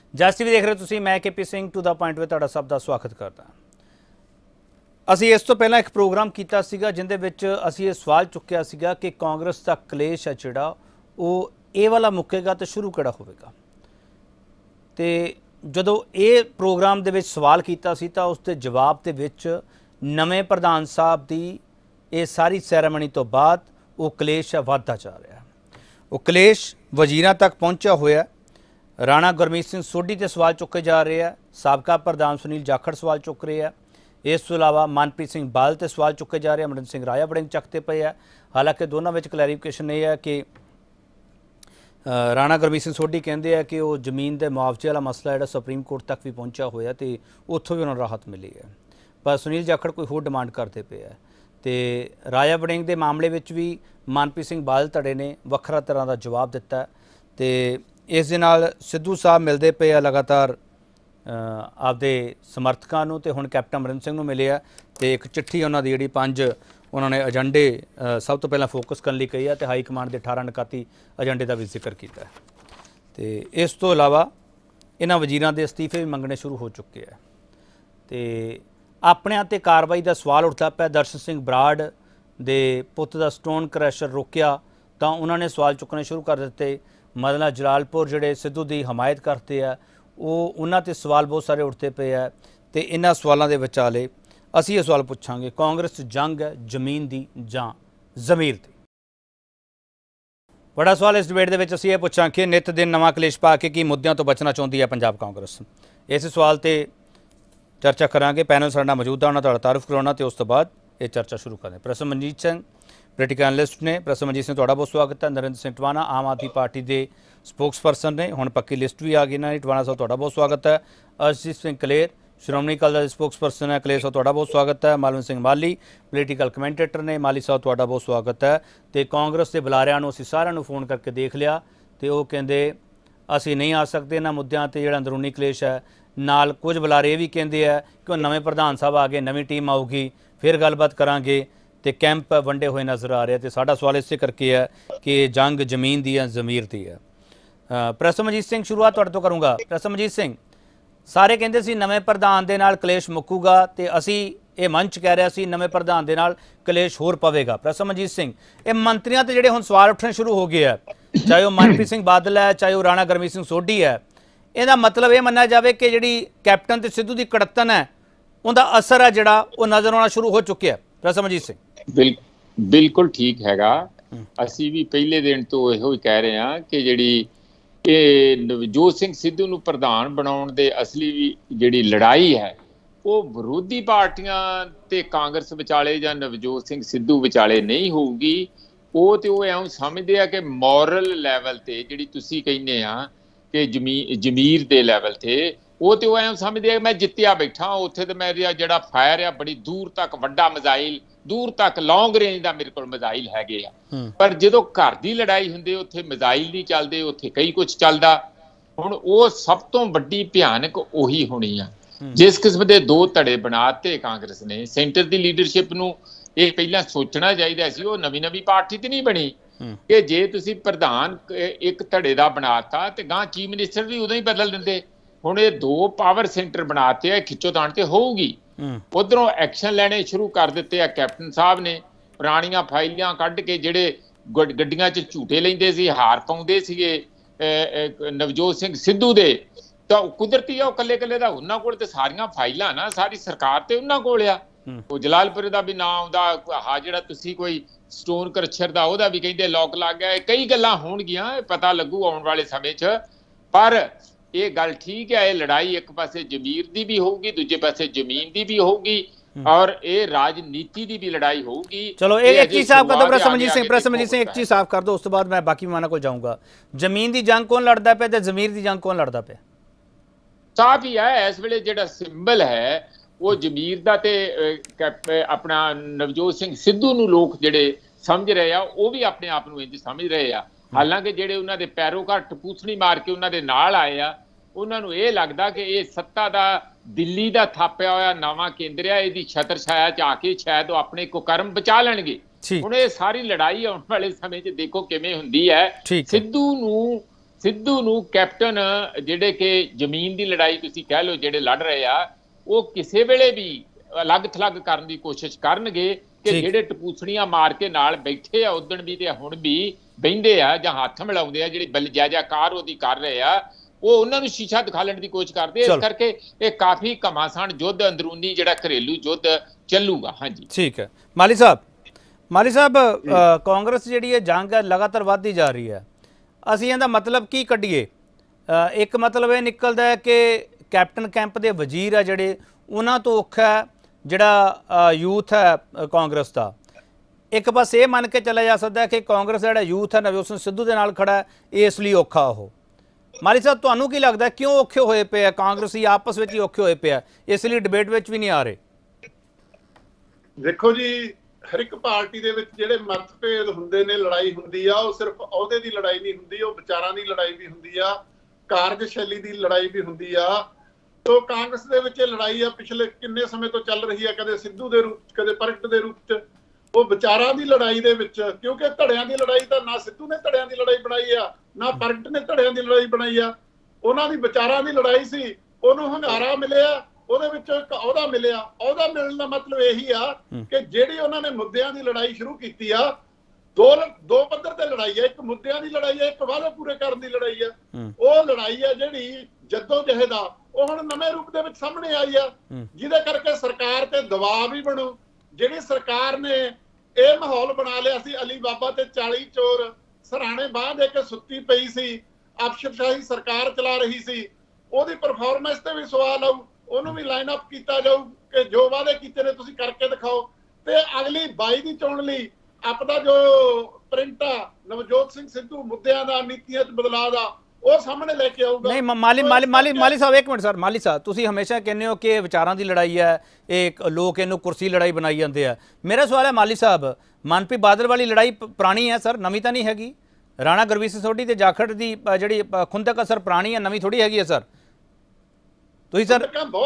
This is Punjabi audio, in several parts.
ਜਸ ਟੀਵੀ ਦੇਖ ਰਹੇ ਤੁਸੀਂ, मैं KP Singh to the point ਵਿੱਚ ਤੁਹਾਡਾ ਸਭ ਦਾ ਸਵਾਗਤ ਕਰਦਾ। ਅਸੀਂ ਇਸ ਤੋਂ ਪਹਿਲਾਂ ਇੱਕ ਪ੍ਰੋਗਰਾਮ ਕੀਤਾ ਸੀਗਾ ਜਿੰਦੇ ਵਿੱਚ ਅਸੀਂ ਇਹ ਸਵਾਲ ਚੁੱਕਿਆ ਸੀਗਾ ਕਿ ਕਾਂਗਰਸ ਦਾ ਕਲੇਸ਼ ਹੈ ਜਿਹੜਾ ਉਹ ਇਹ ਵਾਲਾ ਮੁੱਕੇਗਾ ਤਾਂ ਸ਼ੁਰੂ ਕਿਹੜਾ ਹੋਵੇਗਾ। ਤੇ ਜਦੋਂ ਇਹ ਪ੍ਰੋਗਰਾਮ ਦੇ ਵਿੱਚ ਸਵਾਲ ਕੀਤਾ ਸੀ ਤਾਂ ਉਸ ਦੇ ਜਵਾਬ ਦੇ ਵਿੱਚ ਨਵੇਂ ਪ੍ਰਧਾਨ ਸਾਹਿਬ ਦੀ ਇਹ ਸਾਰੀ ਸੈਰੇਮਨੀ ਤੋਂ ਬਾਅਦ ਉਹ ਕਲੇਸ਼ ਵੱਧਦਾ ਜਾ ਰਿਹਾ। ਉਹ ਕਲੇਸ਼ ਵਜ਼ੀਰਾਂ ਤੱਕ ਪਹੁੰਚਿਆ ਹੋਇਆ। राणा गुरमीत सिंह सोढ़ी से सवाल चुके जा रहे हैं, साबका प्रधान सुनील जाखड़ सवाल चुक रहे हैं, इस तो इलावा मनप्रीत सिंह बादल से सवाल चुके जा रहे हैं, अमरिंदर सिंह राजा बड़े चकते पे है। हालांकि दोनों में क्लैरिफिकेशन ये है कि राणा गुरमीत सिंह सोढ़ी कहते हैं कि वो जमीन के मुआवजे वाला मसला जो सुप्रीम कोर्ट तक भी पहुंचा होया तो उत्थों भी उन्होंने राहत मिली है, पर सुनील जाखड़ कोई होर डिमांड करते पे है। तो राजा बड़िंग के मामले में भी मनप्रीत सिंह बादल धड़े ने वखरा तरह का जवाब दिता। तो इस दे नाल सिद्धू साहब मिलते पे आ लगातार आपदे समर्थकों को, तो हुण कैप्टन अमरिंदर सिंह नूं मिले आ तो एक चिट्ठी उन्होंने दी जिहड़ी 5 उन्होंने एजेंडे सब तो पहला फोकस करने लई कही है, तो हाई कमांड के 18 निकाती एजेंडे का भी जिक्र किया है। तो इस तो इलावा इन्हां वजीरां दे अस्तीफे भी मंगने शुरू हो चुके हैं। तो अपने ते कार्रवाई का सवाल उठता पाया। दर्शन सिंह बराड़ दे पुत का स्टोन क्रैशर रोकिया तो उन्होंने सवाल चुकने शुरू कर दिते। मतलब जलालपुर जोड़े सिद्धू की हमायत करते हैं वो उन्होंने सवाल बहुत सारे उठते पे है। तो इन्होंने सवालों के विचाले असी ये सवाल पूछांगे, कांग्रेस जंग है जमीन की जां ज़मीर की। बड़ा सवाल इस डिबेट के असी ये पूछा कि नित दिन नवा कलेश पा के की मुद्दों तो बचना चाहती है पंजाब कांग्रेस। इस सवाल पर चर्चा करांगे। पैनल साडा मौजूद है, उन्होंने तारुफ करवाना तो उस तो बाद ये चर्चा शुरू करें। Professor Manjeet Singh political analyst ने। प्रोफेसर मनजीत सिंह तुहाडा बहुत स्वागत है। नरेंद्र सिंह टवाना आम आदमी पार्टी के स्पोक्स पर्सन ने, हुण पक्की लिस्ट भी आ गई इन्हां दी। टवाना साहब तुहाडा बहुत स्वागत है। अर्शदीप सिंह कलेर श्रोमणी अकाली दल के स्पोक्स पर्सन है। कलेर साहब तुहाडा बहुत स्वागत है। मालवंत सिंह माली पोलिटिकल कमेंटेटर ने। माली साहब तुहाडा बहुत स्वागत है। तो कांग्रेस के बुलारियां नूं असीं सारिआं नूं फोन करके देख लिया तो वो कहंदे असीं नहीं आ सकते इन्हां मुद्दिआं ते जिहड़ा अंदरूनी कलेश है। नाल कुछ बुलारे भी कहंदे है कि नवें प्रधान साहब आ गए, नवीं टीम आऊगी, फिर गलबात करांगे, तो कैंप वंडे हुए नज़र आ रहे हैं। तो साडा सवाल इस करके है कि जंग जमीन की या ज़मीर की है। प्रोफेसर मनजीत सिंह शुरुआत तुहाडे तो करूँगा। प्रोफेसर मनजीत सिंह, सारे कहते सी नवें प्रधान दे नाल कलेश मुक्कूगा तो असी ये मंच कह रहा सी नवें प्रधान दे नाल कलेश होर पवेगा। प्रोफेसर मनजीत सिंह, ये मंत्रियों ते जिहड़े हुण सवाल उठने शुरू हो गए है, चाहे वो मनप्रीत सिंह बादल है चाहे वो राणा गुरमीत सिंह सोढ़ी है, इहदा मतलब ये मन्निया जाए कि जिहड़ी कैप्टन ते सिद्धू की कड़तन है उनका असर है जिहड़ा वो नज़र आना शुरू हो चुके हैं। प्रोफेसर मनजीत सिंह बिल्कुल ठीक हैगा। असी भी पहले दिन तो यो कह रहे हैं कि जिहड़ी नवजोत सिंह सिद्धू नूं प्रधान बनाउण दे असली जिहड़ी लड़ाई है वो विरोधी पार्टियां ते कांग्रेस विचाले जां नवजोत सिंह सिद्धू विचाले नहीं होगी। वो तो इउं समझदे आ कि मॉरल लैवल ते जिहड़ी तुसीं कहने आ कि जमीर दे लैवल ते वो तो इउं समझदे आ मैं जित्तिया बैठा उत्थे ते मेरा जिहड़ा फायर आ बड़ी दूर तक वड्डा मिसाइल, दूर तक लॉन्ग रेंज का मेरे को मिसाइल हैगे आ। पर जो घर की लड़ाई हुंदी उत्थे मिसाइल नहीं चलते, उत्थे कई कुछ चलता। हुण वो सब तो वड्डी भयानक उही होनी आ। जिस किस्म के 2 धड़े बनाते कांग्रेस ने, सेंटर की लीडरशिप नूं ये पहला सोचना चाहिए सी। वो नवी पार्टी तो नहीं बनी कि जे तुसीं प्रधान एक धड़े का बनाता तो गां चीफ मिनिस्टर भी उदों ही बदल देंदे। हुण ये 2 पावर सेंटर बनाते हैं, खिच्चोताण ते होऊगी। उधरों एक्शन लेने शुरू कर दिते हैं कैप्टन साहब ने। पुरानियां फाइलां कढ़ के जिहड़े गड्डियां च झूठे लैंदे सी, हार पाउंदे सीगे नवजोत सिंह सिद्धू दे, तो कुदरती है कल्ले कल्ले दा उन्हां कोल ते सारियां फाइलां ना, सारी सरकार ते उन्हां कोल आ। वो जलालपुर दा भी नाम आउंदा, हा जिहड़ा तुसीं कोई स्टोन क्रशर दा ओहदा भी कहंदे लॉक लग गया। कई गल्लां होणगीआं, पता लगू आउण वाले समय च। पर ये गल ठीक है, ये लड़ाई एक पासे जमीर की भी होगी, दूजे पासे जमीन की भी होगी और ये राजनीति की भी लड़ाई होगी। चलो एक चीज साफ कर दो प्रोफेसर मनजीत सिंह, एक चीज साफ कर दो, उस तो बाद मैं बाकी मेहमानों को जाऊंगा। जमीन की जंग कौन लड़ता पे ते जमीर की जंग कौन लड़ता पे? साफ ही है। इस वेले जिहड़ा सिंबल है वो जमीर दा ते अपना नवजोत सिंह सिद्धू नूं लोग जिहड़े समझ रहे आ, वो भी अपने आप नूं इंज समझ रहे आ। हालांकि जिहड़े उन्हां दे पैरोकार टपूथनी मार के उन्हां दे नाल आए आ, उन्हां नूं ये लगदा कि ये सत्ता दा दिल्ली दा थापिया होया नवां केंद्र आ, इहदी छतर छाया च आके शायद वो अपने कुकर्म बचा लैणगे। हुण ये सारी लड़ाई आउण वाले समय च देखो किवें हुंदी है। सिद्धू नूं ਸਿੱਧੂ ਨੂੰ ਕੈਪਟਨ ਜਿਹੜੇ ਕਿ ਜ਼ਮੀਨ ਦੀ ਲੜਾਈ ਤੁਸੀਂ ਕਹਿ ਲਓ ਜਿਹੜੇ ਲੜ ਰਹੇ ਆ, ਉਹ ਕਿਸੇ ਵੇਲੇ ਵੀ ਅਲੱਗ ਥਲੱਗ ਕਰਨ ਦੀ ਕੋਸ਼ਿਸ਼ ਕਰਨਗੇ ਕਿ ਜਿਹੜੇ ਟਪੂਸਣੀਆਂ ਮਾਰ ਕੇ ਨਾਲ ਬੈਠੇ ਆ ਉਦਣ ਵੀ ਤੇ ਹੁਣ ਵੀ ਬਹਿੰਦੇ ਆ ਜਾਂ ਹੱਥ ਮਿਲਾਉਂਦੇ ਆ, ਜਿਹੜੀ ਬਲਜਾਜਾਕਾਰ ਉਹਦੀ ਕਰ ਰਹੇ ਆ, ਉਹ ਉਹਨਾਂ ਨੂੰ ਸ਼ੀਸ਼ਾ ਦਿਖਾ ਲੈਣ ਦੀ ਕੋਸ਼ਿਸ਼ ਕਰਦੇ। ਇਸ ਕਰਕੇ ਇਹ ਕਾਫੀ ਘਮਾਸਾਨ ਯੁੱਧ, ਅੰਦਰੂਨੀ ਜਿਹੜਾ ਘਰੇਲੂ ਯੁੱਧ ਚੱਲੂਗਾ। ਹਾਂਜੀ ਠੀਕ ਹੈ। ਮਾਲੀ ਸਾਹਿਬ ਕਾਂਗਰਸ ਜਿਹੜੀ ਇਹ ਜੰਗ ਹੈ ਲਗਾਤਾਰ ਵੱਧਦੀ ਜਾ ਰਹੀ ਹੈ, ਅਸੀਂ ਇਹਦਾ ਮਤਲਬ ਕੀ ਕੱਢੀਏ? ਇੱਕ ਮਤਲਬ ਇਹ ਨਿਕਲਦਾ ਹੈ ਕਿ ਕੈਪਟਨ ਕੈਂਪ ਦੇ ਵਜ਼ੀਰ ਆ ਜਿਹੜੇ, ਉਹਨਾਂ ਤੋਂ ਔਖਾ ਜਿਹੜਾ ਯੂਥ ਹੈ ਕਾਂਗਰਸ ਦਾ। ਇੱਕ ਬਸ ਇਹ ਮੰਨ ਕੇ ਚੱਲਿਆ ਜਾ ਸਕਦਾ ਹੈ ਕਿ ਕਾਂਗਰਸ ਦਾ ਜਿਹੜਾ ਯੂਥ ਹੈ ਨਵਜੋਤ ਸਿੰਘ ਸਿੱਧੂ ਦੇ ਨਾਲ ਖੜਾ ਹੈ, ਇਸ ਲਈ ਔਖਾ ਉਹ। ਮਾਲੀ ਸਾਹਿਬ ਤੁਹਾਨੂੰ ਕੀ ਲੱਗਦਾ ਕਿਉਂ ਔਖੇ ਹੋਏ ਪਏ ਆ ਕਾਂਗਰਸੀ, ਆਪਸ ਵਿੱਚ ਹੀ ਔਖੇ ਹੋਏ ਪਏ ਆ, ਇਸ ਲਈ ਡਿਬੇਟ ਵਿੱਚ ਵੀ ਨਹੀਂ ਆ ਰਹੇ? ਦੇਖੋ ਜੀ, ਹਰ ਇੱਕ ਪਾਰਟੀ ਦੇ ਵਿੱਚ ਜਿਹੜੇ ਮਤਭੇਦ ਹੁੰਦੇ ਨੇ, ਲੜਾਈ ਹੁੰਦੀ ਆ, ਉਹ ਸਿਰਫ ਅਹੁਦੇ ਦੀ ਲੜਾਈ ਨਹੀਂ ਹੁੰਦੀ, ਉਹ ਵਿਚਾਰਾਂ ਦੀ ਲੜਾਈ ਵੀ ਹੁੰਦੀ ਆ, ਕਾਰਜਸ਼ੈਲੀ ਦੀ ਲੜਾਈ ਵੀ ਹੁੰਦੀ ਆ। ਤੋ ਕਾਂਗਰਸ ਦੇ ਵਿੱਚ ਇਹ ਲੜਾਈ ਆ ਪਿਛਲੇ ਕਿੰਨੇ ਸਮੇਂ ਤੋਂ ਚੱਲ ਰਹੀ ਆ, ਕਦੇ ਸਿੱਧੂ ਦੇ ਰੂਪ 'ਚ, ਕਦੇ ਪ੍ਰਗਟ ਦੇ ਰੂਪ 'ਚ। ਉਹ ਵਿਚਾਰਾਂ ਦੀ ਲੜਾਈ ਦੇ ਵਿੱਚ, ਕਿਉਂਕਿ ਧੜਿਆਂ ਦੀ ਲੜਾਈ ਤਾਂ ਨਾ ਸਿੱਧੂ ਨੇ ਧੜਿਆਂ ਦੀ ਲੜਾਈ ਬਣਾਈ ਆ, ਨਾ ਪ੍ਰਗਟ ਨੇ ਧੜਿਆਂ ਦੀ ਲੜਾਈ ਬਣਾਈ ਆ। ਉਹਨਾਂ ਦੀ ਵਿਚਾਰਾਂ ਦੀ ਲੜਾਈ ਸੀ, ਉਹਨੂੰ ਹੰਗਾਰਾ ਮਿਲਿਆ, ਉਹਦੇ ਵਿੱਚ ਇੱਕ ਅਹੁਦਾ ਮਿਲਿਆ। ਅਹੁਦਾ ਮਿਲਣ ਦਾ ਮਤਲਬ ਇਹੀ ਆ ਕਿ ਜਿਹੜੀ ਉਹਨਾਂ ਨੇ ਮੁੱਦਿਆਂ ਦੀ ਲੜਾਈ ਸ਼ੁਰੂ ਕੀਤੀ ਆ, ਦੋ ਪੱਧਰ ਤੇ ਲੜਾਈ ਆ। ਇੱਕ ਮੁੱਦਿਆਂ ਦੀ ਲੜਾਈ ਆ, ਇੱਕ ਵਾਅਦੇ ਪੂਰੇ ਕਰਨ ਦੀ ਲੜਾਈ ਆ। ਉਹ ਲੜਾਈ ਆ ਜਿਹੜੀ ਜੱਦੋ ਜਹਿਦ ਆ, ਉਹ ਹੁਣ ਨਵੇਂ ਰੂਪ ਦੇ ਵਿੱਚ ਸਾਹਮਣੇ ਆਈ ਆ, ਜਿਹਦੇ ਕਰਕੇ ਸਰਕਾਰ ਤੇ ਦਬਾਅ ਵੀ ਬਣੂ। ਜਿਹੜੀ ਸਰਕਾਰ ਨੇ ਇਹ ਮਾਹੌਲ ਬਣਾ ਲਿਆ ਸੀ, ਅਲੀ ਬਾਬਾ ਤੇ 40 ਚੋਰ ਸਰਾਣੇ ਬਾਂਹ ਦੇ ਕੇ ਸੁੱਤੀ ਪਈ ਸੀ, ਅਫਸਰਸ਼ਾਹੀ ਸਰਕਾਰ ਚਲਾ ਰਹੀ ਸੀ, ਉਹਦੀ ਪਰਫਾਰਮੈਂਸ ਤੇ ਵੀ ਸਵਾਲ ਆਊ। ਉਹਨੂੰ ਵੀ ਲਾਈਨ ਅਪ ਕੀਤਾ ਜਾਊ ਕਿ ਜੋ ਵਾਅਦੇ ਕੀਤੇ ਨੇ ਤੁਸੀਂ ਕਰਕੇ ਦਿਖਾਓ। ਤੇ ਅਗਲੀ 22 ਦੀ ਚੋਣ ਲਈ ਆਪਦਾ ਜੋ ਪ੍ਰਿੰਟ ਆ ਨਵਜੋਤ ਸਿੰਘ ਸਿੱਧੂ ਮੁੱਦਿਆਂ ਦਾ, ਨੀਤੀਆਂ 'ਚ ਬਦਲਾਅ ਦਾ, ਉਹ ਸਾਹਮਣੇ ਲੈ ਕੇ ਆਊਗਾ। ਨਹੀਂ ਮਾਲੀ ਸਾਹਿਬ, ਇੱਕ ਮਿੰਟ ਸਰ। ਮਾਲੀ ਸਾਹਿਬ, ਤੁਸੀਂ ਹਮੇਸ਼ਾ ਕਹਿੰਦੇ ਹੋ ਕਿ ਵਿਚਾਰਾਂ ਦੀ ਲੜਾਈ ਹੈ, ਇਹ ਲੋਕ ਇਹਨੂੰ ਕੁਰਸੀ ਲੜਾਈ ਬਣਾਈ ਜਾਂਦੇ ਆ। ਮੇਰਾ ਸਵਾਲ ਹੈ ਮਾਲੀ ਸਾਹਿਬ, ਮਨਪ੍ਰੀਤ ਬਾਦਲ ਵਾਲੀ ਲੜਾਈ ਪੁਰਾਣੀ ਹੈ ਸਰ, ਨਵੀਂ ਤਾਂ ਨਹੀਂ ਹੈਗੀ। ਰਾਣਾ ਗੁਰਮੀਤ ਸਿੰਘ ਸੋਢੀ ਤੇ ਜਾਖੜ ਦੀ ਜਿਹੜੀ ਖੁੰਦਕ ਸਰ ਪੁਰਾਣੀ ਹੈ, ਨਵੀਂ ਥੋੜੀ ਹੈਗੀ ਹੈ ਸਰ। ਤੁਸੀਂ ਸਰ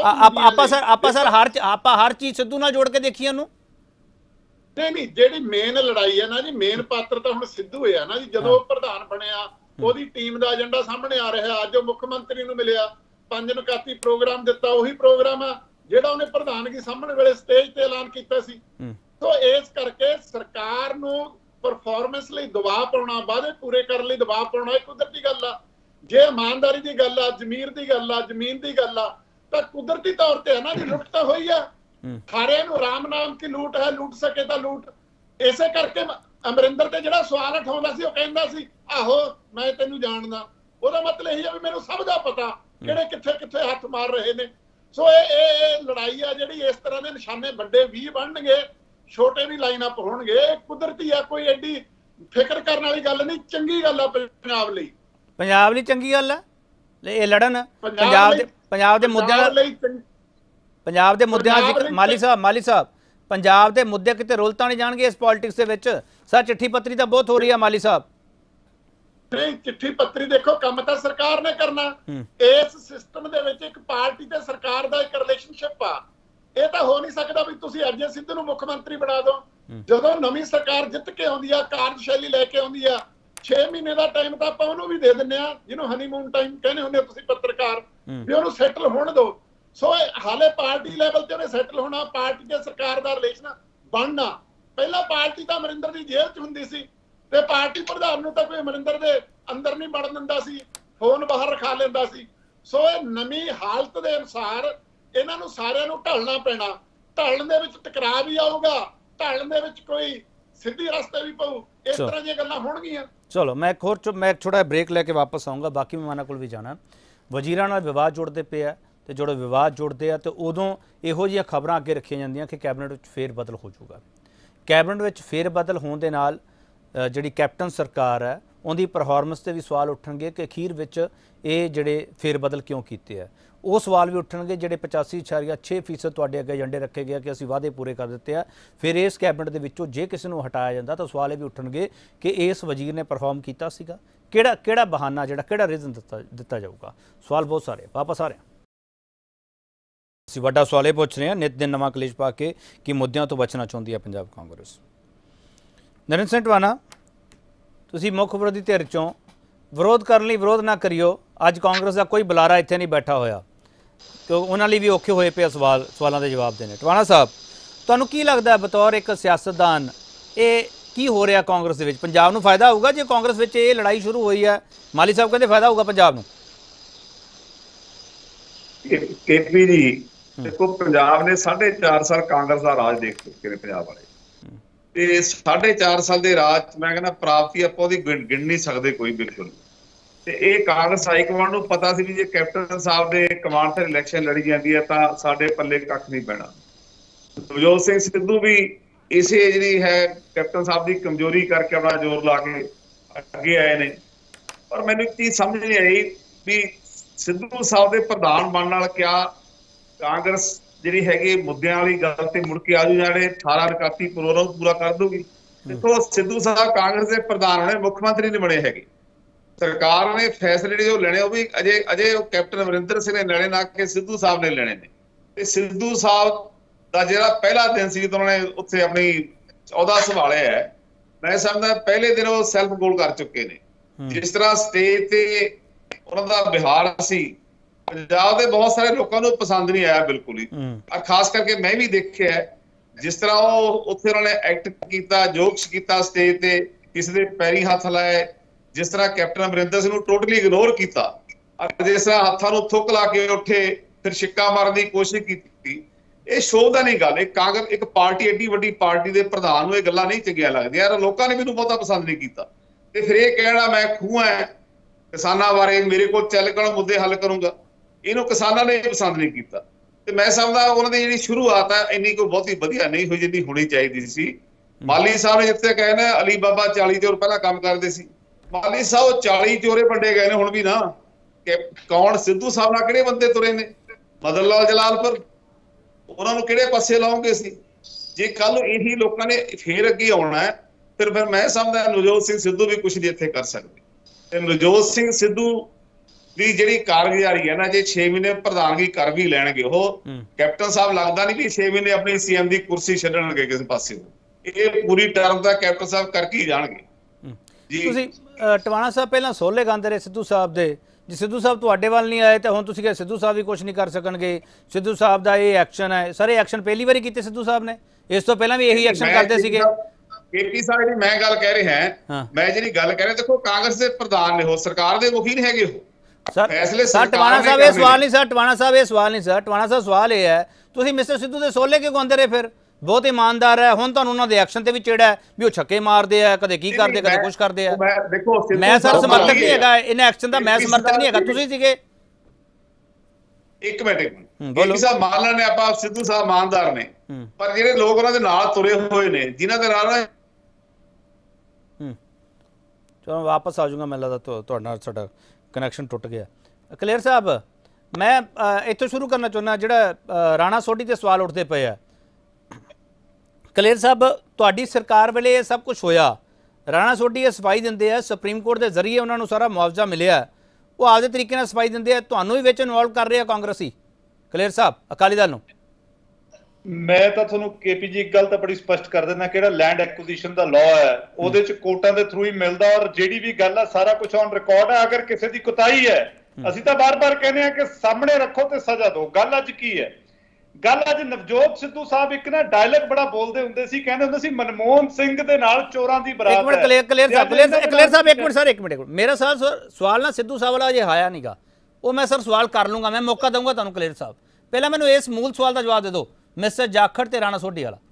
ਆਪਾਂ ਹਰ ਚੀਜ਼ ਸਿੱਧੂ ਨਾਲ ਜੋੜ ਕੇ ਦੇਖੀ ਉਹਨੂੰ। ਨਹੀਂ, ਜਿਹੜੀ ਮੇਨ ਲੜਾਈ ਹੈ ਨਾ ਜੀ, ਮੇਨ ਪਾਤਰ ਤਾਂ ਹੁਣ ਸਿੱਧੂ ਹੋਇਆ ਨਾ ਜੀ। ਜਦੋਂ ਪ੍ਰਧਾਨ ਬਣਿਆ, ਉਹਦੀ ਟੀਮ ਦਾ ਏਜੰਡਾ ਸਾਹਮਣੇ ਆ ਰਿਹਾ। ਅੱਜ ਉਹ ਮੁੱਖ ਮੰਤਰੀ ਨੂੰ ਮਿਲਿਆ, 5 ਨਿਕਾਤੀ ਪ੍ਰੋਗਰਾਮ ਦਿੱਤਾ, ਉਹੀ ਪ੍ਰੋਗਰਾਮ ਆ ਜਿਹੜਾ ਉਹਨੇ ਪ੍ਰਧਾਨਗੀ ਸਾਹਮਣੇ ਵੇਲੇ ਸਟੇਜ ਤੇ ਐਲਾਨ ਕੀਤਾ ਸੀ। ਸੋ ਇਸ ਕਰਕੇ ਸਰਕਾਰ ਨੂੰ ਪਰਫਾਰਮੈਂਸ ਲਈ ਦਬਾਅ ਪਾਉਣਾ, ਵਾਅਦੇ ਪੂਰੇ ਕਰਨ ਲਈ ਦਬਾਅ ਪਾਉਣਾ ਇਹ ਕੁਦਰਤੀ ਗੱਲ ਆ। ਜੇ ਇਮਾਨਦਾਰੀ ਦੀ ਗੱਲ ਆ, ਜ਼ਮੀਰ ਦੀ ਗੱਲ ਆ, ਜ਼ਮੀਨ ਦੀ ਗੱਲ ਆ, ਤਾਂ ਕੁਦਰਤੀ ਤੌਰ ਤੇ ਹੈ ਨਾ ਜੀ, ਲੁੱਟ ਤਾਂ ਹੋਈ ਆ। ਖਾਰੇ ਨੂੰ ਰਾਮ ਨਾਮ ਕੀ ਲੂਟ ਹੈ, ਲੁੱਟ ਸਕੇ ਤਾਂ ਲੂਟ। ਇਸੇ ਕਰਕੇ ਅਮਰਿੰਦਰ ਤੇ ਜਿਹੜਾ ਸਵਾਲ ਉਠਾਉਂਦਾ ਸੀ, ਉਹ ਕਹਿੰਦਾ ਸੀ ਆਹੋ ਮੈਂ ਤੈਨੂੰ ਜਾਣਦਾ। ਉਹਦਾ ਮਤਲਬ ਇਹ ਆ ਵੀ ਮੈਨੂੰ ਸਭ ਦਾ ਪਤਾ ਕਿਹੜੇ ਕਿੱਥੇ ਕਿੱਥੇ ਹੱਥ ਮਾਰ ਰਹੇ ਨੇ। ਸੋ ਇਹ ਲੜਾਈ ਆ ਜਿਹੜੀ, ਇਸ ਤਰ੍ਹਾਂ ਦੇ ਨਿਸ਼ਾਨੇ ਵੱਡੇ ਵੀ ਬਣਨਗੇ, ਛੋਟੇ ਵੀ ਲਾਈਨ ਅਪ ਹੋਣਗੇ। ਕੁਦਰਤੀ ਆ, ਕੋਈ ਐਡੀ ਫਿਕਰ ਕਰਨ ਵਾਲੀ ਗੱਲ ਨਹੀਂ। ਚੰਗੀ ਗੱਲ ਆ ਪੰਜਾਬ ਲਈ। ਪੰਜਾਬ ਲਈ ਚੰਗੀ ਗੱਲ ਹੈ ਇਹ ਲੜਨ। ਪੰਜਾਬ ਦੇ ਮੁੱਦਿਆਂ ਮਾਲੀ ਸਾਹਿਬ ਪੰਜਾਬ ਦੇ ਮੁੱਦੇ ਕਿਤੇ ਰੁਲ ਤਾਂ ਨਹੀਂ ਜਾਣਗੇ ਇਸ ਪੋਲਿਟਿਕਸ ਦੇ ਵਿੱਚ? ਸਰ ਚਿੱਠੀ ਪੱਤਰੀ ਤਾਂ ਬਹੁਤ ਹੋ ਰਹੀ ਹੈ ਮਾਲੀ ਸਾਹਿਬ। ਨਹੀਂ, ਚਿੱਠੀ ਪੱਤਰੀ ਦੇਖੋ, ਕੰਮ ਤਾਂ ਸਰਕਾਰ ਨੇ ਕਰਨਾ। ਇਸ ਸਿਸਟਮ ਦੇ ਵਿੱਚ ਇੱਕ ਪਾਰਟੀ ਤੇ ਸਰਕਾਰ ਦਾ ਇੱਕ ਰਿਲੇਸ਼ਨਸ਼ਿਪ ਆ। ਇਹ ਤਾਂ ਹੋ ਨਹੀਂ ਸਕਦਾ ਵੀ ਤੁਸੀਂ ਅਜੇ ਸਿੱਧੂ ਨੂੰ ਮੁੱਖ ਮੰਤਰੀ ਬਣਾ ਦਿਓ। ਜਦੋਂ ਨਵੀਂ ਸਰਕਾਰ ਜਿੱਤ ਕੇ ਆਉਂਦੀ ਆ, ਕਾਰਜਸ਼ੈਲੀ ਲੈ ਕੇ ਆਉਂਦੀ ਆ, 6 ਮਹੀਨੇ ਦਾ ਟਾਈਮ ਤਾਂ ਆਪਾਂ ਉਹਨੂੰ ਵੀ ਦੇ ਦਿੰਦੇ ਆ, ਜਿਹਨੂੰ ਹਨੀਮੂਨ ਟਾਈਮ ਕਹਿੰਦੇ ਹੁੰਦੇ ਤੁਸੀਂ ਪੱਤਰਕਾਰ, ਵੀ ਉਹਨੂੰ ਸੈਟਲ ਹੋਣ ਦਿਓ। ਸੋ ਹਾਲੇ ਪਾਰਟੀ ਲੈਵਲ ਤੇ ਉਹਨੇ ਸੈਟਲ ਹੋਣਾ, ਪਾਰਟੀ ਤੇ ਸਰਕਾਰ ਦਾ ਰਿਲੇਸ਼ਨ ਬਣਨਾ। ਪਹਿਲਾਂ ਪਾਰਟੀ ਤਾਂ ਅਮਰਿੰਦਰ ਦੀ ਜੇਲ੍ਹ 'ਚ ਹੁੰਦੀ ਸੀ ਤੇ ਪਾਰਟੀ ਪ੍ਰਧਾਨ ਨੂੰ ਤਾਂ ਕੋਈ ਅਮਰਿੰਦਰ ਦੇ ਅੰਦਰ ਨਹੀਂ ਵੜਨ ਦਿੰਦਾ ਸੀ, ਫੋਨ ਬਾਹਰ ਰਖਾ ਲੈਂਦਾ ਸੀ। ਸੋ ਇਹ ਨਵੀਂ ਹਾਲਤ ਦੇ ਅਨੁਸਾਰ ਇਹਨਾਂ ਨੂੰ ਸਾਰਿਆਂ ਨੂੰ ਢਲਣਾ ਪੈਣਾ। ਢਲਣ ਦੇ ਵਿੱਚ ਟਕਰਾਅ ਵੀ ਆਊਗਾ, ਢਲਣ ਦੇ ਵਿੱਚ ਕੋਈ ਸਿੱਧੀ ਰਸਤੇ ਵੀ ਪਊ। ਇਸ ਤਰ੍ਹਾਂ ਦੀਆਂ ਗੱਲਾਂ ਹੋਣਗੀਆਂ। ਚਲੋ ਮੈਂ ਥੋੜਾ ਬ੍ਰੇਕ ਲੈ ਕੇ ਵਾਪਸ ਆਊਂਗਾ। ਬਾਕੀ ਮਹਿਮਾਨਾਂ ਕੋਲ ਵੀ ਜਾਣਾ। ਵਜ਼ੀਰਾਂ ਨਾਲ ਵਿਵਾਦ ਜੁੜਦੇ ਪਏ ਆ ਤੇ ਜਿਹੜੇ ਵਿਵਾਦ ਜੁੜਦੇ ਆ ਤੇ ਉਦੋਂ ਇਹੋ ਜਿਹੀਆਂ ਖਬਰਾਂ ਅੱਗੇ ਰੱਖੀਆਂ ਜਾਂਦੀਆਂ ਕਿ ਕੈਬਨਿਟ ਵਿੱਚ ਫੇਰ ਬਦਲ ਹੋ ਜਾਊਗਾ। ਕੈਬਨਿਟ ਵਿੱਚ ਫੇਰ ਬਦਲ ਹੋਣ ਦੇ ਨਾਲ ਜਿਹੜੀ ਕੈਪਟਨ ਸਰਕਾਰ ਹੈ ਉਹਦੀ ਪਰਫਾਰਮੈਂਸ ਤੇ ਵੀ ਸਵਾਲ ਉੱਠਣਗੇ ਕਿ ਅਖੀਰ ਵਿੱਚ ਇਹ ਜਿਹੜੇ ਫੇਰ ਬਦਲ ਕਿਉਂ ਕੀਤੇ ਆ। ਉਹ ਸਵਾਲ ਵੀ ਉੱਠਣਗੇ ਜਿਹੜੇ 85.6% ਤੁਹਾਡੇ ਅੱਗੇ ਏਜੰਡੇ ਰੱਖੇ ਗਏ ਕਿ ਅਸੀਂ ਵਾਅਦੇ ਪੂਰੇ ਕਰ ਦਿੱਤੇ ਆ। ਫਿਰ ਇਸ ਕੈਬਨਿਟ ਦੇ ਵਿੱਚੋਂ ਜੇ ਕਿਸੇ ਨੂੰ ਹਟਾਇਆ ਜਾਂਦਾ ਤਾਂ ਸਵਾਲ ਇਹ ਵੀ ਉੱਠਣਗੇ ਕਿ ਇਸ ਵਜ਼ੀਰ ਨੇ ਪਰਫਾਰਮ ਕੀਤਾ ਸੀਗਾ, ਕਿਹੜਾ ਬਹਾਨਾ, ਕਿਹੜਾ ਰੀਜ਼ਨ ਦਿੱਤਾ ਜਾਊਗਾ। ਸਵਾਲ ਬਹੁਤ ਸਾਰੇ। ਵਾਪਸ ਆ ਰਹੇ ਹਾਂ। ਅਸੀਂ ਵੱਡਾ ਸਵਾਲ ਇਹ ਪੁੱਛ ਰਹੇ ਹਾਂ, ਨਿਤ ਦਿਨ ਨਵਾਂ ਕਲੇਸ਼ ਪਾ ਕੇ ਕਿ ਮੁੱਦਿਆਂ ਤੋਂ ਬਚਣਾ ਚਾਹੁੰਦੀ ਹੈ ਪੰਜਾਬ ਕਾਂਗਰਸ। ਨਰਿੰਦਰ ਸਿੰਘ ਟਵਾਣਾ, ਤੁਸੀਂ ਮੁੱਖ ਵਿਰੋਧੀ ਧਿਰ 'ਚੋਂ ਵਿਰੋਧ ਕਰਨ ਲਈ ਵਿਰੋਧ ਨਾ ਕਰਿਓ। ਅੱਜ ਕਾਂਗਰਸ ਦਾ ਕੋਈ ਬੁਲਾਰਾ ਇੱਥੇ ਨਹੀਂ ਬੈਠਾ ਹੋਇਆ, ਕਿ ਉਹਨਾਂ ਲਈ ਵੀ ਔਖੇ ਹੋਏ ਪਏ ਸਵਾਲਾਂ ਦੇ ਜਵਾਬ ਦੇਣੇ। ਟਵਾਣਾ ਸਾਹਿਬ, ਤੁਹਾਨੂੰ ਕੀ ਲੱਗਦਾ ਬਤੌਰ ਇੱਕ ਸਿਆਸਤਦਾਨ, ਇਹ ਕੀ ਹੋ ਰਿਹਾ ਕਾਂਗਰਸ ਦੇ ਵਿੱਚ? ਪੰਜਾਬ ਨੂੰ ਫਾਇਦਾ ਹੋਊਗਾ ਜੇ ਕਾਂਗਰਸ ਵਿੱਚ ਇਹ ਲੜਾਈ ਸ਼ੁਰੂ ਹੋਈ ਹੈ? ਮਾਲੀ ਸਾਹਿਬ ਕਹਿੰਦੇ ਫਾਇਦਾ ਹੋਊਗਾ ਪੰਜਾਬ ਨੂੰ। ਕੇਪੀ ਜੀ ਦੇਖੋ, ਪੰਜਾਬ ਨੇ 4.5 ਸਾਲ ਕਾਂਗਰਸ ਦਾ ਰਾਜ ਦੇਖ ਚੁੱਕੇ ਨੇ ਪੰਜਾਬ ਵਾਲੇ, ਤੇ 4.5 ਸਾਲ ਦੇ ਰਾਜ ਮੈਂ ਕਹਿੰਦਾ ਪ੍ਰਾਪਤੀ ਆਪਾਂ ਉਹਦੀ ਗਿਣ ਨਹੀਂ ਸਕਦੇ ਕੋਈ, ਬਿਲਕੁਲ। ਤੇ ਇਹ ਕਾਂਗਰਸ ਹਾਈ ਕਮਾਂਡ ਨੂੰ ਪਤਾ ਸੀ ਵੀ ਜੇ ਕੈਪਟਨ ਸਾਹਿਬ ਦੇ ਕਮਾਂਡ ਤੇ ਇਲੈਕਸ਼ਨ ਲੜੀ ਜਾਂਦੀ ਹੈ ਤਾਂ ਸਾਡੇ ਪੱਲੇ ਕੱਖ ਨਹੀਂ ਪੈਣਾ। ਨਵਜੋਤ ਸਿੰਘ ਸਿੱਧੂ ਵੀ ਇਸੇ ਜਿਹੜੀ ਹੈ ਕੈਪਟਨ ਸਾਹਿਬ ਦੀ ਕਮਜ਼ੋਰੀ ਕਰਕੇ ਆਪਣਾ ਜ਼ੋਰ ਲਾ ਕੇ ਅੱਗੇ ਆਏ ਨੇ। ਪਰ ਮੈਨੂੰ ਇੱਕ ਚੀਜ਼ ਸਮਝ ਨਹੀਂ ਆਈ ਵੀ ਸਿੱਧੂ ਸਾਹਿਬ ਦੇ ਪ੍ਰਧਾਨ ਬਣਨ ਨਾਲ ਕਿਆ ਕਾਂਗਰਸ ਜਿਹੜੀ ਹੈਗੀ ਮੁੱਦਿਆਂ ਵਾਲੀ ਗੱਲ ਤੇ ਮੁੜ ਕੇ ਆਜੂ, ਜਿਹੜੇ 18 ਰਕਾਤੀ ਪ੍ਰੋਗਰਾਮ ਪੂਰਾ ਕਰ ਦੂਗੀ। ਦੇਖੋ, ਸਿੱਧੂ ਸਾਹਿਬ ਕਾਂਗਰਸ ਦੇ ਪ੍ਰਧਾਨ ਹੋਣੇ, ਮੁੱਖ ਮੰਤਰੀ ਨਹੀਂ ਬਣੇ ਹੈਗੇ। ਸਰਕਾਰ ਨੇ ਫੈਸਲੇ ਜੋ ਲੈਣੇ ਉਹ ਵੀ ਅਜੇ ਉਹ ਕੈਪਟਨ ਅਮਰਿੰਦਰ ਸਿੰਘ ਨੇ ਲੈਣੇ, ਨਾ ਕਿ ਸਿੱਧੂ ਸਾਹਿਬ ਨੇ ਲੈਣੇ ਨੇ। ਤੇ ਸਿੱਧੂ ਸਾਹਿਬ ਦਾ ਜਿਹੜਾ ਪਹਿਲਾ ਦਿਨ ਸੀ ਜਦੋਂ ਉਹਨਾਂ ਨੇ ਉੱਥੇ ਆਪਣੀ ਅਹੁਦਾ ਸੰਭਾਲਿਆ ਹੈ, ਮੈਂ ਸਮਝਦਾ ਪਹਿਲੇ ਦਿਨ ਉਹ ਸੈਲਫ ਗੋਲ ਕਰ ਚੁੱਕੇ ਨੇ। ਜਿਸ ਤਰ੍ਹਾਂ ਸਟੇਜ ਤੇ ਉਹਨਾਂ ਦਾ ਵਿਹਾਰ ਸੀ, ਪੰਜਾਬ ਦੇ ਬਹੁਤ ਸਾਰੇ ਲੋਕਾਂ ਨੂੰ ਪਸੰਦ ਨਹੀਂ ਆਇਆ ਬਿਲਕੁਲ ਹੀ। ਖਾਸ ਕਰਕੇ ਮੈਂ ਵੀ ਦੇਖਿਆ ਜਿਸ ਤਰ੍ਹਾਂ ਉਹ ਉੱਥੇ ਉਹਨਾਂ ਨੇ ਐਕਟ ਕੀਤਾ, ਜੋਕਸ ਕੀਤਾ ਸਟੇਜ ਤੇ, ਕਿਸੇ ਦੇ ਪੈਰੀ ਹੱਥ ਲਾਏ, ਜਿਸ ਤਰ੍ਹਾਂ ਕੈਪਟਨ ਅਮਰਿੰਦਰ ਸਿੰਘ ਨੂੰ ਟੋਟਲੀ ਇਗਨੋਰ ਕੀਤਾ, ਜਿਸ ਤਰ੍ਹਾਂ ਹੱਥਾਂ ਨੂੰ ਥੁੱਕ ਲਾ ਕੇ ਉੱਠੇ, ਫਿਰ ਛਿੱਕਾ ਮਾਰਨ ਦੀ ਕੋਸ਼ਿਸ਼ ਕੀਤੀ। ਇਹ ਸ਼ੋਅ ਦਾ ਨਹੀਂ ਗੱਲ। ਇਹ ਕਾਂਗਰਸ ਇੱਕ ਪਾਰਟੀ, ਐਡੀ ਵੱਡੀ ਪਾਰਟੀ ਦੇ ਪ੍ਰਧਾਨ ਨੂੰ ਇਹ ਗੱਲਾਂ ਨਹੀਂ ਚੰਗੀਆਂ ਲੱਗਦੀਆਂ। ਯਾਰ ਲੋਕਾਂ ਨੇ ਮੈਨੂੰ ਬਹੁਤਾ ਪਸੰਦ ਨਹੀਂ ਕੀਤਾ। ਤੇ ਫਿਰ ਇਹ ਕਹਿਣਾ ਮੈਂ ਖੂਹ ਹੈ ਕਿਸਾਨਾਂ ਬਾਰੇ, ਮੇਰੇ ਕੋਲ ਚੱਲ ਕੇ ਮੁੱਦੇ ਹੱਲ ਕਰੂੰਗਾ, ਇਹਨੂੰ ਕਿਸਾਨਾਂ ਨੇ ਪਸੰਦ ਨਹੀਂ ਕੀਤਾ। ਤੇ ਮੈਂ ਸਮਝਦਾ ਉਹਨਾਂ ਦੀ ਜਿਹੜੀ ਸ਼ੁਰੂਆਤ ਹੈ ਇੰਨੀ ਕੋਈ ਬਹੁਤੀ ਵਧੀਆ ਨਹੀਂ ਹੋਈ ਜਿੰਨੀ ਹੋਣੀ ਚਾਹੀਦੀ ਸੀ। ਮਾਲੀ ਸਾਹਿਬ ਨੇ ਜਿੱਥੇ ਕਹੇ ਨਾ ਅਲੀ ਬਾਬਾ 40 ਚੋਰ ਪਹਿਲਾਂ ਕੰਮ ਕਰਦੇ ਸੀ, ਮਾਲੀ ਸਾਹਿਬ 40 ਚੋਰੇ ਵੰਡੇ ਗਏ ਨੇ ਹੁਣ ਵੀ ਨਾ। ਕਿ ਕੌਣ ਸਿੱਧੂ ਸਾਹਿਬ ਨਾਲ ਕਿਹੜੇ ਬੰਦੇ ਤੁਰੇ ਨੇ? ਮਦਨ ਲਾਲ ਜਲਾਲਪੁਰ, ਉਹਨਾਂ ਨੂੰ ਕਿਹੜੇ ਪਾਸੇ ਲਾਉਂਗੇ ਸੀ? ਜੇ ਕੱਲ ਇਹੀ ਲੋਕਾਂ ਨੇ ਫੇਰ ਅੱਗੇ ਆਉਣਾ ਹੈ, ਫਿਰ ਮੈਂ ਸਮਝਦਾ ਨਵਜੋਤ ਸਿੰਘ ਸਿੱਧੂ ਵੀ ਕੁਛ ਨਹੀਂ ਇੱਥੇ ਕਰ ਸਕਦੇ। ਤੇ ਨਵਜੋਤ ਸਿੰਘ ਸਿੱਧੂ ਦੀ ਜਿਹੜੀ ਕਾਰਗੁਜ਼ਾਰੀ ਹੈ ਨਾ, ਜੇ 6 ਮਹੀਨੇ ਪ੍ਰਧਾਨਗੀ ਕਰ ਵੀ ਲੈਣਗੇ ਉਹ, ਕੈਪਟਨ ਸਾਹਿਬ ਲੱਗਦਾ ਨਹੀਂ ਵੀ 6 ਮਹੀਨੇ ਆਪਣੀ ਸੀਐਮ ਦੀ ਕੁਰਸੀ ਛੱਡਣਗੇ ਕਿਸੇ ਪਾਸੇ। ਇਹ ਪੂਰੀ ਟਰਮ ਦਾ ਕੈਪਟਨ ਸਾਹਿਬ ਕਰਕੇ ਹੀ ਜਾਣਗੇ ਜੀ। ਤੁਸੀਂ ਟਵਾਣਾ ਸਾਹਿਬ ਪਹਿਲਾਂ ਸੋਲੇ ਗਾਉਂਦੇ ਰਹੇ ਸਿੱਧੂ ਸਾਹਿਬ ਦੇ, ਜੇ ਸਿੱਧੂ ਸਾਹਿਬ ਤੁਹਾਡੇ ਵੱਲ ਨਹੀਂ ਆਏ ਤਾਂ ਹੁਣ ਤੁਸੀਂ ਕਿ ਸਿੱਧੂ ਸਾਹਿਬ ਵੀ ਕੁਝ ਨਹੀਂ ਕਰ ਸਕਣਗੇ, ਸਿੱਧੂ ਸਾਹਿਬ ਦਾ ਇਹ ਐਕਸ਼ਨ ਹੈ। ਸਾਰੇ ਐਕਸ਼ਨ ਪਹਿਲੀ ਵਾਰੀ ਕੀਤੇ ਸਿੱਧੂ ਸਾਹਿਬ ਨੇ, ਇਸ ਤੋਂ ਪਹਿਲਾਂ ਵੀ ਇਹੀ ਐਕਸ਼ਨ ਕਰਦੇ ਸੀਗੇ। ਕੇਪੀ ਸਾਹਿਬ ਜੀ ਮੈਂ ਗੱਲ ਕਹਿ ਰਿਹਾ, ਮੈਂ ਜਿਹੜੀ ਗੱਲ ਕਹਿ ਰਿਹਾ, ਦੇਖੋ ਕਾਂਗਰਸ ਦੇ ਪ੍ਰਧਾਨ ਨੇ, ਉਹ ਸਰਕਾਰ ਦੇ ਮੁਖੀ ਨਹੀਂ ਹੈਗੇ। ਉਹ ਫੈਸਲੇ ਸਰ ਟਵਾਣਾ ਸਾਹਿਬ ਇਹ ਸਵਾਲ ਨਹੀਂ ਸਰ, ਟਵਾਣਾ ਸਾਹਿਬ ਇਹ ਸਵਾਲ ਨਹੀਂ ਸਰ, ਟਵਾਣਾ ਸਾਹਿਬ ਸਵਾਲ ਇਹ ਹੈ ਤੁਸੀਂ ਮਿਸਟਰ ਸਿੱਧੂ ਦੇ ਸੋਲੇ ਕਿਉਂ ਗਾਉਂਦੇ ਰਹੇ? ਫਿਰ ਬਹੁਤ ਇਮਾਨਦਾਰ ਹੈ, ਹੁਣ ਤੁਹਾਨੂੰ ਉਹਨਾਂ ਦੇ ਐਕਸ਼ਨ ਤੇ ਵੀ ਚਿਹੜਾ ਹੈ ਵੀ ਉਹ ਛੱਕੇ ਮਾਰਦੇ ਆ, ਕਦੇ ਕੀ ਕਰਦੇ, ਕਦੇ ਕੁਝ ਕਰਦੇ ਆ। ਮੈਂ ਸਰ ਸਮਰਥਕ ਨਹੀਂ ਹੈਗਾ ਇਹਨਾਂ ਐਕਸ਼ਨ ਦਾ, ਮੈਂ ਸਮਰਥਕ ਨਹੀਂ ਹੈਗਾ, ਤੁਸੀਂ ਸੀਗੇ। ਇੱਕ ਮਿੰਟ ਬੋਲੋ ਸਾਹਿਬ, ਮੰਨ ਲੈਣੇ ਆਪਾਂ ਸਿੱਧੂ ਸਾਹਿਬ ਇਮਾਨਦਾਰ ਨੇ, ਪਰ ਜਿਹੜੇ ਲੋਕ ਉਹਨਾਂ ਦੇ ਨਾਲ ਤੁਰੇ ਹੋਏ ਨੇ, ਜਿਨ੍ਹਾਂ ਦੇ ਨਾਲ ਚਲੋ ਵਾਪਸ ਆ ਜਾਊਗਾ, ਮੈਨੂੰ ਲੱਗਦਾ ਤੁਹਾਡੇ ਨਾਲ ਸਾਡਾ ਕਨੈਕਸ਼ਨ ਟੁੱਟ ਗਿਆ। ਕਲੀਅਰ ਸਾਹਿਬ, ਮੈਂ ਇੱਥੋਂ ਸ਼ੁਰੂ ਕਰਨਾ ਚਾਹੁੰਦਾ, ਜਿਹੜਾ ਰਾਣਾ ਸੋਢੀ ਤੇ ਸਵਾਲ ਉੱਠਦੇ ਪਏ ਆ। ਕਲੀਅਰ ਸਾਹਿਬ, ਤੁਹਾਡੀ ਸਰਕਾਰ ਵੇਲੇ ਇਹ ਸਭ ਕੁਝ ਹੋਇਆ, ਰਾਣਾ ਸੋਢੀ ਇਹ ਸਫਾਈ ਦਿੰਦੇ ਆ, ਸੁਪਰੀਮ ਕੋਰਟ ਦੇ ਜ਼ਰੀਏ ਉਹਨਾਂ ਨੂੰ ਸਾਰਾ ਮੁਆਵਜ਼ਾ ਮਿਲਿਆ, ਉਹ ਆਪਦੇ ਤਰੀਕੇ ਨਾਲ ਸਫਾਈ ਦਿੰਦੇ ਆ, ਤੁਹਾਨੂੰ ਵੀ ਵਿੱਚ ਇਨਵੋਲਵ ਕਰ ਰਹੇ ਆ ਕਾਂਗਰਸੀ। ਕਲੀਅਰ ਸਾਹਿਬ, ਅਕਾਲੀ ਦਲ ਨੂੰ ਮੈਂ ਤਾਂ ਤੁਹਾਨੂੰ ਕੇਪੀ ਜੀ ਇੱਕ ਗੱਲ ਤਾਂ ਬੜੀ ਸਪਸ਼ਟ ਕਰ ਦਿੰਦਾ, ਕਿਹੜਾ ਲੈਂਡ ਐਕੁਜੀਸ਼ਨ ਦਾ ਲਾਅ ਹੈ ਉਹਦੇ ਚ ਕੋਰਟਾਂ ਦੇ ਥਰੂ ਹੀ ਮਿਲਦਾ, ਔਰ ਜਿਹੜੀ ਵੀ ਗੱਲ ਆ ਸਾਰਾ ਕੁਝ ਔਨ ਰਿਕਾਰਡ ਹੈ। ਅਗਰ ਕਿਸੇ ਦੀ ਕੁਤਾਹੀ ਹੈ, ਅਸੀਂ ਤਾਂ ਬਾਰ-ਬਾਰ ਕਹਿੰਦੇ ਆ ਕਿ ਸਾਹਮਣੇ ਰੱਖੋ ਤੇ ਸਜ਼ਾ ਦਿਓ। ਗੱਲ ਅੱਜ ਕੀ ਹੈ? ਗੱਲ ਅੱਜ ਨਵਜੋਤ ਸਿੱਧੂ ਸਾਹਿਬ ਇੱਕ ਨਾ ਡਾਇਲੌਗ ਬੜਾ ਬੋਲਦੇ ਹੁੰਦੇ ਸੀ, ਕਹਿੰਦੇ ਹੁੰਦੇ ਸੀ ਮਨਮੋਹਨ ਸਿੰਘ ਦੇ ਨਾਲ ਚੋਰਾਂ ਦੀ ਬਰਾਤ ਹੈ। ਇੱਕ ਮਿੰਟ ਕਲੀਅਰ ਸਾਹਿਬ, ਇੱਕ ਮਿੰਟ ਸਰ, ਇੱਕ ਮਿੰਟ। ਮੇਰਾ ਸਵਾਲ ਨਾ ਸਿੱਧੂ ਸਾਹਿਬ ਵਾਲਾ ਅਜੇ ਆਇਆ ਨਹੀਂਗਾ, ਉਹ ਮੈਂ ਸਰ ਸਵਾਲ ਕਰ ਲੂੰਗਾ, ਮੈਂ ਮੌਕਾ ਦਊਂਗਾ ਤੁਹਾਨੂੰ। ਕਲੀਅਰ ਸਾਹਿਬ, ਪਹਿਲਾਂ ਮੈਨੂੰ ਇਸ ਮੂਲ ਸਵਾਲ ਦਾ ਜਵਾਬ ਦੇ ਦਿਓ, ਮਿਸਟਰ ਜਾਖੜ ਤੇ ਰਾਣਾ ਸੋਢੀ ਵਾਲਾ।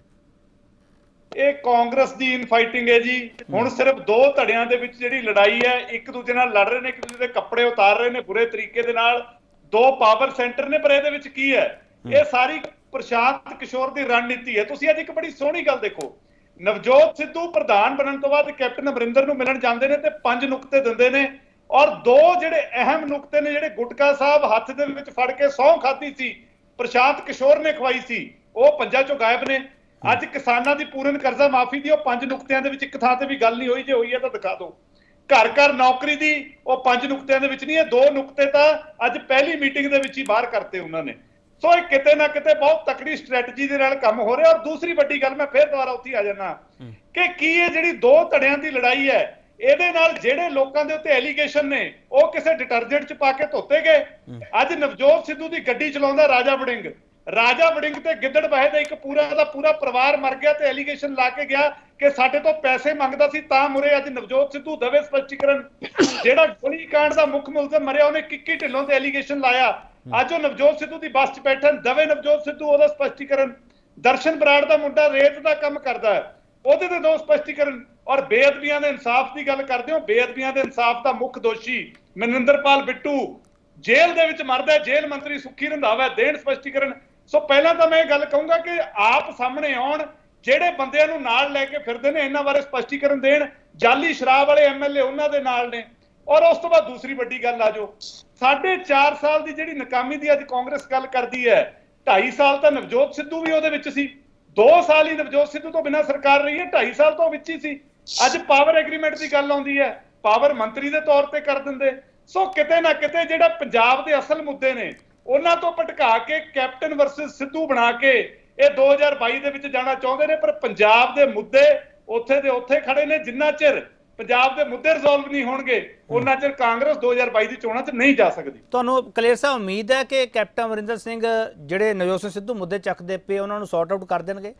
ਇਹ ਕਾਂਗਰਸ ਦੀ ਇਨਫਾਈਟਿੰਗ ਹੈ ਜੀ। ਹੁਣ ਸਿਰਫ ਦੋ ਧੜਿਆਂ ਦੇ ਵਿੱਚ ਜਿਹੜੀ ਲੜਾਈ ਹੈ, ਇੱਕ ਦੂਜੇ ਨਾਲ ਲੜ ਰਹੇ ਨੇ, ਇੱਕ ਦੂਜੇ ਦੇ ਕੱਪੜੇ ਉਤਾਰ ਰਹੇ ਨੇ ਬੁਰੇ ਤਰੀਕੇ ਦੇ ਨਾਲ, ਦੋ ਪਾਵਰ ਸੈਂਟਰ ਨੇ। ਪਰ ਇਹਦੇ ਵਿੱਚ ਕੀ ਹੈ? ਇਹ ਸਾਰੀ ਪ੍ਰਸ਼ਾਂਤ ਕਿਸ਼ੋਰ ਦੀ ਰਣਨੀਤੀ ਹੈ। ਤੁਸੀਂ ਅੱਜ ਇੱਕ ਬੜੀ ਸੋਹਣੀ ਗੱਲ ਦੇਖੋ, ਨਵਜੋਤ ਸਿੱਧੂ ਪ੍ਰਧਾਨ ਬਣਨ ਤੋਂ ਬਾਅਦ ਕੈਪਟਨ ਅਮਰਿੰਦਰ ਨੂੰ ਮਿਲਣ ਜਾਂਦੇ ਨੇ ਤੇ 5 ਨੁਕਤੇ ਦਿੰਦੇ ਨੇ, ਔਰ 2 ਜਿਹੜੇ ਅਹਿਮ ਨੁਕਤੇ ਨੇ, ਜਿਹੜੇ ਗੁਟਕਾ ਸਾਹਿਬ ਹੱਥ ਦੇ ਵਿੱਚ ਫੜ ਕੇ ਸਹੁੰ ਖਾਧੀ ਸੀ, ਪ੍ਰਸ਼ਾਂਤ ਕਿਸ਼ੋਰ ਨੇ ਖਵਾਈ ਸੀ, ਉਹ 5 ਚੋਂ ਗਾਇਬ ਨੇ। ਅੱਜ ਕਿਸਾਨਾਂ ਦੀ ਪੂਰਨ ਕਰਜ਼ਾ ਮਾਫੀ ਦੀ ਉਹ 5 ਨੁਕਤਿਆਂ ਦੇ ਵਿੱਚ ਇੱਕ ਥਾਂ ਤੇ ਵੀ ਗੱਲ ਨਹੀਂ ਹੋਈ, ਜੇ ਹੋਈ ਹੈ ਤਾਂ ਦਿਖਾ ਦਿਓ। ਘਰ ਘਰ ਨੌਕਰੀ ਦੀ ਉਹ 5 ਨੁਕਤਿਆਂ ਦੇ ਵਿੱਚ ਨਹੀਂ ਹੈ, 2 ਨੁਕਤੇ ਤਾਂ ਅੱਜ ਪਹਿਲੀ ਮੀਟਿੰਗ ਦੇ ਵਿੱਚ ਹੀ ਬਾਹਰ ਕਰਤੇ ਉਹਨਾਂ ਨੇ। ਸੋ ਇਹ ਕਿਤੇ ਨਾ ਕਿਤੇ ਬਹੁਤ ਤਕੜੀ ਸਟ੍ਰੈਟਜੀ ਦੇ ਨਾਲ ਕੰਮ ਹੋ ਰਿਹਾ। ਔਰ ਦੂਸਰੀ ਵੱਡੀ ਗੱਲ, ਮੈਂ ਫਿਰ ਦੁਬਾਰਾ ਉੱਥੇ ਆ ਜਾਣਾ ਕਿ ਕੀ ਇਹ ਜਿਹੜੀ 2 ਧੜਿਆਂ ਦੀ ਲੜਾਈ ਹੈ, ਇਹਦੇ ਨਾਲ ਜਿਹੜੇ ਲੋਕਾਂ ਦੇ ਉੱਤੇ ਐਲੀਗੇਸ਼ਨ ਨੇ ਉਹ ਕਿਸੇ ਡਿਟਰਜੈਂਟ ਚ ਪਾ ਕੇ ਧੋਤੇ ਗਏ। ਅੱਜ ਨਵਜੋਤ ਸਿੱਧੂ ਦੀ ਗੱਡੀ ਚਲਾਉਂਦਾ ਰਾਜਾ ਵੜਿੰਗ ਤੇ ਗਿੱਦੜ ਬਾਹੇ ਦਾ ਇੱਕ ਪੂਰਾ ਪਰਿਵਾਰ ਮਰ ਗਿਆ ਤੇ ਐਲੀਗੇਸ਼ਨ ਲਾ ਕੇ ਗਿਆ ਕਿ ਸਾਡੇ ਤੋਂ ਪੈਸੇ ਮੰਗਦਾ ਸੀ ਤਾਂ ਮੁਰੇ। ਅੱਜ ਨਵਜੋਤ ਸਿੱਧੂ ਦਵੇ ਸਪਸ਼ਟੀਕਰਨ। ਜਿਹੜਾ ਗੋਲੀकांड ਦਾ ਮੁੱਖ ਮੁਲਜ਼ਮ ਮਰਿਆ ਉਹਨੇ ਕਿੱਕੀ ਢਿੱਲੋਂ ਤੇ ਐਲੀਗੇਸ਼ਨ ਲਾਇਆ। ਅੱਜ ਉਹ ਨਵਜੋਤ ਸਿੱਧੂ ਦੀ ਬੱਸ 'ਚ ਬੈਠਣ ਦਵੇ ਨਵਜੋਤ ਸਿੱਧੂ ਉਹਦਾ ਸਪਸ਼ਟੀਕਰਨ। ਦਰਸ਼ਨ ਬਰਾੜ ਦਾ ਮੁੰਡਾ ਰੇਤ ਦਾ ਕੰਮ ਕਰਦਾ ਹੈ, ਉਹਦੇ ਤੇ ਦੋ ਸਪਸ਼ਟੀਕਰਨ। ਔਰ ਬੇਅਦਬੀਆਂ ਦੇ ਇਨਸਾਫ ਦੀ ਗੱਲ ਕਰਦੇ ਹੋ, ਬੇਅਦਬੀਆਂ ਦੇ ਇਨਸਾਫ ਦਾ ਮੁੱਖ ਦੋਸ਼ੀ ਮਨਿੰਦਰਪਾਲ ਬਿੱਟੂ ਜੇਲ੍ਹ ਦੇ ਵਿੱਚ ਮਰਦਾ ਹੈ। ਜੇਲ੍ਹ ਮੰਤਰੀ ਸੁੱਖੀ ਰੰਧਾਵਾ ਦੇਣ ਸਪਸ਼ਟੀਕਰਨ। ਸੋ ਪਹਿਲਾਂ ਤਾਂ ਮੈਂ ਇਹ ਗੱਲ ਕਹੂੰਗਾ ਕਿ ਆਪ ਸਾਹਮਣੇ ਆਉਣ, ਜਿਹੜੇ ਬੰਦਿਆਂ ਨੂੰ ਨਾਲ ਲੈ ਕੇ ਫਿਰਦੇ ਨੇ ਇਹਨਾਂ ਬਾਰੇ ਸਪਸ਼ਟੀਕਰਨ ਦੇਣ। ਜਾਲੀ ਸ਼ਰਾਬ ਵਾਲੇ ਐਮਐਲਏ ਉਹਨਾਂ ਦੇ ਨਾਲ ਨੇ। ਔਰ ਉਸ ਤੋਂ ਬਾਅਦ ਦੂਸਰੀ ਵੱਡੀ ਗੱਲ ਆ ਜੋ 4.5 ਸਾਲ ਦੀ ਜਿਹੜੀ ਨਾਕਾਮੀ ਦੀ ਅੱਜ ਕਾਂਗਰਸ ਗੱਲ ਕਰਦੀ ਹੈ, 2.5 ਸਾਲ ਤਾਂ ਨਵਜੋਤ ਸਿੱਧੂ ਵੀ ਉਹਦੇ ਵਿੱਚ ਸੀ। 2 ਸਾਲ ਹੀ ਨਵਜੋਤ ਸਿੱਧੂ ਤੋਂ ਬਿਨਾਂ ਸਰਕਾਰ ਰਹੀ ਹੈ, 2.5 ਸਾਲ ਤੋਂ ਵਿੱਚ ਹੀ ਸੀ। ਅੱਜ ਪਾਵਰ ਐਗਰੀਮੈਂਟ ਦੀ ਗੱਲ ਆਉਂਦੀ ਹੈ, ਪਾਵਰ ਮੰਤਰੀ ਦੇ ਤੌਰ ਤੇ ਕਰ ਦਿੰਦੇ। ਸੋ ਕਿਤੇ ਨਾ ਕਿਤੇ ਜਿਹੜਾ ਪੰਜਾਬ ਦੇ ਅਸਲ ਮੁੱਦੇ ਨੇ ਉਹਨਾਂ ਤੋਂ ਭਟਕਾ ਕੇ ਕੈਪਟਨ ਵਰਸਸ ਸਿੱਧੂ ਬਣਾ ਕੇ ਇਹ 2022 ਦੇ ਵਿੱਚ ਜਾਣਾ ਚਾਹੁੰਦੇ ਨੇ। ਪਰ ਪੰਜਾਬ ਦੇ ਮੁੱਦੇ ਉੱਥੇ ਦੇ ਉੱਥੇ ਖੜੇ ਨੇ। ਜਿੰਨਾ ਚਿਰ ਪੰਜਾਬ ਦੇ ਮੁੱਦੇ ਰਿਜ਼ੋਲਵ ਨਹੀਂ ਹੋਣਗੇ ਉਹਨਾਂ ਚਿਰ ਕਾਂਗਰਸ 2022 ਦੀ ਚੋਣਾਂ 'ਚ ਨਹੀਂ ਜਾ ਸਕਦੀ। ਤੁਹਾਨੂੰ ਕਲੇਰ ਸਾਹਿਬ ਉਮੀਦ ਹੈ ਕਿ ਕੈਪਟਨ ਅਮਰਿੰਦਰ ਸਿੰਘ ਜਿਹੜੇ ਨਵਜੋਤ ਸਿੰਘ ਸਿੱਧੂ ਮੁੱਦੇ ਚੱਕਦੇ ਪਏ ਉਹਨਾਂ ਨੂੰ ਸੌਰਟ ਆਊਟ ਕਰ ਦੇਣਗੇ?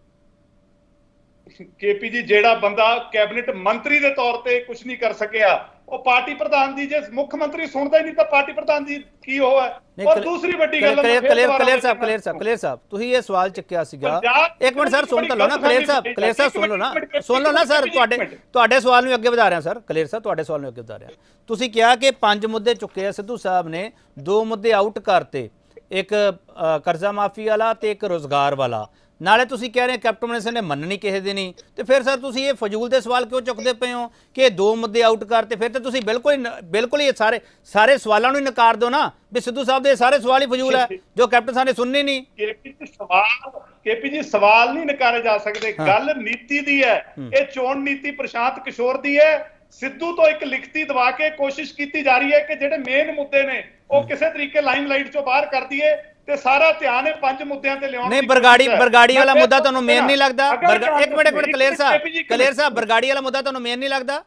ਕੇਪੀ ਜੀ, ਜਿਹੜਾ ਬੰਦਾ ਕੈਬਨਿਟ ਮੰਤਰੀ ਦੇ ਤੌਰ ਤੇ ਕੁਝ ਨਹੀਂ ਕਰ ਸਕਿਆ ਉਹ ਪਾਰਟੀ ਪ੍ਰਧਾਨ ਦੀ, ਜੇ ਮੁੱਖ ਮੰਤਰੀ ਸੁਣਦਾ ਹੀ ਨਹੀਂ ਤਾਂ ਪਾਰਟੀ ਪ੍ਰਧਾਨ ਦੀ ਕੀ ਉਹ ਹੈ। ਔਰ ਦੂਸਰੀ ਵੱਡੀ ਗੱਲ ਕਲੇਰ ਸਾਹਿਬ ਤੁਸੀਂ ਇਹ ਸਵਾਲ ਚੱਕਿਆ ਸੀਗਾ। ਇੱਕ ਮਿੰਟ ਸਰ ਸੁਣ ਤਾਂ ਲਓ ਨਾ ਕਲੇਰ ਸਾਹਿਬ ਸੁਣ ਲਓ ਨਾ ਸਰ। ਤੁਹਾਡੇ ਸਵਾਲ ਨੂੰ ਅੱਗੇ ਵਧਾ ਰਿਹਾ ਸਰ। ਕਲੇਰ ਸਾਹਿਬ ਤੁਹਾਡੇ ਸਵਾਲ ਨੂੰ ਅੱਗੇ ਵਧਾ ਰਿਹਾ। ਤੁਸੀਂ ਕਿਹਾ ਕਿ 5 ਮੁੱਦੇ ਚੁੱਕੇ ਆ ਸਿੱਧੂ ਸਾਹਿਬ ਨੇ, 2 ਮੁੱਦੇ ਆਊਟ ਕਰਤੇ, ਇੱਕ ਕਰਜ਼ਾ ਮਾਫੀ ਵਾਲਾ ਤੇ ਇੱਕ ਰੋਜ਼ਗਾਰ ਵਾਲਾ। ਨਾਲੇ ਤੁਸੀਂ ਕਹਿ ਰਹੇ ਕੈਪਟਨ ਅਮਰਿੰਦਰ ਸਿੰਘ ਨੇ ਮੰਨਣੀ ਕਿਸੇ ਦੀ ਨਹੀਂ, ਤੇ ਫਿਰ ਸਰ ਤੁਸੀਂ ਇਹ ਫਜ਼ੂਲ ਦੇ ਸਵਾਲ ਕਿਉਂ ਚੁੱਕਦੇ ਪਏ ਹੋ ਕਿ 2 ਮੁੱਦੇ ਆਊਟ ਕਰਤੇ? ਫਿਰ ਤਾਂ ਤੁਸੀਂ ਬਿਲਕੁਲ ਹੀ ਸਾਰੇ ਸਵਾਲਾਂ ਨੂੰ ਹੀ ਨਕਾਰ ਦਿਓ ਨਾ ਵੀ ਸਿੱਧੂ ਸਾਹਿਬ ਦੇ ਸਾਰੇ ਸਵਾਲ ਹੀ ਫਜ਼ੂਲ ਹੈ ਜੋ ਕੈਪਟਨ ਸਾਹਿਬ ਨੇ ਸੁਣਨੇ ਨਹੀਂ। ਕੇਪੀ ਜੀ ਸਵਾਲ ਨਹੀਂ ਨਕਾਰੇ ਜਾ ਸਕਦੇ, ਗੱਲ ਨੀਤੀ ਦੀ ਹੈ। ਇਹ ਚੋਣ ਨੀਤੀ ਪ੍ਰਸ਼ਾਂਤ ਕਿਸ਼ੋਰ ਦੀ ਹੈ। ਸਿੱਧੂ ਤੋਂ ਇੱਕ ਲਿਖਤੀ ਦਵਾ ਕੇ ਕੋਸ਼ਿਸ਼ ਕੀਤੀ ਜਾ ਰਹੀ ਹੈ ਕਿ ਜਿਹੜੇ ਮੇਨ ਮੁੱਦੇ ਨੇ ਉਹ ਕਿਸੇ ਤਰੀਕੇ ਲਾਈਮਲਾਈਟ ਚੋਂ ਬਾਹਰ ਕਰ ਦਈਏ ਤੇ ਸਾਰਾ ਧਿਆਨ ਇਹ 5 ਮੁੱਦਿਆਂ ਤੇ ਲਿਆਉਣ। ਨਹੀਂ, ਬਰਗਾੜੀ ਵਾਲਾ ਮੁੱਦਾ ਤੁਹਾਨੂੰ ਮੇਨ ਨਹੀਂ ਲੱਗਦਾ? ਇੱਕ ਮਿੰਟ ਕਲੇਰ ਸਾਹਿਬ ਬਰਗਾੜੀ ਵਾਲਾ ਮੁੱਦਾ ਤੁਹਾਨੂੰ ਮੇਨ ਨਹੀਂ ਲੱਗਦਾ?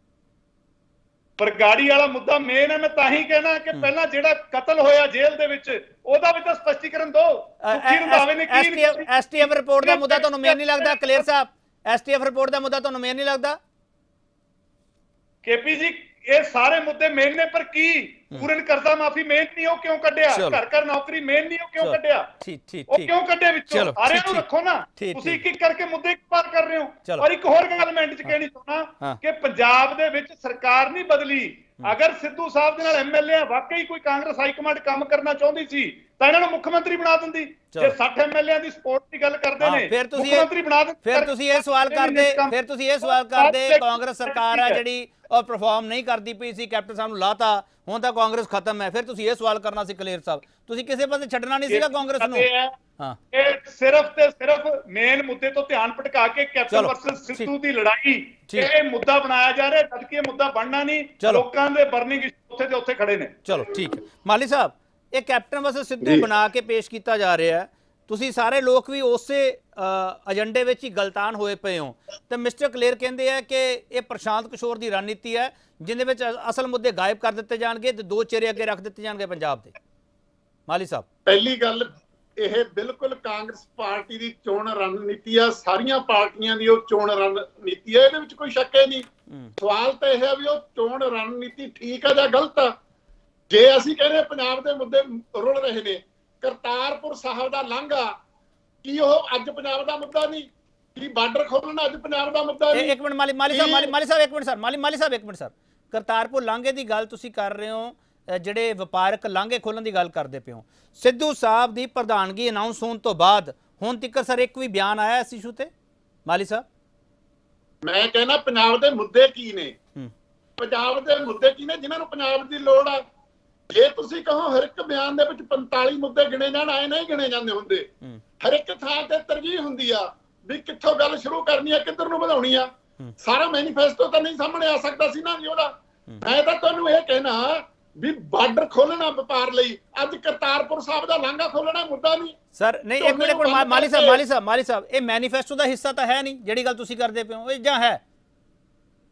ਬਰਗਾੜੀ ਵਾਲਾ ਮੁੱਦਾ ਮੇਨ ਹੈ। ਮੈਂ ਤਾਂ ਹੀ ਕਹਿਣਾ ਕਿ ਪਹਿਲਾਂ ਜਿਹੜਾ ਕਤਲ ਹੋਇਆ ਜੇਲ੍ਹ ਦੇ ਵਿੱਚ ਉਹਦਾ ਵੀ ਤਾਂ ਸਪਸ਼ਟੀਕਰਨ ਦਿਓ। ਐਸਟੀਐਫ ਰਿਪੋਰਟ ਦਾ ਮੁੱਦਾ ਤੁਹਾਨੂੰ ਮੇਨ ਨਹੀਂ ਲੱਗਦਾ? ਕਲੇਰ ਸਾਹਿਬ ਐਸਟੀਐਫ ਰਿਪੋਰਟ ਦਾ ਮੁੱਦਾ ਤੁਹਾਨੂੰ ਮੇਨ ਨਹੀਂ ਲੱਗਦਾ? ਕੇਪੀ ਜੀ ਇਹ ਸਾਰੇ ਮੁੱਦੇ ਮੇਨ ਨੇ, ਪਰ ਕੀ ਪੂਰਨ ਕਰਜ਼ਾ ਮਾਫੀ ਮੇਨ ਨਹੀਂ? ਉਹ ਕਿਉਂ ਕੱਢਿਆ? ਘਰ ਨੌਕਰੀ ਮੇਨ ਨਹੀਂ? ਉਹ ਕਿਉਂ ਕੱਢਿਆ? ਉਹ ਕਿਉਂ ਕੱਢਿਆ ਵਿੱਚੋਂ? ਸਾਰਿਆਂ ਨੂੰ ਰੱਖੋ ਨਾ। ਤੁਸੀਂ ਇੱਕ ਇੱਕ ਕਰਕੇ ਮੁੱਦੇ ਪਾਰ ਕਰ ਰਹੇ ਹੋ। ਔਰ ਇੱਕ ਹੋਰ ਗੱਲ ਮੈਂ ਚ ਕਹਿਣੀ ਚਾਹੁੰਦਾ ਕਿ ਪੰਜਾਬ ਦੇ ਵਿੱਚ ਸਰਕਾਰ ਨਹੀਂ ਬਦਲੀ। ਅਗਰ ਸਿੱਧੂ ਸਾਹਿਬ ਦੇ ਨਾਲ ਐਮਐਲਏ ਵਾਕਈ ਕੋਈ ਕਾਂਗਰਸ ਹਾਈ ਕਮਾਂਡ ਕੰਮ ਕਰਨਾ ਚਾਹੁੰਦੀ ਸੀ ਤਾਂ ਇਹਨਾਂ ਨੂੰ ਮੁੱਖ ਮੰਤਰੀ ਬਣਾ ਦਿੰਦੀ। ਜੇ 60 ਐਮਐਲਏ ਦੀ ਸਪੋਰਟ ਦੀ ਗੱਲ ਕਰਦੇ ਨੇ ਮੁੱਖ ਮੰਤਰੀ ਬਣਾ ਦਿੰਦੇ। ਫਿਰ ਤੁਸੀਂ ਇਹ ਸਵਾਲ ਕਰਦੇ ਕਾਂਗਰਸ ਸਰਕਾਰ ਆ ਜਿਹੜੀ ਉਹ ਪਰਫਾਰਮ ਨਹੀਂ ਕਰਦੀ ਪਈ ਸੀ, ਕੈਪਟਨ ਸਾਹਿਬ ਨੂੰ ਲਾਤਾ, ਹੁਣ ਤਾਂ ਕਾਂਗਰਸ ਖਤਮ ਹੈ। ਫਿਰ ਤੁਸੀਂ ਇਹ ਸਵਾਲ ਕਰਨਾ ਸੀ ਕਲੇਰ ਸਾਹਿਬ, ਤੁਸੀਂ ਕਿਸੇ ਪਾਸੇ ਛੱਡਣਾ ਨਹੀਂ ਸੀਗਾ ਕਾਂਗਰਸ ਨੂੰ। ਇਹ ਸਿਰਫ ਤੇ ਸਿਰਫ ਮੇਨ ਮੁੱਦੇ ਤੋਂ ਧਿਆਨ ਭਟਕਾ ਕੇ ਕੈਪਟਨ ਵਰਸਸ ਸਿੱਧੂ ਦੀ ਲੜਾਈ ਇਹ ਮੁੱਦਾ ਬਣਾਇਆ ਜਾ ਰਿਹਾ, ਜਦਕਿ ਇਹ ਮੁੱਦਾ ਬਣਨਾ ਨਹੀਂ। ਲੋਕਾਂ ਦੇ ਬਰਨਿੰਗ ਉੱਥੇ ਦੇ ਉੱਥੇ ਖੜੇ ਨੇ। ਚਲੋ ਠੀਕ ਹੈ ਮਾਲੀ ਸਾਹਿਬ, ਇਹ ਕੈਪਟਨ ਵਰਸਸ ਸਿੱਧੂ ਬਣਾ ਕੇ ਪੇਸ਼ ਕੀਤਾ ਜਾ ਰਿਹਾ ਹੈ। ਤੁਸੀਂ ਸਾਰੇ ਲੋਕ ਵੀ ਉਸੇ ਏਜੰਡੇ ਵਿੱਚ ਹੀ ਗਲਤਾਨ ਹੋਏ ਪਏ ਹੋ। ਤੇ ਮਿਸਟਰ ਕਲੇਰ ਕਹਿੰਦੇ ਆ ਕਿ ਇਹ ਪ੍ਰਸ਼ਾਂਤ ਕਿਸ਼ੋਰ ਦੀ ਰਣਨੀਤੀ ਹੈ ਜਿਹਦੇ ਵਿੱਚ ਅਸਲ ਮੁੱਦੇ ਗਾਇਬ ਕਰ ਦਿੱਤੇ ਜਾਣਗੇ ਤੇ 2 ਚਿਹਰੇ ਅੱਗੇ ਰੱਖ ਦਿੱਤੇ ਜਾਣਗੇ ਪੰਜਾਬ ਦੇ। ਮਾਲੀ ਸਾਹਿਬ, ਪਹਿਲੀ ਗੱਲ ਇਹ ਬਿਲਕੁਲ ਕਾਂਗਰਸ ਪਾਰਟੀ ਦੀ ਚੋਣ ਰਣਨੀਤੀ ਆ, ਸਾਰੀਆਂ ਪਾਰਟੀਆਂ ਦੀ ਉਹ ਚੋਣ ਰਣਨੀਤੀ ਹੈ, ਇਹਦੇ ਵਿੱਚ ਕੋਈ ਸ਼ੱਕ ਹੀ ਨਹੀਂ। ਸਵਾਲ ਤਾਂ ਇਹ ਹੈ ਵੀ ਉਹ ਚੋਣ ਰਣਨੀਤੀ ਠੀਕ ਹੈ ਜਾਂ ਗਲਤ ਆ। ਜੇ ਅਸੀਂ ਕਹਿੰਦੇ ਪੰਜਾਬ ਦੇ ਮੁੱਦੇ ਰੁਲ ਰਹੇ ਨੇ, ਕਰਤਾਰਪੁਰ ਸਾਹਿਬ ਦਾ ਲਾਂਘਾ ਕੀ ਉਹ ਅੱਜ ਪੰਜਾਬ ਦਾ ਮੁੱਦਾ ਨਹੀਂ? ਕੀ ਬਾਰਡਰ ਖੋਲਣਾ ਅੱਜ ਪੰਜਾਬ ਦਾ ਮੁੱਦਾ ਨਹੀਂ? ਇੱਕ ਮਿੰਟ ਮਾਲੀ ਸਾਹਿਬ ਇੱਕ ਮਿੰਟ ਸਰ, ਕਰਤਾਰਪੁਰ ਲਾਂਘੇ ਦੀ ਗੱਲ ਤੁਸੀਂ ਕਰ ਰਹੇ ਹੋ, ਜਿਹੜੇ ਵਪਾਰਕ ਲਾਂਘੇ ਖੋਲਣ ਦੀ ਗੱਲ ਕਰਦੇ ਪਏ ਹੋ। ਸਿੱਧੂ ਸਾਹਿਬ ਦੀ ਪ੍ਰਧਾਨਗੀ ਅਨਾਉਂਸ ਹੋਣ ਤੋਂ ਬਾਅਦ ਹੁਣ ਤੱਕ ਸਰ ਇੱਕ ਵੀ ਬਿਆਨ ਆਇਆ ਇਸ ਇਸ਼ੂ ਤੇ? ਮਾਲੀ ਸਾਹਿਬ, ਮੈਂ ਕਹਿੰਦਾ ਪੰਜਾਬ ਦੇ ਮੁੱਦੇ ਕੀ ਨੇ? ਪੰਜਾਬ ਦੇ ਮੁੱਦੇ ਕੀ ਨੇ ਜਿਨ੍ਹਾਂ ਨੂੰ ਪੰਜਾਬ ਦੀ ਲੋੜ ਆ? ਜੇ ਤੁਸੀਂ ਕਹੋ ਹਰ ਇੱਕ ਬਿਆਨ ਦੇ ਵਿੱਚ 45 ਮੁੱਦੇ ਗਿਣੇ ਜਾਣ, ਆਏ ਨਹੀਂ ਗਿਣੇ ਜਾਂਦੇ ਹੁੰਦੇ। ਹਰ ਇੱਕ ਥਾਂ ਤੇ ਤਰਜੀਹ ਹੁੰਦੀ ਆ ਵੀ ਕਿੱਥੋਂ ਗੱਲ ਸ਼ੁਰੂ ਕਰਨੀ ਆ, ਕਿੱਧਰ ਨੂੰ ਵਧਾਉਣੀ ਆ। ਸਾਰਾ ਮੈਨੀਫੈਸਟੋ ਤਾਂ ਨਹੀਂ ਸਾਹਮਣੇ ਆ ਸਕਦਾ ਸੀ ਨਾ ਜੀ ਉਹਦਾ। ਮੈਂ ਤਾਂ ਤੁਹਾਨੂੰ ਇਹ ਕਹਿਣਾ ਵੀ ਬਾਰਡਰ ਖੋਲਣਾ ਵਪਾਰ ਲਈ, ਅੱਜ ਕਰਤਾਰਪੁਰ ਸਾਹਿਬ ਦਾ ਲਾਂਘਾ ਖੋਲਣਾ ਮੁੱਦਾ ਨਹੀਂ ਸਰ। ਨਹੀਂ, ਇੱਕ ਮਿੰਟ ਮਾਲੀ ਸਾਹਿਬ ਇਹ ਮੈਨੀਫੈਸਟੋ ਦਾ ਹਿੱਸਾ ਤਾਂ ਹੈ ਨਹੀਂ ਜਿਹੜੀ ਗੱਲ ਤੁਸੀਂ ਕਰਦੇ ਪਏ ਹੋ, ਇਹ ਜਾਂ ਹੈ?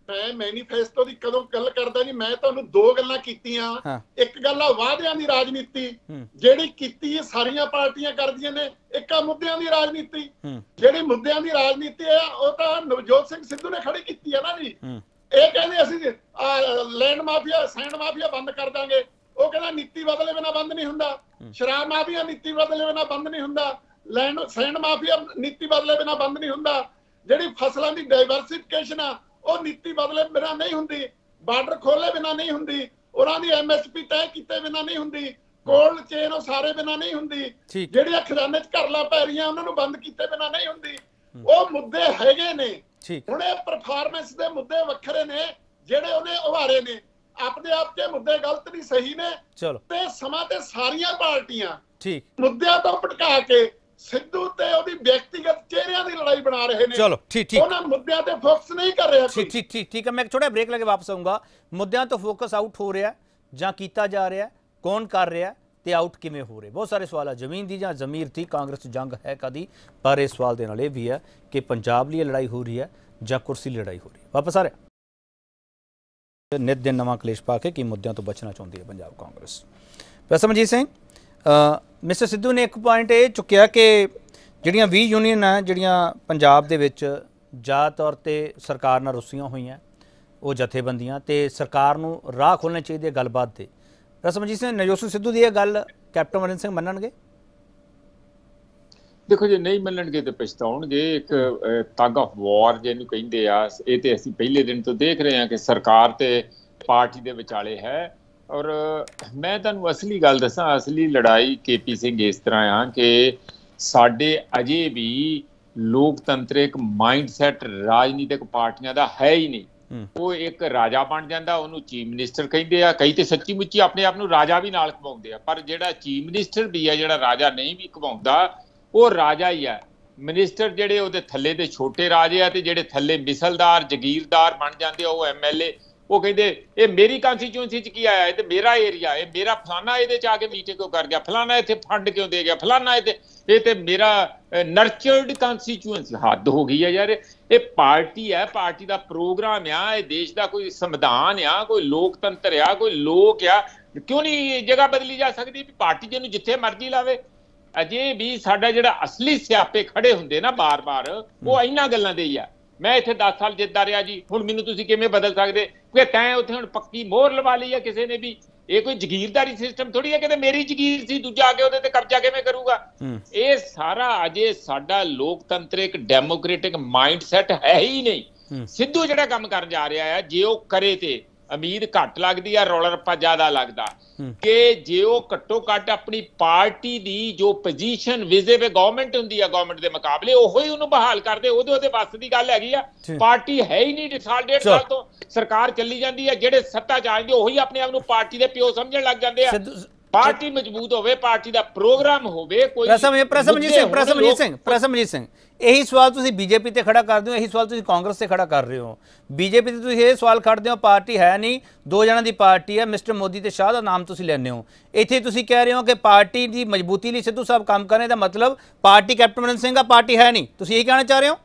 ਮੈਂ ਮੈਨੀਫੈਸਟੋ ਦੀ ਕਦੋਂ ਗੱਲ ਕਰਦਾ ਜੀ, ਮੈਂ ਤੁਹਾਨੂੰ ਦੋ ਗੱਲਾਂ ਕੀਤੀਆਂ। ਇੱਕ ਗੱਲ ਆ ਵਾਅਦਿਆਂ ਦੀ ਰਾਜਨੀਤੀ ਜਿਹੜੀ ਕੀਤੀ ਸਾਰੀਆਂ ਪਾਰਟੀਆਂ ਕਰਦੀਆਂ ਨੇ, ਇੱਕ ਆ ਮੁੱਦਿਆਂ ਦੀ ਰਾਜਨੀਤੀ। ਜਿਹੜੀ ਮੁੱਦਿਆਂ ਦੀ ਰਾਜਨੀਤੀ ਆ ਉਹ ਤਾਂ ਨਵਜੋਤ ਸਿੰਘ ਸਿੱਧੂ ਨੇ ਖੜੀ ਕੀਤੀ ਆ ਨਾ ਜੀ। ਇਹ ਕਹਿੰਦੇ ਅਸੀਂ ਲੈਂਡ ਮਾਫੀਆ ਸੈਂਡ ਮਾਫੀਆ ਬੰਦ ਕਰ ਦਾਂਗੇ, ਉਹ ਕਹਿੰਦਾ ਨੀਤੀ ਬਦਲੇ ਬਿਨਾਂ ਬੰਦ ਨਹੀਂ ਹੁੰਦਾ। ਸ਼ਰਾਬ ਮਾਫੀਆ ਨੀਤੀ ਬਦਲੇ ਬਿਨਾਂ ਬੰਦ ਨਹੀਂ ਹੁੰਦਾ, ਲੈਂਡ ਸੈਂਡ ਮਾਫੀਆ ਨੀਤੀ ਬਦਲੇ ਬਿਨਾਂ ਬੰਦ ਨਹੀਂ ਹੁੰਦਾ। ਜਿਹੜੀ ਫਸਲਾਂ ਦੀ ਡਾਈਵਰਸਿਫਿਕੇਸ਼ਨ ਆ ਉਹ ਨੀਤੀ ਬਦਲੇ ਬਿਨਾਂ ਨਹੀਂ ਹੁੰਦੀ, ਬਾਰਡਰ ਖੋਲੇ ਬਿਨਾਂ ਨਹੀਂ ਹੁੰਦੀ, ਉਹਨਾਂ ਦੀ MSP ਤੈਅ ਕੀਤੇ ਬਿਨਾਂ ਨਹੀਂ ਹੁੰਦੀ, ਕੋਲਡ ਚੇਨ ਉਹ ਸਾਰੇ ਬਿਨਾਂ ਨਹੀਂ ਹੁੰਦੀ, ਜਿਹੜੀਆਂ ਖਜ਼ਾਨੇ 'ਚ ਘਰਲਾ ਪੈ ਰਹੀਆਂ ਉਹਨਾਂ ਨੂੰ ਬੰਦ ਕੀਤੇ ਬਿਨਾਂ ਨਹੀਂ ਹੁੰਦੀ। ਉਹ ਮੁੱਦੇ ਹੈਗੇ ਨੇ। ਹੁਣ ਇਹ ਪਰਫਾਰਮੈਂਸ ਦੇ ਮੁੱਦੇ ਵੱਖਰੇ ਨੇ ਜਿਹੜੇ ਉਹਨੇ ਉਭਾਰੇ ਨੇ, ਆਪਣੇ ਆਪ 'ਚ ਮੁੱਦੇ ਗਲਤ ਨਹੀਂ ਸਹੀ ਨੇ। ਤੇ ਸਮਾਂ ਤੇ ਸਾਰੀਆਂ ਪਾਰਟੀਆਂ ਮੁੱਦਿਆਂ ਤੋਂ ਭਟਕਾ ਕੇ ਸਿੱਧੂ ਤੇ ਉਹਦੀ ਵਿਅਕਤੀਗਤ ਚਿਹਰਿਆਂ ਦੀ ਲੜਾਈ ਬਣਾ ਰਹੇ ਨੇ। ਚਲੋ ਠੀਕ ਉਹਨਾਂ ਮੁੱਦਿਆਂ ਤੇ ਫੋਕਸ ਨਹੀਂ ਕਰ ਰਿਹਾ। ਠੀਕ ਹੈ, ਮੈਂ ਇੱਕ ਛੋਟਾ ਬ੍ਰੇਕ ਲੈ ਕੇ ਵਾਪਸ ਆਊਂਗਾ। ਮੁੱਦਿਆਂ ਤੋਂ ਫੋਕਸ ਆਊਟ ਹੋ ਰਿਹਾ ਜਾਂ ਕੀਤਾ ਜਾ ਰਿਹਾ, ਕੌਣ ਕਰ ਰਿਹਾ ਤੇ ਆਊਟ ਕਿਵੇਂ ਹੋ ਰਿਹਾ? ਬਹੁਤ ਸਾਰੇ ਸਵਾਲ ਆ। ਜ਼ਮੀਨ ਦੀ ਜਾਂ ਜ਼ਮੀਰ ਦੀ ਕਾਂਗਰਸ ਜੰਗ ਹੈ ਕਦੀ, ਪਰ ਇਸ ਸਵਾਲ ਦੇ ਨਾਲ ਇਹ ਵੀ ਹੈ ਕਿ ਪੰਜਾਬ ਲਈ ਲੜਾਈ ਹੋ ਰਹੀ ਹੈ ਜਾਂ ਕੁਰਸੀ ਲਈ ਲੜਾਈ ਹੋ ਰਹੀ ਹੈ। ਵਾਪਸ ਆ ਰਿਹਾ। ਨਿਤ ਦਿਨ ਨਵਾਂ ਕਲੇਸ਼ ਪਾ ਕੇ ਕੀ ਮੁੱਦਿਆਂ ਤੋਂ ਬਚਣਾ ਚਾਹੁੰਦੀ ਹੈ ਪੰਜਾਬ ਕਾਂਗਰਸ? ਪ੍ਰੋਫੈਸਰ ਮਨਜੀਤ ਸਿੰਘ, ਮਿਸਟਰ ਸਿੱਧੂ ਨੇ ਇੱਕ ਪੁਆਇੰਟ ਇਹ ਚੁੱਕਿਆ ਕਿ ਜਿਹੜੀਆਂ 20 ਯੂਨੀਅਨ ਹੈ ਜਿਹੜੀਆਂ ਪੰਜਾਬ ਦੇ ਵਿੱਚ ਜ਼ਿਆਦਾ ਤੌਰ 'ਤੇ ਸਰਕਾਰ ਨਾਲ ਰੁੱਸੀਆਂ ਹੋਈਆਂ, ਉਹ ਜਥੇਬੰਦੀਆਂ, ਤੇ ਸਰਕਾਰ ਨੂੰ ਰਾਹ ਖੋਲ੍ਹਣੇ ਚਾਹੀਦੇ ਗੱਲਬਾਤ ਦੇ। ਪ੍ਰੋਫੈਸਰ ਮਨਜੀਤ ਸਿੰਘ, ਨਵਜੋਤ ਸਿੰਘ ਸਿੱਧੂ ਦੀ ਇਹ ਗੱਲ ਕੈਪਟਨ ਅਮਰਿੰਦਰ ਸਿੰਘ ਮੰਨਣਗੇ? ਦੇਖੋ ਜੇ ਨਹੀਂ ਮੰਨਣਗੇ ਤੇ ਪਛਤਾਉਣਗੇ। ਇੱਕ ਟਗ ਆਫ ਵਾਰ ਜਿਹਨੂੰ ਕਹਿੰਦੇ ਆ, ਇਹ ਤੇ ਅਸੀਂ ਪਹਿਲੇ ਦਿਨ ਤੋਂ ਦੇਖ ਰਹੇ ਹਾਂ ਕਿ ਸਰਕਾਰ ਤੇ ਪਾਰਟੀ ਦੇ ਵਿਚਾਲੇ ਹੈ। ਔਰ ਮੈਂ ਤੁਹਾਨੂੰ ਅਸਲੀ ਗੱਲ ਦੱਸਾਂ, ਅਸਲੀ ਲੜਾਈ KP ਸਿੰਘ ਇਸ ਤਰ੍ਹਾਂ ਆ ਕਿ ਸਾਡੇ ਅਜੇ ਵੀ ਲੋਕਤੰਤਰਿਕ ਮਾਈਂਡਸੈਟ ਰਾਜਨੀਤਿਕ ਪਾਰਟੀਆਂ ਦਾ ਹੈ ਹੀ ਨਹੀਂ। ਉਹ ਇੱਕ ਰਾਜਾ ਬਣ ਜਾਂਦਾ, ਉਹਨੂੰ ਚੀਫ ਮਿਨਿਸਟਰ ਕਹਿੰਦੇ ਆ। ਕਈ ਤੇ ਸੱਚੀ ਮੁੱਚੀ ਆਪਣੇ ਆਪ ਨੂੰ ਰਾਜਾ ਵੀ ਨਾਲ ਘਵਾਉਂਦੇ ਆ, ਪਰ ਜਿਹੜਾ ਚੀਫ ਮਿਨਿਸਟਰ ਵੀ ਆ, ਜਿਹੜਾ ਰਾਜਾ ਨਹੀਂ ਵੀ ਘਵਾਉਂਦਾ, ਉਹ ਰਾਜਾ ਹੀ ਆ। ਮਿਨਿਸਟਰ ਜਿਹੜੇ ਉਹਦੇ ਥੱਲੇ ਦੇ ਛੋਟੇ ਰਾਜੇ ਆ, ਤੇ ਜਿਹੜੇ ਥੱਲੇ ਮਿਸਲਦਾਰ ਜਗੀਰਦਾਰ ਬਣ ਜਾਂਦੇ ਆ, ਉਹ MLA। ਉਹ ਕਹਿੰਦੇ ਇਹ ਮੇਰੀ ਕੰਸਟੀਚੁਐਂਸੀ 'ਚ ਕੀ ਆਇਆ, ਇਹ ਤੇ ਮੇਰਾ ਏਰੀਆ, ਇਹ ਮੇਰਾ ਫਲਾਨਾ ਇਹਦੇ 'ਚ ਆ ਕੇ ਮੀਟਿੰਗ ਕਿਉਂ ਕਰ ਗਿਆ, ਫਲਾਨਾ ਇੱਥੇ ਫੰਡ ਕਿਉਂ ਦੇ ਗਿਆ, ਫਲਾਨਾ ਇਹ ਤੇ ਮੇਰਾ ਨਰਚਰਡ ਕੰਸਟੀਚੁਐਂਸੀ। ਹੱਦ ਹੋ ਗਈ ਹੈ ਯਾਰ। ਇਹ ਪਾਰਟੀ ਹੈ, ਪਾਰਟੀ ਦਾ ਪ੍ਰੋਗਰਾਮ ਆ, ਇਹ ਦੇਸ਼ ਦਾ ਕੋਈ ਸੰਵਿਧਾਨ ਆ, ਕੋਈ ਲੋਕਤੰਤਰ ਆ, ਕੋਈ ਲੋਕ ਆ। ਕਿਉਂ ਨਹੀਂ ਜਗ੍ਹਾ ਬਦਲੀ ਜਾ ਸਕਦੀ? ਵੀ ਪਾਰਟੀ ਜਿਹਨੂੰ ਜਿੱਥੇ ਮਰਜ਼ੀ ਲਾਵੇ। ਅਜੇ ਵੀ ਸਾਡਾ ਜਿਹੜਾ ਅਸਲੀ ਸਿਆਪੇ ਖੜੇ ਹੁੰਦੇ ਨਾ ਬਾਰ-ਬਾਰ, ਉਹ ਇਹਨਾਂ ਗੱਲਾਂ ਦੇ ਹੀ ਆ। ਮੈਂ ਇੱਥੇ 10 ਸਾਲ ਜਿੱਤਦਾ ਰਿਹਾ ਜੀ, ਹੁਣ ਮੈਨੂੰ ਤੁਸੀਂ ਕਿਵੇਂ ਬਦਲ ਸਕਦੇ? ਕਿ ਤੈਂ ਉੱਥੇ ਹੁਣ ਪੱਕੀ ਮੋਹਰ ਲਵਾ ਲਈ ਆ ਕਿਸੇ ਨੇ ਵੀ। ਇਹ ਕੋਈ ਜ਼ਗੀਰਦਾਰੀ ਸਿਸਟਮ ਥੋੜੀ ਹੈ ਕਿ ਮੇਰੀ ਜ਼ਗੀਰ ਸੀ, ਦੂਜਾ ਆ ਕੇ ਉਹਦੇ ਤੇ ਕਬਜ਼ਾ ਕਿਵੇਂ ਕਰੂਗਾ? ਇਹ ਸਾਰਾ ਅਜੇ ਸਾਡਾ ਲੋਕਤੰਤਰਿਕ ਡੈਮੋਕ੍ਰੈਟਿਕ ਮਾਈਂਡਸੈਟ ਹੈ ਹੀ ਨਹੀਂ। ਸਿੱਧੂ ਜਿਹੜਾ ਕੰਮ ਕਰਨ ਜਾ ਰਿਹਾ ਹੈ, ਜੇ ਉਹ ਕਰੇ ਤੇ ਉਮੀਦ ਘੱਟ ਲੱਗਦੀ ਆ, ਰੌਲਾ ਰੱਪਾ ਜ਼ਿਆਦਾ ਲੱਗਦਾ। ਕਿ ਜੇ ਉਹ ਘੱਟੋ ਘੱਟ ਆਪਣੀ ਪਾਰਟੀ ਦੀ ਜੋ ਪੋਜੀਸ਼ਨ ਵਿਜ਼ੇਵੇ ਗਵਰਨਮੈਂਟ ਹੁੰਦੀ ਆ, ਗਵਰਨਮੈਂਟ ਦੇ ਮੁਕਾਬਲੇ ਉਹੋ ਹੀ ਉਹਨੂੰ ਬਹਾਲ ਕਰਦੇ, ਉਹਦੇ ਵੱਸ ਦੀ ਗੱਲ ਹੈਗੀ ਆ। ਪਾਰਟੀ ਹੈ ਹੀ ਨਹੀਂ। ਸਾਲ ਡੇਢ ਸਾਲ ਤੋਂ ਸਰਕਾਰ ਚੱਲੀ ਜਾਂਦੀ ਆ, ਜਿਹੜੇ ਸੱਤਾ ਚ ਆਉਂਦੇ ਉਹੀ ਆਪਣੇ ਆਪ ਨੂੰ ਪਾਰਟੀ ਦੇ ਪਿਓ ਸਮਝਣ ਲੱਗ ਜਾਂਦੇ ਆ। ਪਾਰਟੀ ਮਜ਼ਬੂਤ ਹੋਵੇ, ਪਾਰਟੀ ਦਾ ਪ੍ਰੋਗਰਾਮ ਹੋਵੇ। ਕੋਈ ਪ੍ਰਸਮਜੀਤ ਸਿੰਘ ਇਹੀ ਸਵਾਲ ਤੁਸੀਂ BJP ਤੇ ਖੜਾ ਕਰਦੇ ਹੋ, ਇਹੀ ਸਵਾਲ ਤੁਸੀਂ ਕਾਂਗਰਸ ਤੇ ਖੜਾ ਕਰ ਰਹੇ ਹੋ। BJP ਤੇ ਤੁਸੀਂ ਇਹ ਸਵਾਲ ਖੜਦੇ ਹੋ ਪਾਰਟੀ ਹੈ ਨਹੀਂ, ਦੋ ਜਣਾਂ ਦੀ ਪਾਰਟੀ ਹੈ, ਮਿਸਟਰ ਮੋਦੀ ਤੇ ਸ਼ਾਹ ਦਾ ਨਾਮ ਤੁਸੀਂ ਲੈਂਦੇ ਹੋ। ਇੱਥੇ ਤੁਸੀਂ ਕਹਿ ਰਹੇ ਹੋ ਕਿ ਪਾਰਟੀ ਦੀ ਮਜ਼ਬੂਤੀ ਲਈ ਸਿੱਧੂ ਸਾਹਿਬ ਕੰਮ ਕਰ ਰਹੇ, ਦਾ ਮਤਲਬ ਪਾਰਟੀ ਕੈਪਟਨ ਅਮਰਿੰਦਰ ਸਿੰਘ ਆ, ਪਾਰਟੀ ਹੈ ਨਹੀਂ। ਤੁਸੀਂ ਇਹ ਕਹਿਣਾ ਚਾਹ ਰਹੇ ਹੋ?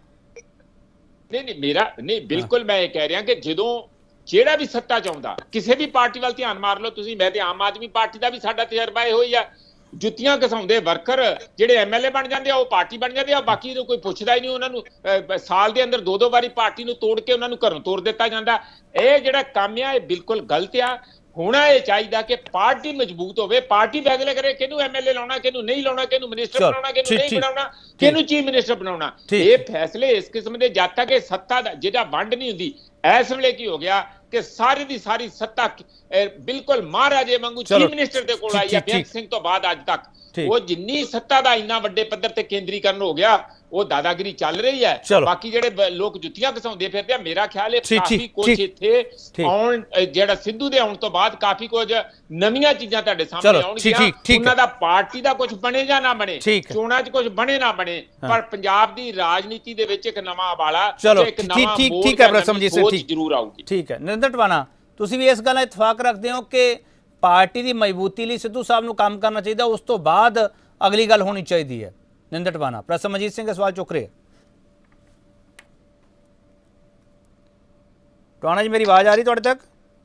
ਨਹੀਂ, ਬਿਲਕੁਲ ਮੈਂ ਇਹ ਕਹਿ ਰਿਹਾ ਕਿ ਜਦੋਂ ਜਿਹੜਾ ਵੀ ਸੱਤਾ ਚਾਹੁੰਦਾ, ਕਿਸੇ ਵੀ ਪਾਰਟੀ ਵੱਲ ਧਿਆਨ ਮਾਰ ਲਓ ਤੁਸੀਂ। ਮੈਂ ਤੇ ਆਮ ਆਦਮੀ ਪਾਰਟੀ ਦਾ ਵੀ ਸਾਡਾ ਤਜਰਬਾ ਇਹ ਹੋਈ ਆ। ਜੁੱਤੀਆਂ ਘਸਾਉਂਦੇ ਵਰਕਰ ਜਿਹੜੇ MLA ਬਣ ਜਾਂਦੇ ਆ, ਉਹ ਪਾਰਟੀ ਬਣ ਜਾਂਦੇ ਆ। ਬਾਕੀ ਕੋਈ ਪੁੱਛਦਾ ਹੀ ਨਹੀਂ ਉਹਨਾਂ ਨੂੰ। ਸਾਲ ਦੇ ਅੰਦਰ 2-2 ਵਾਰੀ ਪਾਰਟੀ ਨੂੰ ਤੋੜ ਕੇ ਉਹਨਾਂ ਨੂੰ ਘਰੋਂ ਤੋੜ ਦਿੱਤਾ ਜਾਂਦਾ। ਇਹ ਜਿਹੜਾ ਕੰਮ ਆ, ਇਹ ਬਿਲਕੁਲ ਗਲਤ ਆ। ਹੋਣਾ ਇਹ ਚਾਹੀਦਾ ਕਿ ਪਾਰਟੀ ਮਜ਼ਬੂਤ ਹੋਵੇ, ਪਾਰਟੀ ਫੈਸਲੇ ਕਰੇ ਕਿਹਨੂੰ MLA ਲਾਉਣਾ, ਕਿਹਨੂੰ ਨਹੀਂ ਲਾਉਣਾ, ਕਿਹਨੂੰ ਮਿਨਿਸਟਰ ਬਣਾਉਣਾ, ਕਿਹਨੂੰ ਨਹੀਂ ਬਣਾਉਣਾ, ਕਿਹਨੂੰ ਚੀਫ ਮਿਨਿਸਟਰ ਬਣਾਉਣਾ। ਇਹ ਫੈਸਲੇ ਇਸ ਕਿਸਮ ਦੇ ਜਦ ਤੱਕ ਇਹ ਸੱਤਾ ਦਾ ਜਿਹੜਾ ਵੰਡ ਨਹੀਂ ਹੁੰਦੀ। ਇਸ ਵੇਲੇ ਕੀ ਹੋ ਗਿਆ ਕਿ ਸਾਰੀ ਦੀ ਸਾਰੀ ਸੱਤਾ ਬਿਲਕੁਲ ਮਹਾਰਾਜੇ ਵਾਂਗੂ ਚੀਫ ਮਿਨਿਸਟਰ ਦੇ ਕੋਲ ਆਈ ਹੈ ਬੇਅੰਤ ਸਿੰਘ ਤੋਂ ਬਾਅਦ ਅੱਜ ਤੱਕ। ਉਹ ਜਿੰਨੀ ਸੱਤਾ ਦਾ ਇੰਨਾ ਵੱਡੇ ਪੱਧਰ ਤੇ ਕੇਂਦਰੀਕਰਨ ਹੋ ਗਿਆ, ਉਹ ਦਾਦਾਗਿਰੀ ਚੱਲ ਰਹੀ ਹੈ। ਬਾਕੀ ਜਿਹੜੇ ਲੋਕ ਜੁੱਤੀਆਂ ਘਸਾਉਂਦੇ ਫਿਰਦੇ ਆ, ਮੇਰਾ ਖਿਆਲ ਹੈ ਕਾਫੀ ਕੁਝ ਇੱਥੇ ਆਉਣ, ਜਿਹੜਾ ਸਿੱਧੂ ਦੇ ਆਉਣ ਤੋਂ ਬਾਅਦ ਕਾਫੀ ਕੁਝ ਨਵੀਆਂ ਚੀਜ਼ਾਂ ਤੁਹਾਡੇ ਸਾਹਮਣੇ ਆਉਣਗੀਆਂ। ਉਹਨਾਂ ਦਾ ਪਾਰਟੀ ਦਾ ਕੁਝ ਬਣੇ ਜਾਂ ਨਾ ਬਣੇ, ਚੋਣਾਂ 'ਚ ਕੁਝ ਬਣੇ ਨਾ ਬਣੇ, ਪਰ ਪੰਜਾਬ ਦੀ ਰਾਜਨੀਤੀ ਦੇ ਵਿੱਚ ਇੱਕ ਨਵਾਂ ਉਬਾਲਾ, ਇੱਕ ਨਵਾਂ ਮੋੜ ਜ਼ਰੂਰ ਆਊਗੀ। ਠੀਕ ਹੈ। ਨਰਿੰਦਰ ਟਵਾਣਾ, ਤੁਸੀਂ ਵੀ ਇਸ ਗੱਲ ਨਾਲ ਇਤਫਾਕ ਰੱਖਦੇ ਹੋ ਕਿ ਪਾਰਟੀ ਦੀ ਮਜ਼ਬੂਤੀ ਲਈ ਸਿੱਧੂ ਸਾਹਿਬ ਨੂੰ ਕੰਮ ਕਰਨਾ ਚਾਹੀਦਾ, ਉਸ ਤੋਂ ਬਾਅਦ ਅਗਲੀ ਗੱਲ ਹੋਣੀ ਚਾਹੀਦੀ ਹੈ? ਨਰਿੰਦਰ ਟਵਾਣਾ, ਪ੍ਰੋਫੈਸਰ ਮਨਜੀਤ ਸਿੰਘ ਦਾ ਸਵਾਲ ਚੁੱਕ ਰਹੇ। ਟਵਾਣਾ ਜੀ, ਮੇਰੀ ਆਵਾਜ਼ ਆ ਰਹੀ ਤੁਹਾਡੇ ਤੱਕ?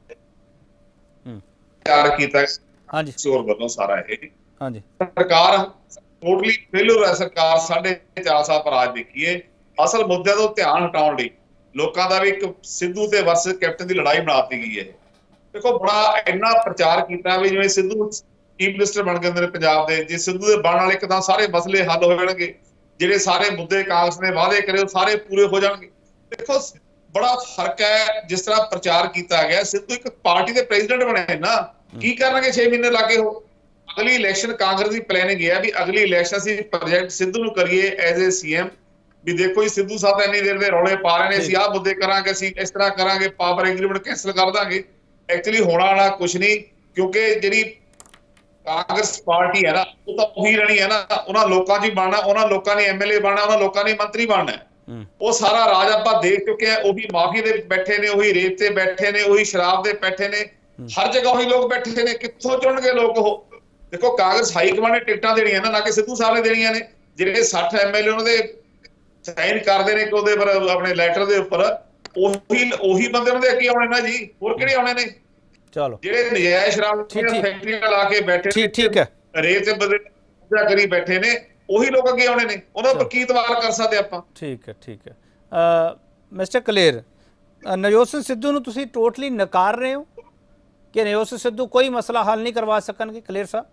ਤਿਆਰ ਕੀਤਾ ਹਾਂਜੀ ਜ਼ੋਰ ਵੱਲੋਂ ਸਾਰਾ ਇਹ ਹਾਂਜੀ। ਸਰਕਾਰ ਟੋਟਲੀ ਫੇਲਰ ਹੈ। ਸਰਕਾਰ 4.5 ਸਾਲ ਪਰ ਰਾਜ ਦੇਖੀਏ, ਅਸਲ ਮੁੱਦਿਆਂ ਤੋਂ ਧਿਆਨ ਹਟਾਉਣ ਲਈ ਲੋਕਾਂ ਦਾ ਵੀ ਇੱਕ ਸਿੱਧੂ ਤੇ ਵਰਸਸ ਕੈਪਟਨ ਦੀ ਲੜਾਈ ਬਣਾ ਦਿੱਤੀ ਗਈ ਹੈ। ਦੇਖੋ ਬੜਾ ਇੰਨਾ ਪ੍ਰਚਾਰ ਕੀਤਾ ਵੀ ਜਿਵੇਂ ਸਿੱਧੂ ਚੀਫ ਮਿਨਿਸਟਰ ਬਣ ਗਏ ਨੇ ਪੰਜਾਬ ਦੇ। ਜੇ ਸਿੱਧੂ ਦੇ ਬਣਨ ਵਾਲੇ ਇੱਕਦਮ ਸਾਰੇ ਮਸਲੇ ਹੱਲ ਹੋ ਜਾਣਗੇ, ਜਿਹੜੇ ਸਾਰੇ ਮੁੱਦੇ ਕਾਂਗਰਸ ਨੇ ਵਾਅਦੇ ਕਰੇ ਉਹ ਸਾਰੇ ਪੂਰੇ ਹੋ ਜਾਣਗੇ। ਦੇਖੋ ਬੜਾ ਫਰਕ ਹੈ ਜਿਸ ਤਰ੍ਹਾਂ ਪ੍ਰਚਾਰ ਕੀਤਾ ਗਿਆ। ਸਿੱਧੂ ਇੱਕ ਪਾਰਟੀ ਦੇ ਪ੍ਰੈਜ਼ੀਡੈਂਟ ਬਣੇ ਨਾ, ਕੀ ਕਰਨਗੇ 6 ਮਹੀਨੇ ਲੱਗੇ ਹੋ। ਅਗਲੀ ਇਲੈਕਸ਼ਨ ਕਾਂਗਰਸ ਦੀ ਪਲੈਨਿੰਗ ਹੈ ਵੀ ਅਗਲੀ ਇਲੈਕਸ਼ਨ ਅਸੀਂ ਪ੍ਰੋਜੈਕਟ ਸਿੱਧੂ ਨੂੰ ਕਰੀਏ ਐਜ਼ ਏ ਸੀਐਮ। ਵੀ ਦੇਖੋ ਜੀ ਸਿੱਧੂ ਸਾਹਿਬ ਇੰਨੀ ਦੇਰ ਦੇ ਰੌਲੇ ਪਾ ਰਹੇ ਨੇ, ਅਸੀਂ ਆਹ ਮੁੱਦੇ ਕਰਾਂਗੇ, ਅਸੀਂ ਇਸ ਤਰ੍ਹਾਂ ਕਰਾਂਗੇ, ਪਾਵਰ ਐਗਰੀਮੈਂਟ ਕੈਂਸਲ ਕਰ ਦਾਂਗੇ। ਐਕਚੁਅਲੀ ਹੋਣਾ ਵਾਲਾ ਕੁਛ ਨਹੀਂ, ਕਿਉਂਕਿ ਜਿਹੜੀ ਕਾਂਗਰਸ ਪਾਰਟੀ ਹੈ ਨਾ ਉਹ ਤਾਂ ਉਹੀ ਰਹਿਣੀ ਹੈ ਨਾ। ਉਹਨਾਂ ਲੋਕਾਂ 'ਚ ਹੀ ਬਣਨਾ, ਉਹਨਾਂ ਲੋਕਾਂ ਨੇ ਐਮਐਲਏ ਬਣਨਾ, ਉਹਨਾਂ ਲੋਕਾਂ ਨੇ ਮੰਤਰੀ ਬਣਨਾ। ਉਹ ਸਾਰਾ ਰਾਜ ਆਪਾਂ ਦੇਖ ਚੁੱਕੇ ਆ। ਉਹੀ ਮਾਫੀ ਦੇ ਵਿੱਚ ਬੈਠੇ ਨੇ, ਉਹੀ ਰੇਤ ਤੇ ਬੈਠੇ ਨੇ, ਉਹੀ ਸ਼ਰਾਬ ਦੇ ਬੈਠੇ ਨੇ, ਹਰ ਜਗ੍ਹਾ ਉਹੀ ਲੋਕ ਬੈਠੇ ਨੇ। ਕਿੱਥੋਂ ਚੁਣਨਗੇ ਲੋਕ ਉਹ? ਦੇਖੋ ਕਾਂਗਰਸ ਹਾਈ ਕਮਾਂਡ ਨੇ ਟਿਕਟਾਂ ਦੇਣੀਆਂ ਨਾ ਕਿ ਸਿੱਧੂ ਸਾਹਿਬ ਨੇ ਦੇਣੀਆਂ ਨੇ। ਜਿਹੜੇ 60 ਐਮਐਲਏ ਉਹਨਾਂ ਦੇ ਸਾਈਨ ਕਰਦੇ ਨੇ ਕਿ ਉਹਦੇ ਪਰ ਆਪਣੇ ਲੈਟਰ ਦੇ ਉੱਪਰ, ਉਹੀ ਬੰਦੇ ਉਹਨਾਂ ਦੇ ਅੱਗੇ ਆਉਣੇ ਨਾ ਜੀ, ਹੋਰ ਕਿਹੜੇ ਆਉਣੇ ਨੇ? ਚਲੋ ਜਿਹੜੇ ਨਜਾਇਜ਼ ਸ਼ਰਾਬ ਫੈਕਟਰੀਆਂ ਲਾ ਕੇ ਬੈਠੇ ਠੀਕ ਹੈ, ਰੇਤ ਤੇ ਬੰਦੇ ਕਰੀ ਬੈਠੇ ਨੇ, ਉਹੀ ਲੋਕ ਅੱਗੇ ਆਉਣੇ ਨੇ। ਉਹਨਾਂ ਉੱਪਰ ਕੀ ਇਤਬਾਰ ਕਰ ਸਕਦੇ ਆਪਾਂ? ਠੀਕ ਹੈ। ਮਿਸਟਰ ਕਲੇਰ, ਨਵਜੋਤ ਸਿੰਘ ਸਿੱਧੂ ਨੂੰ ਤੁਸੀਂ ਟੋਟਲੀ ਨਕਾਰ ਰਹੇ ਹੋ ਕਿ ਨਵਜੋਤ ਸਿੰਘ ਸਿੱਧੂ ਕੋਈ ਮਸਲਾ ਹੱਲ ਨਹੀਂ ਕਰਵਾ ਸਕਣਗੇ? ਕਲੇਰ ਸਾਹਿਬ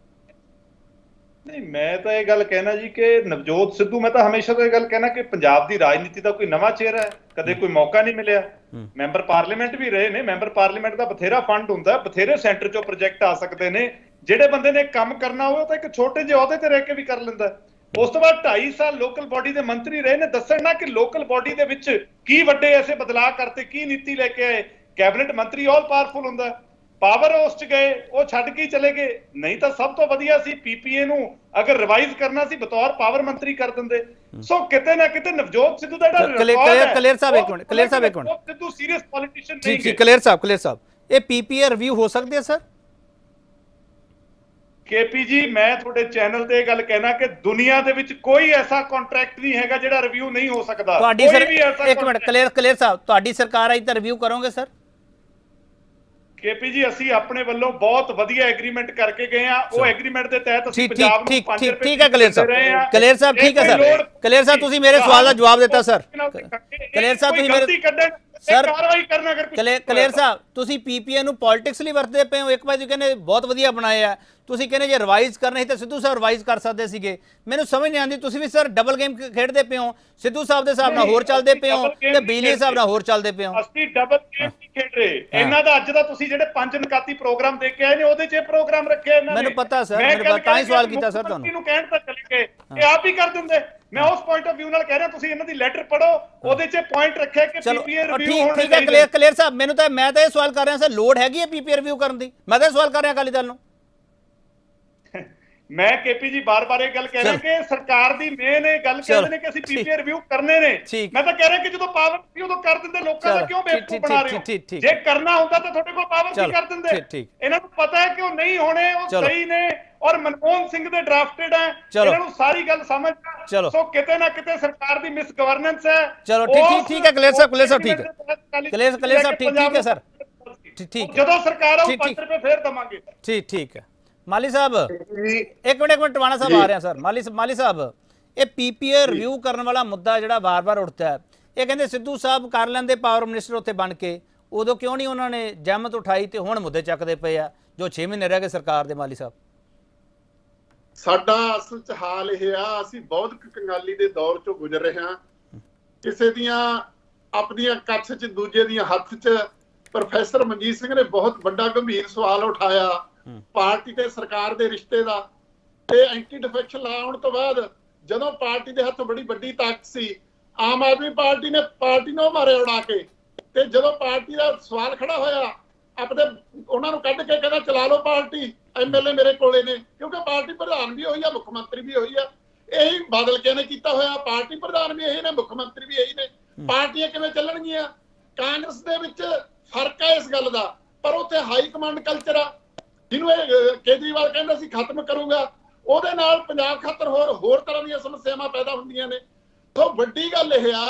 ਨਹੀਂ, ਮੈਂ ਤਾਂ ਇਹ ਗੱਲ ਕਹਿਣਾ ਜੀ ਕਿ ਨਵਜੋਤ ਸਿੱਧੂ, ਮੈਂ ਤਾਂ ਹਮੇਸ਼ਾ ਤੋਂ ਇਹ ਗੱਲ ਕਹਿਣਾ ਕਿ ਪੰਜਾਬ ਦੀ ਰਾਜਨੀਤੀ ਦਾ ਕੋਈ ਨਵਾਂ ਚਿਹਰਾ ਹੈ। ਕਦੇ ਕੋਈ ਮੌਕਾ ਨਹੀਂ ਮਿਲਿਆ। ਮੈਂਬਰ ਪਾਰਲੀਮੈਂਟ ਵੀ ਰਹੇ ਨੇ। ਮੈਂਬਰ ਪਾਰਲੀਮੈਂਟ ਦਾ ਬਥੇਰਾ ਫੰਡ ਹੁੰਦਾ, ਬਥੇਰੇ ਸੈਂਟਰ ਚੋਂ ਪ੍ਰੋਜੈਕਟ ਆ ਸਕਦੇ ਨੇ। ਜਿਹੜੇ ਬੰਦੇ ਨੇ ਕੰਮ ਕਰਨਾ ਹੋਵੇ ਉਹ ਤਾਂ ਇੱਕ ਛੋਟੇ ਜਿਹੇ ਅਹੁਦੇ ਤੇ ਰਹਿ ਕੇ ਵੀ ਕਰ ਲੈਂਦਾ। ਉਸ ਤੋਂ ਬਾਅਦ 2.5 ਸਾਲ ਲੋਕਲ ਬਾਡੀ ਦੇ ਮੰਤਰੀ ਰਹੇ ਨੇ। ਦੱਸਣਾ ਕਿ ਲੋਕਲ ਬਾਡੀ ਦੇ ਵਿੱਚ ਕੀ ਵੱਡੇ ਐਸੇ ਬਦਲਾਅ ਕਰਤੇ, ਕੀ ਨੀਤੀ ਲੈ ਕੇ ਆਏ। ਕੈਬਨਿਟ ਮੰਤਰੀ ਆਲ ਪਾਵਰਫੁਲ ਹੁੰਦਾ, ਪਾਵਰ ਹਾਊਸ 'ਚ ਗਏ, ਉਹ ਛੱਡ ਕੇ ਚਲੇ ਗਏ। ਨਹੀਂ ਤਾਂ ਸਭ ਤੋਂ ਵਧੀਆ ਸੀ ਪੀਪੀਏ ਨੂੰ ਅਗਰ ਰਿਵਾਈਜ਼ ਕਰਨਾ ਸੀ ਬਤੌਰ ਪਾਵਰ ਮੰਤਰੀ ਕਰ ਦਿੰਦੇ। ਸੋ ਕਿਤੇ ਨਾ ਕਿਤੇ ਨਵਜੋਤ ਸਿੱਧੂ ਦਾ ਜਿਹੜਾ ਕਲੇਰ ਸਾਹਿਬ ਇੱਕ ਮਿੰਟ ਸਿੱਧੂ ਸੀਰੀਅਸ ਪੋਲੀਟੀਸ਼ੀਅਨ ਨਹੀਂ ਹੈ। ਕਲੇਰ ਸਾਹਿਬ ਇਹ ਪੀਪੀਏ ਰਿਵਿਊ ਹੋ ਸਕਦੀ ਹੈ ਸਰ? ਕੇਪੀ ਜੀ, ਮੈਂ ਤੁਹਾਡੇ ਚੈਨਲ ਤੇ ਇਹ ਗੱਲ ਕਹਿਣਾ ਕਿ ਦੁਨੀਆ ਦੇ ਵਿੱਚ ਕੋਈ ਐਸਾ ਕੰਟਰੈਕਟ ਨਹੀਂ ਹੈਗਾ ਜਿਹੜਾ ਰਿਵਿਊ ਨਹੀਂ ਹੋ ਸਕਦਾ। ਤੁਹਾਡੀ ਇੱਕ ਮਿੰਟ ਕਲੇਰ ਸਾਹਿਬ, ਤੁਹਾਡੀ ਸਰਕਾਰ ਆਈ ਤਾਂ ਰਿਵਿਊ ਕਰੋਗੇ ਸਰ? ਕੇਪੀ ਜੀ, ਅਸੀਂ ਆਪਣੇ ਵੱਲੋਂ ਬਹੁਤ ਵਧੀਆ ਐਗਰੀਮੈਂਟ ਕਰਕੇ ਗਏ ਆ। ਉਹ ਐਗਰੀਮੈਂਟ ਦੇ ਤਹਿਤ ਅਸੀਂ ਪੰਜਾਬ ਨੂੰ 5 ਰੁਪਏ ਠੀਕ ਹੈ ਕਲੇਰ ਸਾਹਿਬ ਠੀਕ ਹੈ ਸਰ। ਕਲੇਰ ਸਾਹਿਬ ਤੁਸੀਂ ਮੇਰੇ ਸਵਾਲ ਦਾ ਜਵਾਬ ਦਿੱਤਾ ਸਰ। ਕਲੇਰ ਸਾਹਿਬ ਤੁਸੀਂ ਮੇਰੇ ਸਰ ਕਾਰਵਾਈ ਕਰਨਾ ਅਗਰ ਕਲੇਰ ਸਾਹਿਬ ਤੁਸੀਂ ਪੀਪੀਏ ਨੂੰ ਪੋਲਿਟਿਕਸ ਲਈ ਵਰਤਦੇ ਪਏ ਹੋ। ਇੱਕ ਵਾਰ ਕਹਿੰਦੇ ਬਹੁਤ ਵਧੀਆ ਬਣਾਇਆ, ਤੁਸੀਂ ਕਹਿੰਦੇ ਜੇ ਰਿਵਾਈਜ਼ ਕਰਨਾ ਸੀ ਤਾਂ ਸਿੱਧੂ ਸਾਹਿਬ ਰਿਵਾਈਜ਼ ਕਰ ਸਕਦੇ ਸੀਗੇ। ਮੈਨੂੰ ਸਮਝ ਨਹੀਂ ਆਉਂਦੀ, ਤੁਸੀਂ ਵੀ ਸਰ ਡਬਲ ਗੇਮ ਖੇਡਦੇ ਪਏ ਹੋ। ਸਿੱਧੂ ਸਾਹਿਬ ਦੇ ਹਿਸਾਬ ਨਾਲ ਹੋਰ ਚੱਲਦੇ ਪਏ ਹੋ ਤੇ ਬਿਜਲੀ ਦੇ ਹਿਸਾਬ ਨਾਲ ਹੋਰ ਚੱਲਦੇ ਪਏ ਹੋ। ਅਸੀਂ ਡਬਲ ਗੇਮ ਨਹੀਂ ਖੇਡ ਰਹੇ। ਇਹਨਾਂ ਦਾ ਅੱਜ ਦਾ ਤੁਸੀਂ ਜਿਹੜੇ 5 ਨਕਾਤੀ ਪ੍ਰੋਗਰਾਮ ਦੇਖ ਕੇ ਆਏ ਨੇ ਉਹਦੇ 'ਚ ਪ੍ਰੋਗਰਾਮ ਰੱਖਿਆ ਇਹਨਾਂ ਨੇ। ਮੈਨੂੰ ਪਤਾ ਸਰ, ਮੈਨੂੰ ਤਾਂ ਹੀ ਸਵਾਲ ਕੀਤਾ ਸਰ ਤੁਹਾਨੂੰ। ਕਹਿਣ ਤਾਂ ਚਲੇ ਗਏ ਇਹ ਆਪ ਹੀ ਕਰ ਦਿੰਦੇ। ਮੈਂ ਉਸ ਪੁਆਇੰਟ ਆਫ ਵਿਊ ਨਾਲ ਕਹਿ ਰਿਹਾ, ਤੁਸੀਂ ਇਹਨਾਂ ਦੀ ਲੈਟਰ ਪੜੋ, ਉਹਦੇ 'ਚ ਪੁਆਇੰਟ ਰੱਖਿਆ ਕਿ ਪੀਪੀਏ ਰਿਵਿਊ ਹੋਣਾ ਚਾਹੀਦਾ। ਠੀਕ ਹੈ ਕਲੇਰ ਸਾਹਿਬ, ਮੈਂ ਤਾਂ ਇਹ ਸਵਾਲ ਕਰ ਰਿਹਾ ਸਰ, ਲੋੜ ਹੈਗੀ ਹੈ ਪੀਪੀਏ ਰਿਵਿਊ ਕਰਨ ਦੀ? ਮੈਂ ਤਾਂ ਇਹ ਸਵਾਲ ਕਰ ਰਿਹਾ ਅਕਾਲੀ ਦਲ ਨੂੰ। ਮੈਂ ਕੇਪੀ ਜੀ ਬਾਰ-ਬਾਰ ਇਹ ਗੱਲ ਕਹਿ ਰਿਹਾ ਕਿ ਸਰਕਾਰ ਦੀ ਮੇਨ ਇਹ ਗੱਲ ਕਹਿੰਦੇ ਨੇ ਕਿ ਅਸੀਂ ਪੀਪੀਏ ਰਿਵਿਊ ਕਰਨੇ ਨੇ। ਮੈਂ ਤਾਂ ਕਹਿ ਰਿਹਾ ਕਿ ਜਦੋਂ ਪਾਵਰ ਸੀ ਉਦੋਂ ਕਰ ਦਿੰਦੇ। ਲੋਕਾਂ ਦਾ ਕਿਉਂ ਬੇਵਕੂਫ ਬਣਾ ਰਹੇ ਹੋ? ਜੇ ਕਰਨਾ ਹੁੰਦਾ ਤਾਂ ਤੁਹਾਡੇ ਕੋਲ ਪਾਵਰ ਸੀ ਕਰ ਦਿੰਦੇ। ਇਹਨਾਂ ਨੂੰ ਪਤਾ ਹੈ ਕਿ ਉਹ ਨਹੀਂ ਹੋਣੇ, ਉਹ ਸਹੀ ਨੇ ਔਰ ਮਨਮੋਹਨ ਸਿੰਘ ਦੇ ਡਰਾਫਟਡ ਹੈ। ਇਹਨਾਂ ਨੂੰ ਸਾਰੀ ਗੱਲ ਸਮਝ ਆ। ਸੋ ਕਿਤੇ ਨਾ ਕਿਤੇ ਸਰਕਾਰ ਦੀ ਮਿਸ ਗਵਰਨੈਂਸ ਹੈ। ਚਲੋ ਠੀਕ ਹੈ ਕਲੇਰ ਸਾਹਿਬ ਠੀਕ ਹੈ। ਕਲੇਰ ਸਾਹਿਬ ਠੀਕ ਹੈ ਸਰ, ਠੀਕ। ਜਦੋਂ ਸਰਕਾਰ ਆਉ 5 ਰੁਪਏ ਫੇਰ ਦਵਾਂਗੇ। ਠੀਕ ਹੈ। ਮਾਲੀ ਸਾਹਿਬ ਇੱਕ ਮਿੰਟ ਟਵਾਣਾ ਸਾਹਿਬ ਆ ਰਹੇ ਸਰ। ਮਾਲੀ ਸਾਹਿਬ, ਇਹ ਪੀਪੀਏ ਰਿਵਿਊ ਕਰਨ ਵਾਲਾ ਮੁੱਦਾ ਜਿਹੜਾ ਵਾਰ-ਵਾਰ ਉੱਠਦਾ ਹੈ, ਇਹ ਕਹਿੰਦੇ ਸਿੱਧੂ ਸਾਹਿਬ ਕਰ ਲੈਂਦੇ ਪਾਵਰ ਮਿਨਿਸਟਰ ਉੱਥੇ ਬਣ ਕੇ, ਉਦੋਂ ਕਿਉਂ ਨਹੀਂ ਉਹਨਾਂ ਨੇ ਜਹਿਮਤ ਉਠਾਈ ਤੇ ਹੁਣ ਮੁੱਦੇ ਚੱਕਦੇ ਪਏ ਆ ਜੋ 6 ਮਹੀਨੇ ਰਹਿ ਗਏ ਸਰਕਾਰ ਦੇ? ਮਾਲੀ ਸਾਹਿਬ, ਸਾਡਾ ਅਸਲ 'ਚ ਹਾਲ ਇਹ ਆ, ਅਸੀਂ ਬਹੁਤ ਕੰਗਾਲੀ ਦੇ ਦੌਰ 'ਚੋਂ ਗੁਜ਼ਰ ਰਹੇ ਹਾਂ। ਕਿਸੇ ਦੀਆਂ ਆਪਣੀਆਂ ਕੱਛ 'ਚ, ਦੂਜੇ ਦੀਆਂ ਹੱਥ 'ਚ। ਪ੍ਰੋਫੈਸਰ ਮਨਜੀਤ ਸਿੰਘ ਨੇ ਬਹੁਤ ਵੱਡਾ ਗੰਭੀਰ ਸਵਾਲ ਉਠਾਇਆ ਪਾਰਟੀ ਤੇ ਸਰਕਾਰ ਦੇ ਰਿਸ਼ਤੇ ਦਾ। ਤੇ ਐਂਟੀ ਡਿਫੈਕਸ਼ਨ ਲਾ ਆਉਣ ਤੋਂ ਬਾਅਦ ਜਦੋਂ ਪਾਰਟੀ ਦੇ ਹੱਥ ਬੜੀ ਵੱਡੀ ਤਾਕਤ ਸੀ, ਆਮ ਆਦਮੀ ਪਾਰਟੀ ਨੇ ਪਾਰਟੀ ਨੂੰ ਮਾਰੇ ਉਡਾ ਕੇ। ਤੇ ਜਦੋਂ ਪਾਰਟੀ ਦਾ ਸਵਾਲ ਖੜਾ ਹੋਇਆ, ਆਪਣੇ ਉਹਨਾਂ ਨੂੰ ਕੱਢ ਕੇ ਕਹਿੰਦਾ ਚਲਾ ਲਓ ਪਾਰਟੀ, ਐਮਐਲਏ ਮੇਰੇ ਕੋਲੇ ਨੇ। ਕਿਉਂਕਿ ਪਾਰਟੀ ਪ੍ਰਧਾਨ ਵੀ ਹੋਈ ਆ, ਮੁੱਖ ਮੰਤਰੀ ਵੀ ਹੋਈ ਆ। ਇਹੀ ਬਾਦਲ ਕੇ ਨੇ ਕੀਤਾ ਹੋਇਆ। ਪਾਰਟੀ ਪ੍ਰਧਾਨ ਵੀ ਇਹੀ ਨੇ, ਮੁੱਖ ਮੰਤਰੀ ਵੀ ਇਹੀ ਨੇ। ਪਾਰਟੀਆਂ ਕਿਵੇਂ ਚੱਲਣਗੀਆਂ? ਕਾਂਗਰਸ ਦੇ ਵਿੱਚ ਫਰਕ ਹੈ ਇਸ ਗੱਲ ਦਾ, ਪਰ ਉੱਥੇ ਹਾਈ ਕਮਾਂਡ ਕਲਚਰ ਆ ਜਿਹਨੂੰ ਇਹ ਕੇਜਰੀਵਾਲ ਕਹਿੰਦਾ ਸੀ ਖਤਮ ਕਰੂੰਗਾ। ਉਹਦੇ ਨਾਲ ਪੰਜਾਬ ਖਾਤਰ ਹੋਰ ਤਰ੍ਹਾਂ ਦੀਆਂ ਸਮੱਸਿਆਵਾਂ ਪੈਦਾ ਹੁੰਦੀਆਂ ਨੇ। ਸੋ ਵੱਡੀ ਗੱਲ ਇਹ ਆ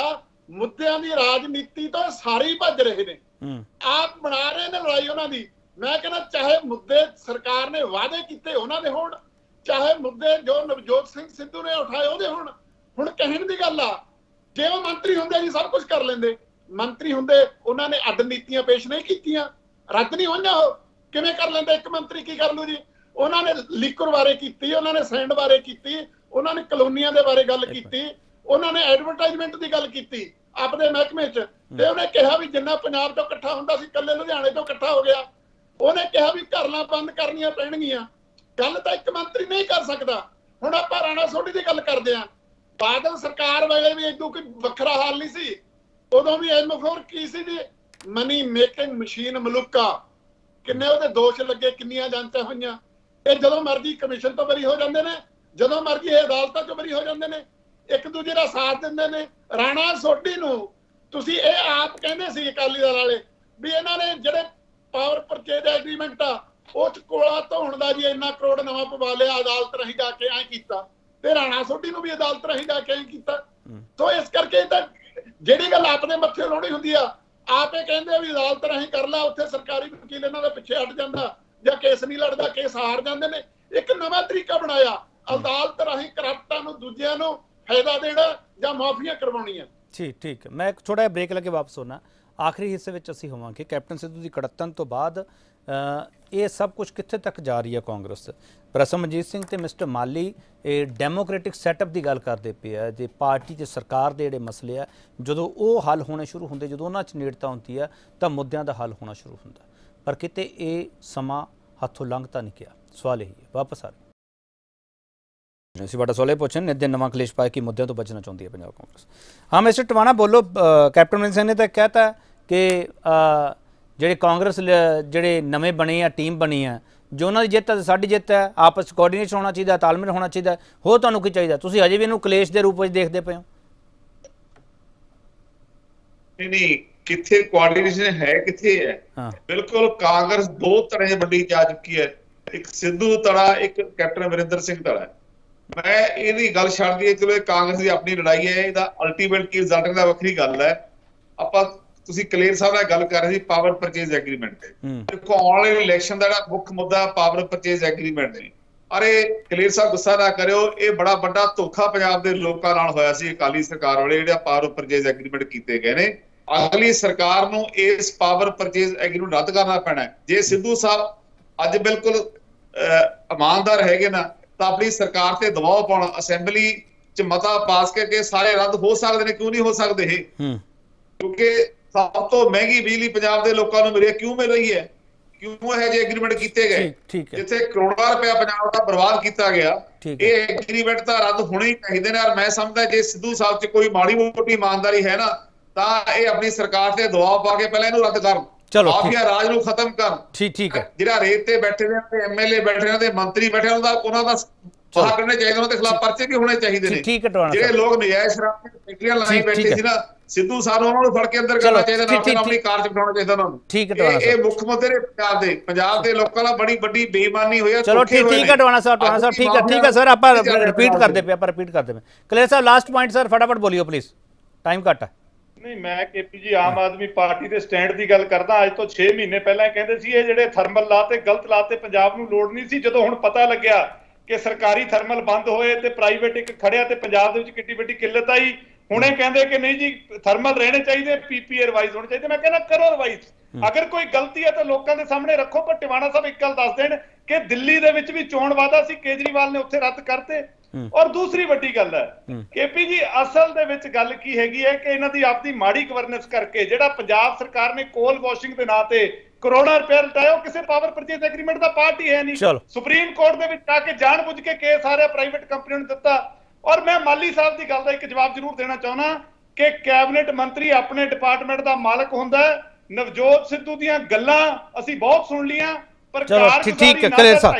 ਮੁੱਦਿਆਂ ਦੀ ਰਾਜਨੀਤੀ ਤੋਂ ਸਾਰੇ ਹੀ ਭੱਜ ਰਹੇ ਨੇ। ਆਪ ਬਣਾ ਰਹੇ ਨੇ ਲੜਾਈ ਉਹਨਾਂ ਦੀ। ਮੈਂ ਕਹਿੰਦਾ ਚਾਹੇ ਮੁੱਦੇ ਸਰਕਾਰ ਨੇ ਵਾਅਦੇ ਕੀਤੇ ਉਹਨਾਂ ਦੇ ਹੋਣ, ਚਾਹੇ ਮੁੱਦੇ ਜੋ ਨਵਜੋਤ ਸਿੰਘ ਸਿੱਧੂ ਨੇ ਉਠਾਏ ਉਹਦੇ ਹੋਣ। ਹੁਣ ਕਹਿਣ ਦੀ ਗੱਲ ਆ, ਜੇ ਉਹ ਮੰਤਰੀ ਹੁੰਦੇ ਜੀ ਸਭ ਕੁਝ ਕਰ ਲੈਂਦੇ। ਮੰਤਰੀ ਹੁੰਦੇ ਉਹਨਾਂ ਨੇ ਅੱਡ ਨੀਤੀਆਂ ਪੇਸ਼ ਨਹੀਂ ਕੀਤੀਆਂ, ਰੱਦ ਨਹੀਂ ਹੋਈਆਂ। ਉਹ ਕਿਵੇਂ ਕਰ ਲੈਂਦੇ? ਇੱਕ ਮੰਤਰੀ ਕੀ ਕਰ ਲੂ ਜੀ? ਉਹਨਾਂ ਨੇ ਲੀਕਰ ਬਾਰੇ ਕੀਤੀ, ਉਹਨਾਂ ਨੇ ਸੈਂਡ ਬਾਰੇ ਕੀਤੀ, ਉਹਨਾਂ ਨੇ ਕਲੋਨੀਆਂ ਦੇ ਬਾਰੇ ਗੱਲ ਕੀਤੀ, ਉਹਨਾਂ ਨੇ ਐਡਵਰਟਾਈਜ਼ਮੈਂਟ ਦੀ ਗੱਲ ਕੀਤੀ ਆਪਦੇ ਮਹਿਕਮੇ 'ਚ। ਤੇ ਉਹਨੇ ਕਿਹਾ ਵੀ ਜਿੰਨਾ ਪੰਜਾਬ ਤੋਂ ਇਕੱਠਾ ਹੁੰਦਾ ਸੀ ਇਕੱਲੇ ਲੁਧਿਆਣੇ ਤੋਂ ਇਕੱਠਾ ਹੋ ਗਿਆ। ਉਹਨੇ ਕਿਹਾ ਵੀ ਘਰਲਾਂ ਬੰਦ ਕਰਨੀਆਂ ਪੈਣਗੀਆਂ। ਗੱਲ ਤਾਂ ਇੱਕ ਮੰਤਰੀ ਨਹੀਂ ਕਰ ਸਕਦਾ। ਹੁਣ ਆਪਾਂ ਰਾਣਾ ਸੋਢੀ ਦੀ ਗੱਲ ਕਰਦੇ ਆਂ। ਬਾਦਲ ਸਰਕਾਰ ਵੇਲੇ ਵੀ ਇਦੋਂ ਕੋਈ ਵੱਖਰਾ ਹਾਲ ਨਹੀਂ ਸੀ। ਉਦੋਂ ਵੀ M4 ਕੀ ਸੀ ਜੀ? Money making machine Maluka. ਕਿੰਨੇ ਉਹਦੇ ਦੋਸ਼ ਲੱਗੇ, ਕਿੰਨੀਆਂ ਜਾਂਚਾਂ ਹੋਈਆਂ। ਇਹ ਜਦੋਂ ਮਰਜ਼ੀ ਕਮਿਸ਼ਨ ਤੋਂ ਬਰੀ ਹੋ ਜਾਂਦੇ ਨੇ, ਜਦੋਂ ਮਰਜ਼ੀ ਇਹ ਅਦਾਲਤਾਂ ਤੋਂ ਬਰੀ ਹੋ ਜਾਂਦੇ ਨੇ, ਇੱਕ ਦੂਜੇ ਦਾ ਸਾਥ ਦਿੰਦੇ ਨੇ। ਰਾਣਾ ਸੋਢੀ ਨੂੰ ਤੁਸੀਂ ਇਹ ਆਪ ਕਹਿੰਦੇ ਸੀ ਅਕਾਲੀ ਦਲ ਵਾਲੇ ਵੀ ਇਹਨਾਂ ਨੇ ਜਿਹੜੇ ਪਾਵਰ ਪਰਚੇਜ ਐਗਰੀਮੈਂਟ ਆ ਉਹ ਚ ਕੋਲਾ ਧੋਣ ਦਾ ਜੀ ਇੰਨਾ ਕਰੋੜ ਨਵਾਂ ਪਵਾ ਲਿਆ, ਅਦਾਲਤ ਰਾਹੀਂ ਜਾ ਕੇ ਐਂ ਕੀਤਾ। ਤੇ ਰਾਣਾ ਸੋਢੀ ਨੂੰ ਵੀ ਅਦਾਲਤ ਰਾਹੀਂ ਜਾ ਕੇ ਐਂ ਕੀਤਾ। ਸੋ ਇਸ ਕਰਕੇ ਤਾਂ ਜਿਹੜੀ ਗੱਲ ਆਪਣੇ ਮੱਥੇ ਲਾਉਣੀ ਹੁੰਦੀ ਆ, ਆਪੇ ਕਹਿੰਦੇ ਵੀ ਅਦਾਲਤ ਰਾਹੀਂ ਕਰ ਲਾ। ਉੱਥੇ ਸਰਕਾਰੀ ਵਕੀਲ ਇਹਨਾਂ ਦੇ ਪਿੱਛੇ ਹਟ ਜਾਂਦਾ ਜਾਂ ਕੇਸ ਨਹੀਂ ਲੜਦਾ, ਕੇਸ ਹਾਰ ਜਾਂਦੇ ਨੇ। ਇੱਕ ਨਵਾਂ ਤਰੀਕਾ ਬਣਾਇਆ, ਅਦਾਲਤ ਰਾਹੀਂ ਕਰਪਟਾਂ ਨੂੰ ਦੂਜਿਆਂ ਨੂੰ ਫਾਇਦਾ ਦੇਣਾ ਜਾਂ ਮਾਫੀਆਂ ਕਰਵਾਉਣੀਆਂ। ਠੀਕ ਮੈਂ ਇੱਕ ਛੋਟਾ ਜਿਹਾ ਬ੍ਰੇਕ ਲੈ ਕੇ ਵਾਪਸ ਹੋਣਾ। ਆਖਰੀ ਹਿੱਸੇ ਵਿੱਚ ਅਸੀਂ ਹੋਵਾਂਗੇ ਕੈਪਟਨ ਸਿੱਧੂ ਦੀ ਕੜੱਤਨ ਤੋਂ ਬਾਅਦ ਇਹ ਸਭ ਕੁਝ ਕਿੱਥੇ ਤੱਕ ਜਾ ਰਹੀ ਹੈ ਕਾਂਗਰਸ। ਪ੍ਰੋਫੈਸਰ ਮਨਜੀਤ ਸਿੰਘ ਤੇ ਮਿਸਟਰ ਮਾਲੀ ਇਹ ਡੈਮੋਕ੍ਰੈਟਿਕ ਸੈਟਅਪ ਦੀ ਗੱਲ ਕਰਦੇ ਪਏ ਆ। ਜੇ ਪਾਰਟੀ ਤੇ ਸਰਕਾਰ ਦੇ ਜਿਹੜੇ ਮਸਲੇ ਆ ਜਦੋਂ ਉਹ ਹੱਲ ਹੋਣੇ ਸ਼ੁਰੂ ਹੁੰਦੇ, ਜਦੋਂ ਉਹਨਾਂ 'ਚ ਨੇੜਤਾ ਹੁੰਦੀ ਆ ਤਾਂ ਮੁੱਦਿਆਂ ਦਾ ਹੱਲ ਹੋਣਾ ਸ਼ੁਰੂ ਹੁੰਦਾ। ਪਰ ਕਿਤੇ ਇਹ ਸਮਾਂ ਹੱਥੋਂ ਲੰਘ ਤਾਂ ਨਹੀਂ ਗਿਆ। ਸਵਾਲ ਇਹੀ ਹੈ। ਵਾਪਸ ਆ ਰਹੇ ਅਸੀਂ ਬੜਾ ਸਵਾਲ ਪੁੱਛਣ ਨਿਤ ਦਿਨ ਨਵਾਂ ਕਲੇਸ਼ ਪਾ ਕੇ ਮੁੱਦਿਆਂ ਤੋਂ ਬਚਣਾ ਚਾਹੁੰਦੀ ਹੈ ਪੰਜਾਬ ਕਾਂਗਰਸ। ਹਾਂ ਮਿਸਟਰ ਟਵਾਣਾ ਬੋਲੋ। ਕੈਪਟਨ ਅਮਰਿੰਦਰ ਸਿੰਘ ਨੇ ਤਾਂ ਕਹਿਤਾ ਕਿ ਜਿਹੜੇ ਕਾਂਗਰਸ ਜਿਹੜੇ ਨਵੇਂ ਬਣੇ ਆ, ਟੀਮ ਬਣੀ ਆ, ਜੋ ਉਹਨਾਂ ਦੀ ਜਿੱਤ ਹੈ ਸਾਡੀ ਜਿੱਤ ਹੈ। ਆਪਸ ਕੋਆਰਡੀਨੇਸ਼ਨ ਹੋਣਾ ਚਾਹੀਦਾ, ਤਾਲਮੇਲ ਹੋਣਾ ਚਾਹੀਦਾ। ਹੋਰ ਤੁਹਾਨੂੰ ਕੀ ਚਾਹੀਦਾ? ਤੁਸੀਂ ਅਜੇ ਵੀ ਇਹਨੂੰ ਕਲੇਸ਼ ਦੇ ਰੂਪ ਵਿੱਚ ਦੇਖਦੇ ਪਏ ਹੋ? ਨਹੀਂ, ਕਿੱਥੇ ਕੋਆਰਡੀਨੇਸ਼ਨ ਹੈ, ਕਿੱਥੇ ਹੈ? ਬਿਲਕੁਲ ਕਾਂਗਰਸ ਦੋ ਧੜੇ 'ਚ ਵੰਡੀ ਜਾ ਚੁੱਕੀ ਹੈ। ਇੱਕ ਸਿੱਧੂ ਧੜਾ, ਇੱਕ ਕੈਪਟਨ ਅਮਰਿੰਦਰ ਸਿੰਘ ਧੜਾ। ਮੈਂ ਇਹਦੀ ਗੱਲ ਛੱਡਦੀ ਹੈ, ਚਲੋ ਇਹ ਕਾਂਗਰਸ ਦੀ ਆਪਣੀ ਲੜਾਈ ਹੈ, ਇਹਦਾ ਅਲਟੀਮੇਟ ਕੀ ਰਿਜ਼ਲਟ ਦਾ ਵੱਖਰੀ ਗੱਲ ਹੈ। ਆਪਾਂ ਤੁਸੀਂ ਕਲੇਰ ਸਾਹਿਬ ਨਾਲ ਗੱਲ ਕਰ ਰਹੇ ਸੀ ਪਾਵਰ ਪਰਚੇਜ ਐਗਰੀਮੈਂਟ ਤੇ। ਦੇਖੋ ਆਉਣ ਵਾਲੇ ਇਲੈਕਸ਼ਨ ਦਾ ਜਿਹੜਾ ਮੁੱਖ ਮੁੱਦਾ ਪਾਵਰ ਪਰਚੇਜ ਐਗਰੀਮੈਂਟ ਨੇ। ਅਰੇ ਕਲੇਰ ਸਾਹਿਬ ਗੁੱਸਾ ਨਾ ਕਰਿਓ, ਇਹ ਬੜਾ ਵੱਡਾ ਧੋਖਾ ਪੰਜਾਬ ਦੇ ਲੋਕਾਂ ਨਾਲ ਹੋਇਆ ਸੀ ਅਕਾਲੀ ਸਰਕਾਰ ਵਾਲੇ ਜਿਹੜਾ ਪਾਵਰ ਪਰਚੇਜ ਐਗਰੀਮੈਂਟ ਕੀਤੇ ਗਏ ਨੇ। ਅਗਲੀ ਸਰਕਾਰ ਨੂੰ ਇਸ ਪਾਵਰ ਪਰਚੇਜ ਐਗਰੀਮੈਂਟ ਰੱਦ ਕਰਨਾ ਪੈਣਾ। ਜੇ ਸਿੱਧੂ ਸਾਹਿਬ ਅੱਜ ਬਿਲਕੁਲ ਇਮਾਨਦਾਰ ਹੈਗੇ ਨਾ ਤਾਂ ਆਪਣੀ ਸਰਕਾਰ ਤੇ ਦਬਾਅ ਪਾਉਣਾ, ਅਸੈਂਬਲੀ ਚ ਮਤਾ ਪਾਸ ਕਰਕੇ ਸਾਰੇ ਰੱਦ ਹੋ ਸਕਦੇ ਨੇ। ਕਿਉਂ ਨਹੀਂ ਹੋ ਸਕਦੇ ਇਹ? ਕਿਉਂਕਿ ਸਭ ਤੋਂ ਮਹਿੰਗੀ ਬਿਜਲੀ ਪੰਜਾਬ ਦੇ ਲੋਕਾਂ ਨੂੰ ਮਿਲੀ। ਕਿਉਂ ਮਿਲ ਰਹੀ ਹੈ? ਕਿਉਂ ਇਹ ਜਿਹੇ ਐਗਰੀਮੈਂਟ ਕੀਤੇ ਗਏ ਜਿੱਥੇ ਕਰੋੜਾਂ ਰੁਪਇਆ ਪੰਜਾਬ ਦਾ ਬਰਬਾਦ ਕੀਤਾ ਗਿਆ? ਇਹ ਐਗਰੀਮੈਂਟ ਤਾਂ ਰੱਦ ਹੋਣੇ ਹੀ ਚਾਹੀਦੇ ਨੇ। ਔਰ ਮੈਂ ਸਮਝਦਾ ਜੇ ਸਿੱਧੂ ਸਾਹਿਬ ਚ ਕੋਈ ਮਾੜੀ ਮੋਟੀ ਇਮਾਨਦਾਰੀ ਹੈ ਨਾ ਤਾਂ ਇਹ ਆਪਣੀ ਸਰਕਾਰ ਤੇ ਦਬਾਅ ਪਾ ਕੇ ਪਹਿਲਾਂ ਇਹਨੂੰ ਰੱਦ ਕਰਨ। ਚਲੋ ਮਾਫੀਆ ਰਾਜ ਨੂੰ ਖਤਮ ਕਰਨ। ਠੀਕ ਹੈ। ਜਿਹੜਾ ਰੇਤ ਤੇ ਬੈਠੇ ਨੇ ਤੇ ਐਮਐਲਏ ਬੈਠੇ ਨੇ ਤੇ ਮੰਤਰੀ ਬੈਠੇ ਉਹਨਾਂ ਦਾ ਬਾਹਰ ਕੱਢਣੇ ਚਾਹੀਦੇ, ਉਹਨਾਂ ਦੇ ਖਿਲਾਫ ਪਰਚੇ ਵੀ ਹੋਣੇ ਚਾਹੀਦੇ ਨੇ। ਜਿਹੜੇ ਲੋਕ ਨਜਾਇਜ਼ ਸ਼ਰਾਬ ਦੀਆਂ ਫੈਕਟਰੀਆਂ ਲਾਈ ਬੈਠੇ ਸੀ ਨਾ, ਸਿੱਧੂ ਸਾਹਿਬ ਉਹਨਾਂ ਨੂੰ ਫੜ ਕੇ ਅੰਦਰ ਕਰਨਾ ਚਾਹੀਦਾ, ਨਾਲ ਆਪਣੀ ਕਾਰ ਚ ਬਿਠਾਉਣਾ ਚਾਹੀਦਾ ਉਹਨਾਂ ਨੂੰ। ਇਹ ਮੁੱਖ ਮੁੱਦੇ ਨੇ ਪੰਜਾਬ ਦੇ ਲੋਕਾਂ ਨਾਲ ਬੜੀ ਵੱਡੀ ਬੇਈਮਾਨੀ ਹੋਈ ਹੈ। ਚਲੋ ਠੀਕ ਹੈ ਟਵਾਣਾ ਸਾਹਿਬ ਠੀਕ ਹੈ ਸਰ। ਆਪਾਂ ਰਿਪੀਟ ਕਰਦੇ ਪਏ। Kaler sahib last point sir, ਫਟਾਫਟ ਬੋਲਿਓ ਪਲੀਜ਼, ਟਾਈਮ ਘੱਟ ਹੈ। ਨਹੀਂ, ਮੈਂ ਕੇਪੀ ਜੀ ਆਮ ਆਦਮੀ ਪਾਰਟੀ ਦੇ ਸਟੈਂਡ ਦੀ ਗੱਲ ਕਰਦਾ। ਅੱਜ ਤੋਂ 6 ਮਹੀਨੇ ਪਹਿਲਾਂ ਕਹਿੰਦੇ ਸੀ ਇਹ ਜਿਹੜੇ ਥਰਮਲ ਲਾ ਤੇ ਗਲਤ ਲਾ ਤੇ ਪੰਜਾਬ ਨੂੰ ਲੋੜ ਨਹੀਂ ਸੀ। ਜਦੋਂ ਹੁਣ ਪਤਾ ਲੱਗਿਆ ਕਿ ਸਰਕਾਰੀ ਥਰਮਲ ਬੰਦ ਹੋਏ ਤੇ ਪ੍ਰਾਈਵੇਟ ਇੱਕ ਖੜਿਆ ਤੇ ਪੰਜਾਬ ਦੇ ਵਿੱਚ ਕਿੱਡੀ ਵੱਡੀ ਕਿੱਲਤ ਆਈ, ਹੁਣੇ ਕਹਿੰਦੇ ਕਿ ਨਹੀਂ ਜੀ ਥਰਮਲ ਰਹਿਣੇ ਚਾਹੀਦੇ, ਪੀਪੀਏ ਰਿਵਾਈਜ਼ ਹੋਣੇ ਚਾਹੀਦੇ। ਮੈਂ ਕਹਿੰਦਾ ਕਰੋ ਰਿਵਾਈਜ਼। ਅਗਰ ਕੋਈ ਗਲਤੀ ਹੈ ਤਾਂ ਲੋਕਾਂ ਦੇ ਸਾਹਮਣੇ ਰੱਖੋ। ਪਰ ਟਿਵਾਣਾ ਸਾਹਿਬ ਇੱਕ ਗੱਲ ਦੱਸ ਦੇਣ ਕਿ ਦਿੱਲੀ ਦੇ ਵਿੱਚ ਵੀ ਚੋਣ ਵਾਅਦਾ ਸੀ, ਕੇਜਰੀਵਾਲ ਨੇ ਉੱਥੇ ਰੱਦ ਕਰਤੇ। ਔਰ ਦੂਸਰੀ ਵੱਡੀ ਗੱਲ ਹੈ ਕੇਪੀ ਜੀ, ਅਸਲ ਦੇ ਵਿੱਚ ਗੱਲ ਕੀ ਹੈਗੀ ਹੈ ਕਿ ਇਹਨਾਂ ਦੀ ਆਪਦੀ ਮਾੜੀ ਗਵਰਨੈਂਸ ਕਰਕੇ ਜਿਹੜਾ ਪੰਜਾਬ ਸਰਕਾਰ ਨੇ ਕੋਲ ਵਾਸ਼ਿੰਗ ਦੇ ਨਾਂ ਤੇ ਕਰੋੜਾਂ ਰੁਪਏ ਲਟਾਇਆ, ਉਹ ਕਿਸੇ ਪਾਵਰ ਪਰਚੇਜ ਐਗਰੀਮੈਂਟ ਦਾ ਪਾਰਟ ਹੀ ਹੈ ਨਹੀਂ। ਸੁਪਰੀਮ ਕੋਰਟ ਦੇ ਵਿੱਚ ਜਾ ਕੇ ਜਾਣਬੁੱਝ ਕੇ ਕੇਸ ਆ ਰਿਹਾ ਪ੍ਰਾਈਵੇਟ ਕੰਪਨੀਆਂ ਨੂੰ ਦਿੱਤਾ। ਔਰ ਮੈਂ ਮਾਲੀ ਸਾਹਿਬ ਦੀ ਗੱਲ ਦਾ ਇੱਕ ਜਵਾਬ ਜ਼ਰੂਰ ਦੇਣਾ ਚਾਹੁੰਦਾ ਕਿ ਕੈਬਨਿਟ ਮੰਤਰੀ ਆਪਣੇ ਡਿਪਾਰਟਮੈਂਟ ਦਾ ਮਾਲਕ ਹੁੰਦਾ। ਨਵਜੋਤ ਸਿੱਧੂ ਦੀਆਂ ਗੱਲਾਂ ਅਸੀਂ ਬਹੁਤ ਸੁਣ ਲੀਆਂ, ਚਲੋ ਠੀਕ ਹੈ ਕਲੇਰ ਸਾਹਿਬ,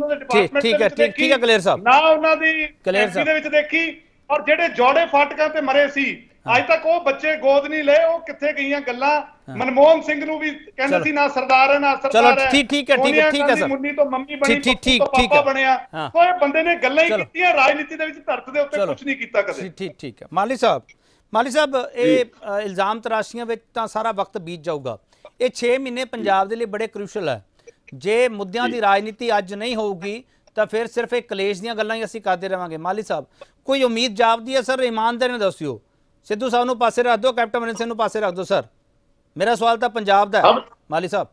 ਠੀਕ ਹੈ ਕਲੇਰ ਸਾਹਿਬ, ਨਾ ਉਹਨਾਂ ਦੀ ਐਮਪੀ ਦੇ ਵਿੱਚ ਦੇਖੀ। ਔਰ ਜਿਹੜੇ ਜੋੜੇ ਫਾਟਕਾਂ ਤੇ ਮਰੇ ਸੀ ਅੱਜ ਤੱਕ ਉਹ ਬੱਚੇ ਗੋਦ ਨਹੀਂ ਲਏ, ਉਹ ਕਿੱਥੇ ਗਈਆਂ ਗੱਲਾਂ? ਮਨਮੋਹਨ ਸਿੰਘ ਨੂੰ ਵੀ ਕਹਿੰਦੇ ਸੀ ਨਾ ਸਰਦਾਰ ਹੈ ਨਾ ਸਰਦਾਰ ਹੈ। ਠੀਕ ਹੈ ਸਰ, ਮੁੰਨੀ ਤੋਂ ਮੰਮੀ ਬਣੀ, ਤੋਂ ਪਾਪਾ ਬਣਿਆ। ਉਹ ਇਹ ਬੰਦੇ ਨੇ ਗੱਲਾਂ ਹੀ ਕੀਤੀਆਂ, ਰਾਜਨੀਤੀ ਦੇ ਵਿੱਚ ਧਰਤ ਦੇ ਉੱਤੇ ਕੁਝ ਨਹੀਂ ਕੀਤਾ ਕਦੇ। ਠੀਕ ਹੈ ਮਾਲੀ ਸਾਹਿਬ, ਮਾਲੀ ਸਾਹਿਬ ਇਹ ਇਲਜ਼ਾਮ ਤਰਾਸ਼ੀਆਂ ਵਿੱਚ ਤਾਂ ਸਾਰਾ ਵਕਤ ਬੀਤ ਜਾਊਗਾ। ਇਹ 6 ਮਹੀਨੇ ਪੰਜਾਬ ਦੇ ਲਈ ਬੜੇ ਕ੍ਰੂਸ਼ਲ ਹੈ। ਜੇ ਮੁੱਦਿਆਂ ਦੀ ਰਾਜਨੀਤੀ ਅੱਜ ਨਹੀਂ ਹੋਊਗੀ ਤਾਂ ਫਿਰ ਸਿਰਫ ਇੱਕ ਕਲੇਸ਼ ਦੀਆਂ ਗੱਲਾਂ ਹੀ ਅਸੀਂ ਕਰਦੇ ਰਹਾਂਗੇ। ਮਾਲੀ ਸਾਹਿਬ ਕੋਈ ਉਮੀਦ ਜਾਪਦੀ ਹੈ ਸਰ? ਇਮਾਨਦਾਰੀ ਨਾਲ ਦੱਸਿਓ। ਸਿੱਧੂ ਸਾਹਿਬ ਨੂੰ ਪਾਸੇ ਰੱਖ ਦਿਓ, ਕੈਪਟਨ ਅਮਰਿੰਦਰ ਸਿੰਘ ਨੂੰ ਪਾਸੇ ਰੱਖ ਦਿਓ। ਸਰ ਮੇਰਾ ਸਵਾਲ ਤਾਂ ਪੰਜਾਬ ਦਾ ਹੈ ਮਾਲੀ ਸਾਹਿਬ।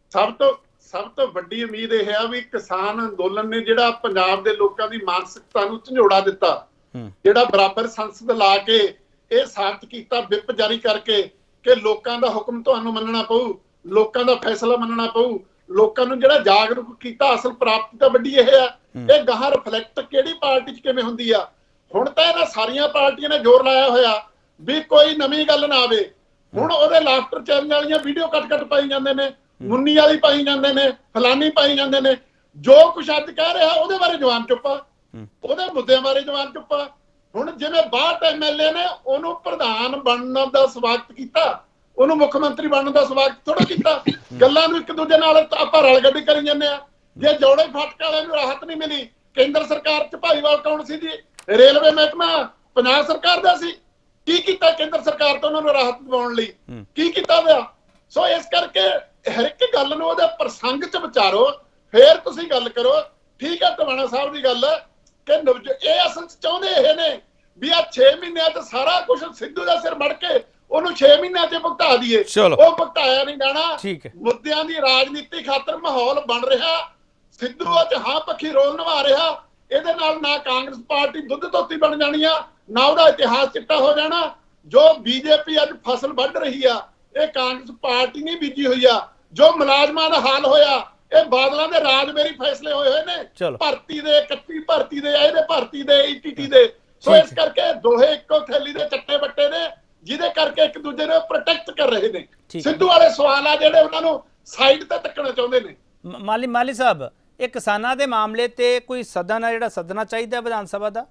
ਸਭ ਤੋਂ ਵੱਡੀ ਉਮੀਦ ਇਹ ਹੈ ਵੀ ਕਿਸਾਨ ਅੰਦੋਲਨ ਨੇ ਜਿਹੜਾ ਪੰਜਾਬ ਦੇ ਲੋਕਾਂ ਦੀ ਮਾਨਸਿਕਤਾ ਨੂੰ ਝੰਜੋੜਾ ਦਿੱਤਾ, ਜਿਹੜਾ ਬਰਾਬਰ ਸੰਸਦ ਲਾ ਕੇ ਇਹ ਸਾਬਤ ਕੀਤਾ, ਵਿਪ ਜਾਰੀ ਕਰਕੇ ਕਿ ਲੋਕਾਂ ਦਾ ਹੁਕਮ ਤੁਹਾਨੂੰ ਮੰਨਣਾ ਪਊ, ਲੋਕਾਂ ਦਾ ਫੈਸਲਾ ਮੰਨਣਾ ਪਊ, ਲੋਕਾਂ ਨੂੰ ਜਿਹੜਾ ਜਾਗਰੂਕ ਕੀਤਾ। ਅਸਲ ਪ੍ਰਾਪਤੀ ਤਾਂ ਵੱਡੀ ਇਹ ਹੈ। ਇਹ ਗਾਹਾਂ ਰਿਫਲੈਕਟ ਕਿਹੜੀ ਪਾਰਟੀ 'ਚ ਕਿਵੇਂ ਹੁੰਦੀ ਆ? ਹੁਣ ਤਾਂ ਇਹਨਾਂ ਸਾਰੀਆਂ ਪਾਰਟੀਆਂ ਨੇ ਜ਼ੋਰ ਲਾਇਆ ਹੋਇਆ ਵੀ ਕੋਈ ਨਵੀਂ ਗੱਲ ਨਾ ਆਵੇ। ਹੁਣ ਉਹਦੇ ਲਾਫਟਰ ਚੈਨਲ ਵਾਲੀਆਂ ਵੀਡੀਓ ਕੱਟ ਪਾਈ ਜਾਂਦੇ ਨੇ, ਮੁੰਨੀ ਵਾਲੀ ਪਾਈ ਜਾਂਦੇ ਨੇ, ਫਲਾਨੀ ਪਾਈ ਜਾਂਦੇ ਨੇ। ਜੋ ਕੁਛ ਅੱਜ ਕਹਿ ਰਿਹਾ ਉਹਦੇ ਬਾਰੇ ਜਵਾਨ ਚੁੱਪਾ, ਉਹਦੇ ਮੁੱਦਿਆਂ ਬਾਰੇ ਜਵਾਨ ਚੁੱਪਾ। ਹੁਣ ਜਿਵੇਂ 62 ਐਮਐਲਏ ਨੇ ਉਹਨੂੰ ਪ੍ਰਧਾਨ ਬਣਨ ਦਾ ਸਵਾਗਤ ਕੀਤਾ, ਉਹਨੂੰ ਮੁੱਖ ਮੰਤਰੀ ਬਣਨ ਦਾ ਸਵਾਗਤ ਥੋੜਾ ਕੀਤਾ। ਗੱਲਾਂ ਨੂੰ ਇੱਕ ਦੂਜੇ ਨਾਲ ਆਪਾਂ ਰਲ ਗੱਡੀ ਕਰੀ ਜਾਂਦੇ ਆ। ਜੇ ਜੋੜੇ ਫਾਟਕ ਵਾਲਿਆਂ ਨੂੰ ਰਾਹਤ ਨਹੀਂ ਮਿਲੀ, ਕੇਂਦਰ ਸਰਕਾਰ 'ਚ ਭਾਈਵਾਲ ਕੌਣ ਸੀ ਜੀ? ਰੇਲਵੇ ਮਹਿਕਮਾ ਪੰਜਾਬ ਸਰਕਾਰ ਦਾ ਸੀ। ਕੀ ਕੀਤਾ ਕੇਂਦਰ ਸਰਕਾਰ ਤੋਂ ਉਹਨਾਂ ਨੂੰ ਰਾਹਤ ਦਿਵਾਉਣ ਲਈ? ਕੀ ਕੀਤਾ ਹੋਇਆ? ਸੋ ਇਸ ਕਰਕੇ ਹਰ ਇੱਕ ਗੱਲ ਨੂੰ ਉਹਦੇ ਪ੍ਰਸੰਗ 'ਚ ਵਿਚਾਰੋ, ਫੇਰ ਤੁਸੀਂ ਗੱਲ ਕਰੋ। ਠੀਕ ਹੈ, ਟਵਾਣਾ ਸਾਹਿਬ ਦੀ ਗੱਲ ਕਿ ਇਹ ਅਸਲ 'ਚ ਚਾਹੁੰਦੇ ਇਹ ਨੇ ਵੀ ਆ 6 ਮਹੀਨਿਆਂ 'ਚ ਸਾਰਾ ਕੁਝ ਸਿੱਧੂ ਦਾ ਸਿਰ ਮੜ ਕੇ ਉਹਨੂੰ 6 ਮਹੀਨਿਆਂ 'ਚ ਭੁਗਤਾ ਦਈਏ। ਉਹ ਭੁਗਤਾਇਆ ਨਹੀਂ ਜਾਣਾ। ਮੁੱਦਿਆਂ ਦੀ ਰਾਜਨੀਤੀ ਖਾਤਰ ਮਾਹੌਲ ਬਣ ਰਿਹਾ। ਸਿੱਧੂ ਅੱਜ ਹਾਂ ਪੱਖੀ ਰੋਲ ਨਿਭਾ ਰਿਹਾ। ਇਹਦੇ ਨਾਲ ਨਾ ਕਾਂਗਰਸ ਪਾਰਟੀ ਦੁੱਧ ਧੋਤੀ ਬਣ ਜਾਣੀ ਆ, ਨਾ ਉਹਦਾ ਇਤਿਹਾਸ ਚਿੱਟਾ ਹੋ ਜਾਣਾ। ਜੋ ਬੀਜੇਪੀ ਅੱਜ ਫਸਲ ਵੱਢ ਰਹੀ ਆ, ਇਹ ਕਾਂਗਰਸ ਪਾਰਟੀ ਨਹੀਂ ਬੀਜੀ ਹੋਈ ਆ। ਜੋ ਮੁਲਾਜ਼ਮਾਂ ਦਾ ਹਾਲ ਹੋਇਆ, ਇਹ ਬਾਦਲਾਂ ਦੇ ਰਾਜ ਮੇਰੀ ਫੈਸਲੇ ਹੋਏ ਨੇ। ਭਰਤੀ ਦੇ 31 ਭਰਤੀ ਦੇ, ਇਹਦੇ ਭਰਤੀ ਦੇ, ਈਟੀਟੀ ਦੇ। ਸੋ ਇਸ ਕਰਕੇ ਦੋਹੇ ਇੱਕੋ ਥੈਲੀ ਦੇ ਚੱਟੇ ਬੱਟੇ ਨੇ, ਜਿਹਦੇ ਕਰਕੇ ਇੱਕ ਦੂਜੇ ਨੂੰ ਪ੍ਰੋਟੈਕਟ ਕਰ ਰਹੇ ਨੇ। ਸਿੱਧੂ ਵਾਲੇ ਸਵਾਲ ਆ ਜਿਹੜੇ ਉਹਨਾਂ ਨੂੰ ਸਾਈਡ ਤੇ ਤੱਕਣਾ ਚਾਹੁੰਦੇ ਨੇ। ਮਾਲੀ ਸਾਹਿਬ, ਇਹ ਕਿਸਾਨਾਂ ਦੇ ਮਾਮਲੇ ਤੇ ਕੋਈ ਸਦਨ ਹੈ ਜਿਹੜਾ ਸੱਦਣਾ ਚਾਹੀਦਾ ਵਿਧਾਨ ਸਭਾ ਦਾ?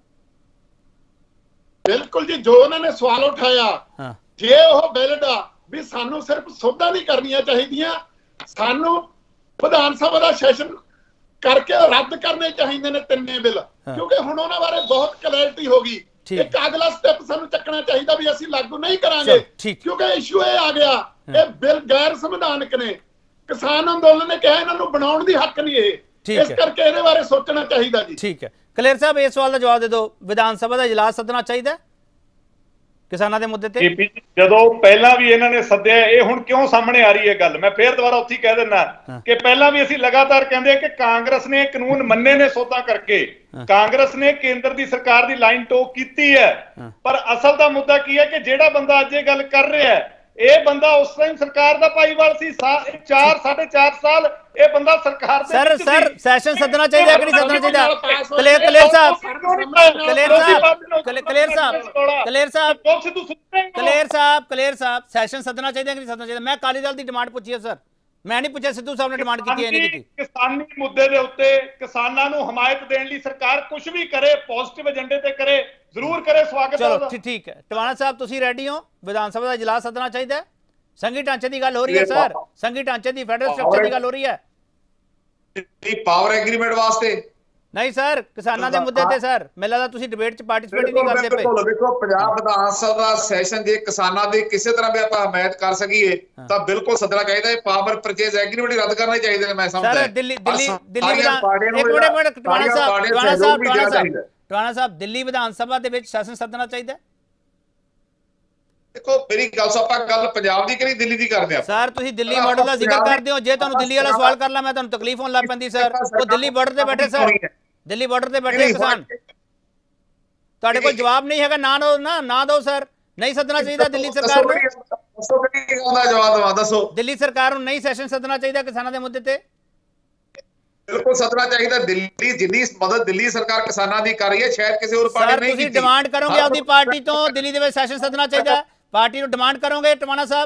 ਬਿਲਕੁਲ ਜੀ, ਜੋ ਉਹਨਾਂ ਨੇ ਸਵਾਲ ਉਠਾਇਆ, ਜੇ ਉਹ ਵੈਲਿਡ ਆ ਵੀ ਸਾਨੂੰ ਸਿਰਫ ਸੋਧਾਂ ਨਹੀਂ ਕਰਨੀਆਂ ਚਾਹੀਦੀਆਂ, ਸਾਨੂੰ ਵਿਧਾਨ ਸਭਾ ਦਾ ਸੈਸ਼ਨ ਕਰਕੇ ਰੱਦ ਕਰਨੇ ਚਾਹੀਦੇ ਨੇ ਤਿੰਨੇ ਬਿੱਲ। ਕਿਉਂਕਿ ਹੁਣ ਉਹਨਾਂ ਬਾਰੇ ਬਹੁਤ ਕਲੈਰਿਟੀ ਹੋ ਗਈ। ਇੱਕ ਅਗਲਾ ਸਟੈਪ ਸਾਨੂੰ ਚੱਕਣਾ ਚਾਹੀਦਾ ਵੀ ਅਸੀਂ ਲਾਗੂ ਨਹੀਂ ਕਰਾਂਗੇ, ਕਿਉਂਕਿ ਇਸ਼ੂ ਇਹ ਆ ਗਿਆ ਇਹ ਬਿੱਲ ਗੈਰ ਸੰਵਿਧਾਨਕ ਨੇ। ਕਿਸਾਨ ਅੰਦੋਲਨ ਨੇ ਕਿਹਾ ਇਹਨਾਂ ਨੂੰ ਬਣਾਉਣ ਦੀ ਹੱਕ ਨਹੀਂ ਇਹ। ਇਸ ਕਰਕੇ ਇਹਦੇ ਬਾਰੇ ਸੋਚਣਾ ਚਾਹੀਦਾ ਜੀ। ਠੀਕ ਹੈ, ਕਲੇਰ ਸਾਹਿਬ ਇਸ ਸਵਾਲ ਦਾ ਜਵਾਬ ਦੇ ਦਿਓ। ਵਿਧਾਨ ਸਭਾ ਦਾ ਇਜਲਾਸ ਸੱਦਣਾ ਚਾਹੀਦਾ ਕਿਸਾਨਾਂ ਦੇ ਮੁੱਦੇ ਤੇ? ਜਦੋਂ ਪਹਿਲਾਂ ਵੀ ਇਹਨਾਂ ਨੇ ਸੱਦਿਆ, ਇਹ ਹੁਣ ਕਿਉਂ ਸਾਹਮਣੇ ਆ ਰਹੀ ਹੈ ਗੱਲ? ਮੈਂ ਫੇਰ ਦੁਬਾਰਾ ਉੱਥੇ ਕਹਿ ਦਿੰਦਾ ਕਿ ਪਹਿਲਾਂ ਵੀ ਅਸੀਂ ਲਗਾਤਾਰ ਕਹਿੰਦੇ ਕਿ ਕਾਂਗਰਸ ਨੇ ਕਾਨੂੰਨ ਮੰਨੇ ਨੇ ਸੋਧਾਂ ਕਰਕੇ, ਕਾਂਗਰਸ ਨੇ ਕੇਂਦਰ ਦੀ ਸਰਕਾਰ ਦੀ ਲਾਈਨ ਟੋਕ ਕੀਤੀ ਹੈ। ਪਰ ਅਸਲ ਦਾ ਮੁੱਦਾ ਕੀ ਹੈ ਕਿ ਜਿਹੜਾ ਬੰਦਾ ਅੱਜ ਇਹ ਗੱਲ ਕਰ ਰਿਹਾ ਹੈ, ਇਹ ਬੰਦਾ ਉਸ ਟਾਈਮ ਸਰਕਾਰ ਦਾ ਭਾਈਵਾਲ ਸੀ। 4.5 ਸਾਲ ਇਹ ਬੰਦਾ ਸਰਕਾਰ ਦੇ ਸਰ ਸੈਸ਼ਨ ਸੱਦਣਾ ਚਾਹੀਦਾ ਕਿ ਨਹੀਂ ਸੱਦਣਾ ਚਾਹੀਦਾ? ਕਲੇਰ ਸਾਹਿਬ ਸੈਸ਼ਨ ਸੱਦਣਾ ਚਾਹੀਦਾ ਕਿ ਨਹੀਂ ਸੱਦਣਾ ਚਾਹੀਦਾ? ਮੈਂ ਅਕਾਲੀ ਦਲ ਦੀ ਡਿਮਾਂਡ ਪੁੱਛੀ ਹੈ ਸਰ, ਮੈਂ ਨਹੀਂ ਪੁੱਛਿਆ ਸਿੱਧੂ ਸਾਹਿਬ ਨੇ ਡਿਮਾਂਡ ਕੀਤੀ ਹੈ ਨਹੀਂ ਕੀਤੀ। ਕਿਸਾਨੀ ਮੁੱਦੇ ਦੇ ਉੱਤੇ ਕਿਸਾਨਾਂ ਨੂੰ ਹਮਾਇਤ ਦੇਣ ਲਈ ਸਰਕਾਰ ਕੁਝ ਵੀ ਕਰੇ, ਪੋਜ਼ਿਟਿਵ ਏਜੰਡੇ ਤੇ ਕਰੇ, ਜ਼ਰੂਰ ਕਰੇ, ਸਵਾਗਤ ਹੈ। ਚਲੋ ਠੀਕ ਹੈ, ਟਵਾਣਾ ਸਾਹਿਬ ਤੁਸੀਂ ਰੈਡੀ ਹੋ? ਵਿਧਾਨ ਸਭਾ ਦਾ ਇਜਲਾਸ ਸੱਦਣਾ ਚਾਹੀਦਾ ਹੈ? ਸੰਘੀ ਢਾਂਚੇ ਦੀ ਗੱਲ ਹੋ ਰਹੀ ਹੈ ਸਰ, ਸੰਘੀ ਢਾਂਚੇ ਦੀ, ਫੈਡਰਲ ਸਟਰਕਚਰ ਦੀ ਗੱਲ ਹੋ ਰਹੀ ਹੈ। ਪਾਵਰ ਐਗਰੀਮੈਂਟ ਵਾਸਤੇ ਨਹੀਂ ਸਰ, ਕਿਸਾਨਾਂ ਦੇ ਮੁੱਦੇ ਤੇ ਸਰ ਮੈਨੂੰ ਲੱਗਦਾ ਤੁਸੀਂ ਡਿਬੇਟ 'ਚ ਪਾਰਟਿਸਿਪੇਟ ਨਹੀਂ ਕਰਦੇ ਪਏ। ਦੇਖੋ, ਪੰਜਾਬ ਵਿਧਾਨ ਸਭਾ ਸੈਸ਼ਨ ਜੇ ਕਿਸਾਨਾਂ ਦੀ ਕਿਸੇ ਤਰ੍ਹਾਂ ਵੀ ਆਪਾਂ ਹਮਾਇਤ ਕਰ ਸਕੀਏ ਤਾਂ ਬਿਲਕੁਲ ਸੱਦਣਾ ਚਾਹੀਦਾ ਹੈ। ਪਾਵਰ ਪਰਚੇਜ਼ ਐਗਰੀਮੈਂਟ ਰੱਦ ਕਰਨੇ ਚਾਹੀਦੇ ਨੇ। ਮੈਂ ਸਮਝਦਾ ਸਰ ਦਿੱਲੀ ਟਵਾਣਾ ਸਾਹਿਬ ਦਿੱਲੀ ਵਿਧਾਨ ਸਭਾ ਦੇ ਵਿੱਚ ਸੈਸ਼ਨ ਸੱਦਣਾ ਚਾਹੀਦਾ? ਦੇਖੋ ਮੇਰੀ ਗੱਲ ਆਪਾਂ ਗੱਲ ਪੰਜਾਬ ਦੀ ਕਰੀ, ਦਿੱਲੀ ਦੀ ਕਰਦੇ ਆ ਸਰ। ਤੁਸੀਂ ਦਿੱਲੀ ਬਾਰਡਰ ਦਾ ਜ਼ਿਕਰ ਕਰਦੇ ਹੋ, ਜੇ ਤੁਹਾਨੂੰ ਦਿੱਲੀ ਵਾਲਾ ਸਵਾਲ ਕਰ ਲਾ ਮੈਂ ਤੁਹਾਨੂੰ ਤਕਲੀਫ ਹੋਣ ਲੱਗ ਪੈਂਦੀ ਸਰ। ਉਹ ਦਿੱਲੀ ਬਾਰਡਰ ਤੇ ਬੈਠੇ ਸਰ, ਦਿੱਲੀ ਬਾਰਡਰ ਤੇ ਬੈਠੇ ਕਿਸਾਨ, ਤੁਹਾਡੇ ਕੋਲ ਜਵਾਬ ਨਹੀਂ ਹੈਗਾ। ਨਾ ਦਿਓ ਸਰ, ਨਹੀਂ ਸੱਦਣਾ ਚਾਹੀਦਾ ਦਿੱਲੀ ਸਰਕਾਰ ਨੂੰ? ਦੱਸੋ ਕੀ ਉਹਦਾ ਜਵਾਬ ਦਵਾ, ਦੱਸੋ। ਦਿੱਲੀ ਸਰਕਾਰ ਨੂੰ ਨਹੀਂ ਸੈਸ਼ਨ ਸੱਦਣਾ ਚਾਹੀਦਾ ਕਿਸਾਨਾਂ ਦੇ ਮੁੱਦੇ ਤੇ? ਬਿਲਕੁਲ ਸੱਦਣਾ ਚਾਹੀਦਾ। ਦਿੱਲੀ ਜਿੰਨੀ ਮਦਦ ਦਿੱਲੀ ਸਰਕਾਰ ਕਿਸਾਨਾਂ ਦੀ ਕਰ ਰਹੀ ਹੈ, ਸ਼ਾਇਦ ਕਿਸੇ ਹੋਰ ਪਾਰਟੀ ਨਹੀਂ ਕੀਤੀ। ਤੁਸੀਂ ਡਿਮਾਂਡ ਕਰੋਗੇ ਆਪਣੀ ਪਾਰਟੀ ਤੋਂ ਦਿੱਲੀ ਦੇ ਵਿੱਚ ਸੈਸ਼ਨ ਸੱਦਣਾ ਚਾਹੀਦਾ? ਪਾਰਟੀ ਨੂੰ ਡਿਮਾਂਡ ਕਰੋਗੇ ਟਵਾਣਾ ਸਾਹਿਬ?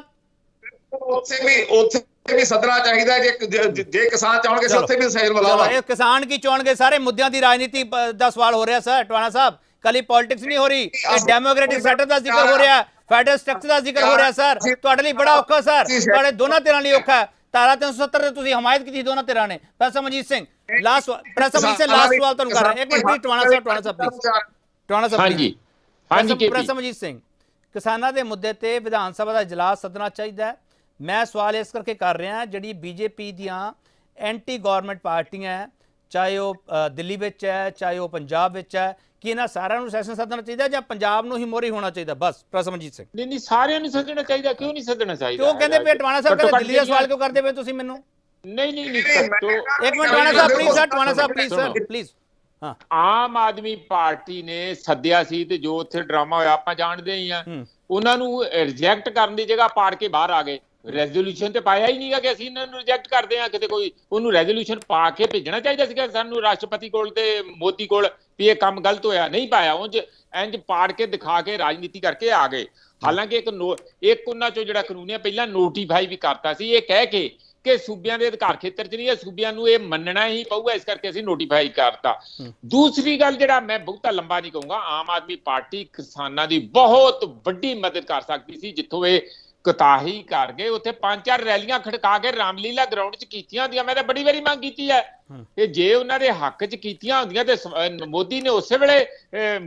ਉੱਥੇ ਵੀ ਸੱਦਣਾ ਚਾਹੀਦਾ। ਜੇ ਕਿਸਾਨ ਚਾਹਣਗੇ ਉੱਥੇ ਵੀ ਸੈਸ਼ਨ ਬੁਲਾਵਾ। ਇਹ ਕਿਸਾਨ ਕੀ ਚਾਹਣਗੇ? ਸਾਰੇ ਮੁੱਦਿਆਂ ਦੀ ਰਾਜਨੀਤੀ ਦਾ ਸਵਾਲ ਹੋ ਰਿਹਾ ਸਰ ਟਵਾਣਾ ਸਾਹਿਬ। ਕੱਲੀ ਪੋਲਿਟਿਕਸ ਨਹੀਂ ਹੋ ਰਹੀ, ਇਹ ਡੈਮੋਕ੍ਰੈਟਿਕ ਸੈਟਅਪ ਦਾ ਜ਼ਿਕਰ ਹੋ ਰਿਹਾ, ਫੈਡਰਲ ਸਟਰਕਚਰ ਦਾ ਜ਼ਿਕਰ ਹੋ ਰਿਹਾ ਸਰ। ਤੁਹਾਡੇ ਲਈ ਬੜਾ ਔਖਾ ਸਰ, ਤੁਹਾਡੇ ਦੋਨਾਂ ਧਿਰਾਂ ਲਈ ਔਖਾ। ਧਾਰਾ 370 ਤੇ ਤੁਸੀਂ ਹਮਾਇਤ ਕੀਤੀ ਦੋਨਾਂ ਧਿਰਾਂ ਨੇ। ਪ੍ਰੋਫੈਸਰ ਮਨਜੀਤ ਸਿੰਘ ਲਾਸਟ ਸਵਾਲ ਤੁਹਾਨੂੰ ਕਰ ਰਿਹਾ। ਇੱਕ minute Tiwana Sahib, Tiwana sahib please, Tiwana ਸਾਹਿਬ। ਹਾਂਜੀ ਪ੍ਰੋਫੈਸਰ ਮਨਜੀਤ ਸਿੰਘ, ਕਿਸਾਨਾਂ ਦੇ ਮੁੱਦੇ ਤੇ ਵਿਧਾਨ ਸਭਾ ਦਾ ਇਜਲਾਸ ਸੱਦਣਾ ਚਾਹੀਦਾ ਹੈ। ਮੈਂ ਸਵਾਲ ਇਸ ਕਰਕੇ ਕਰ ਰਿਹਾ ਜਿਹੜੀ ਬੀਜੇਪੀ ਦੀਆਂ ਐਂਟੀ ਗਵਰਨਮੈਂਟ ਪਾਰਟੀਆਂ ਹੈ, ਚਾਹੇ ਉਹ ਦਿੱਲੀ ਵਿੱਚ ਹੈ ਚਾਹੇ ਉਹ ਪੰਜਾਬ ਵਿੱਚ ਹੈ, ਕਿ ਇਹਨਾਂ ਸਾਰਿਆਂ ਨੂੰ ਸੈਸ਼ਨ ਸੱਦਣਾ ਚਾਹੀਦਾ ਜਾਂ ਪੰਜਾਬ ਨੂੰ ਹੀ ਮੋਹਰੀ ਹੋਣਾ ਚਾਹੀਦਾ? ਬਸ ਪ੍ਰਸਮਜੀਤ ਸਿੰਘ। ਨਹੀਂ ਸਾਰਿਆਂ ਨੂੰ ਸੱਦਣਾ ਚਾਹੀਦਾ, ਕਿਉਂ ਨਹੀਂ ਸੱਦਣਾ ਚਾਹੀਦਾ? ਉਹ ਕਹਿੰਦੇ ਪਏ ਟਵਾਣਾ ਸਾਹਿਬ ਕਹਿੰਦੇ ਦਿੱਲੀ ਦਾ ਸਵਾਲ ਕਿਉਂ ਕਰਦੇ ਪਏ ਤੁਸੀਂ ਮੈਨੂੰ? ਨਹੀਂ ਇੱਕ minute Tiwana sahib please sir, Tiwana sahib please sir please. ਹਾਂ, ਆਮ ਆਦਮੀ ਪਾਰਟੀ ਨੇ ਸੱਦਿਆ ਸੀ ਤੇ ਜੋ ਉੱਥੇ ਡਰਾਮਾ ਹੋਇਆ ਆਪਾਂ ਜਾਣਦੇ ਹੀ ਆ। ਉਹਨਾਂ ਨੂੰ ਰਿਜੈਕਟ ਕਰਨ ਦੀ ਜਗ੍ਹਾ ਪਾੜ ਕੇ ਬਾਹਰ ਆ ਗਏ। ਰੈਜ਼ੋਲੂਸ਼ਨ ਤੇ ਪਾਇਆ ਹੀ ਨਹੀਂਗਾ ਕਿ ਅਸੀਂ ਇਹਨਾਂ ਨੂੰ ਰਿਜੈਕਟ ਕਰਦੇ ਆ। ਕਿਤੇ ਕੋਈ ਉਹਨੂੰ ਰੈਜ਼ੋਲੂਸ਼ਨ ਪਾ ਕੇ ਭੇਜਣਾ ਚਾਹੀਦਾ ਸੀਗਾ ਸਾਨੂੰ ਰਾਸ਼ਟਰਪਤੀ ਕੋਲ ਤੇ ਮੋਦੀ ਕੋਲ ਵੀ ਇਹ ਕੰਮ ਗਲਤ ਹੋਇਆ। ਨਹੀਂ ਪਾਇਆ, ਉਂਝ ਇੰਜ ਪਾੜ ਕੇ ਦਿਖਾ ਕੇ ਰਾਜਨੀਤੀ ਕਰਕੇ ਆ ਗਏ। ਹਾਲਾਂਕਿ ਇੱਕ ਉਹਨਾਂ ਚੋਂ ਜਿਹੜਾ ਕਾਨੂੰਨ ਹੈ ਪਹਿਲਾਂ ਨੋਟੀਫਾਈ ਵੀ ਕਰਤਾ ਸੀ, ਇਹ ਕਹਿ ਕੇ ਕਿ ਸੂਬਿਆਂ ਦੇ ਅਧਿਕਾਰ ਖੇਤਰ 'ਚ ਨਹੀਂ ਹੈ, ਸੂਬਿਆਂ ਨੂੰ ਇਹ ਮੰਨਣਾ ਹੀ ਪਊਗਾ, ਇਸ ਕਰਕੇ ਅਸੀਂ ਨੋਟੀਫਾਈ ਕਰਤਾ। ਦੂਸਰੀ ਗੱਲ ਜਿਹੜਾ ਮੈਂ ਬਹੁਤਾ ਲੰਬਾ ਨਹੀਂ ਕਹੂੰਗਾ, ਆਮ ਆਦਮੀ ਪਾਰਟੀ ਕਿਸਾਨਾਂ ਦੀ ਬਹੁਤ ਵੱਡੀ ਮਦਦ ਕਰ ਸਕਦੀ ਸੀ। ਜਿੱਥੋਂ ਇਹ ਕੋਤਾਹੀ ਕਰ ਗਏ ਉੱਥੇ 5-4 ਰੈਲੀਆਂ ਖੜਕਾ ਕੇ ਰਾਮਲੀਲਾ ਗਰਾਊਂਡ 'ਚ ਕੀਤੀਆਂ ਹੁੰਦੀਆਂ। ਮੈਂ ਤਾਂ ਬੜੀ ਵਾਰੀ ਮੰਗ ਕੀਤੀ ਹੈ ਕਿ ਜੇ ਉਹਨਾਂ ਦੇ ਹੱਕ 'ਚ ਕੀਤੀਆਂ ਹੁੰਦੀਆਂ ਤੇ ਮੋਦੀ ਨੇ ਉਸੇ ਵੇਲੇ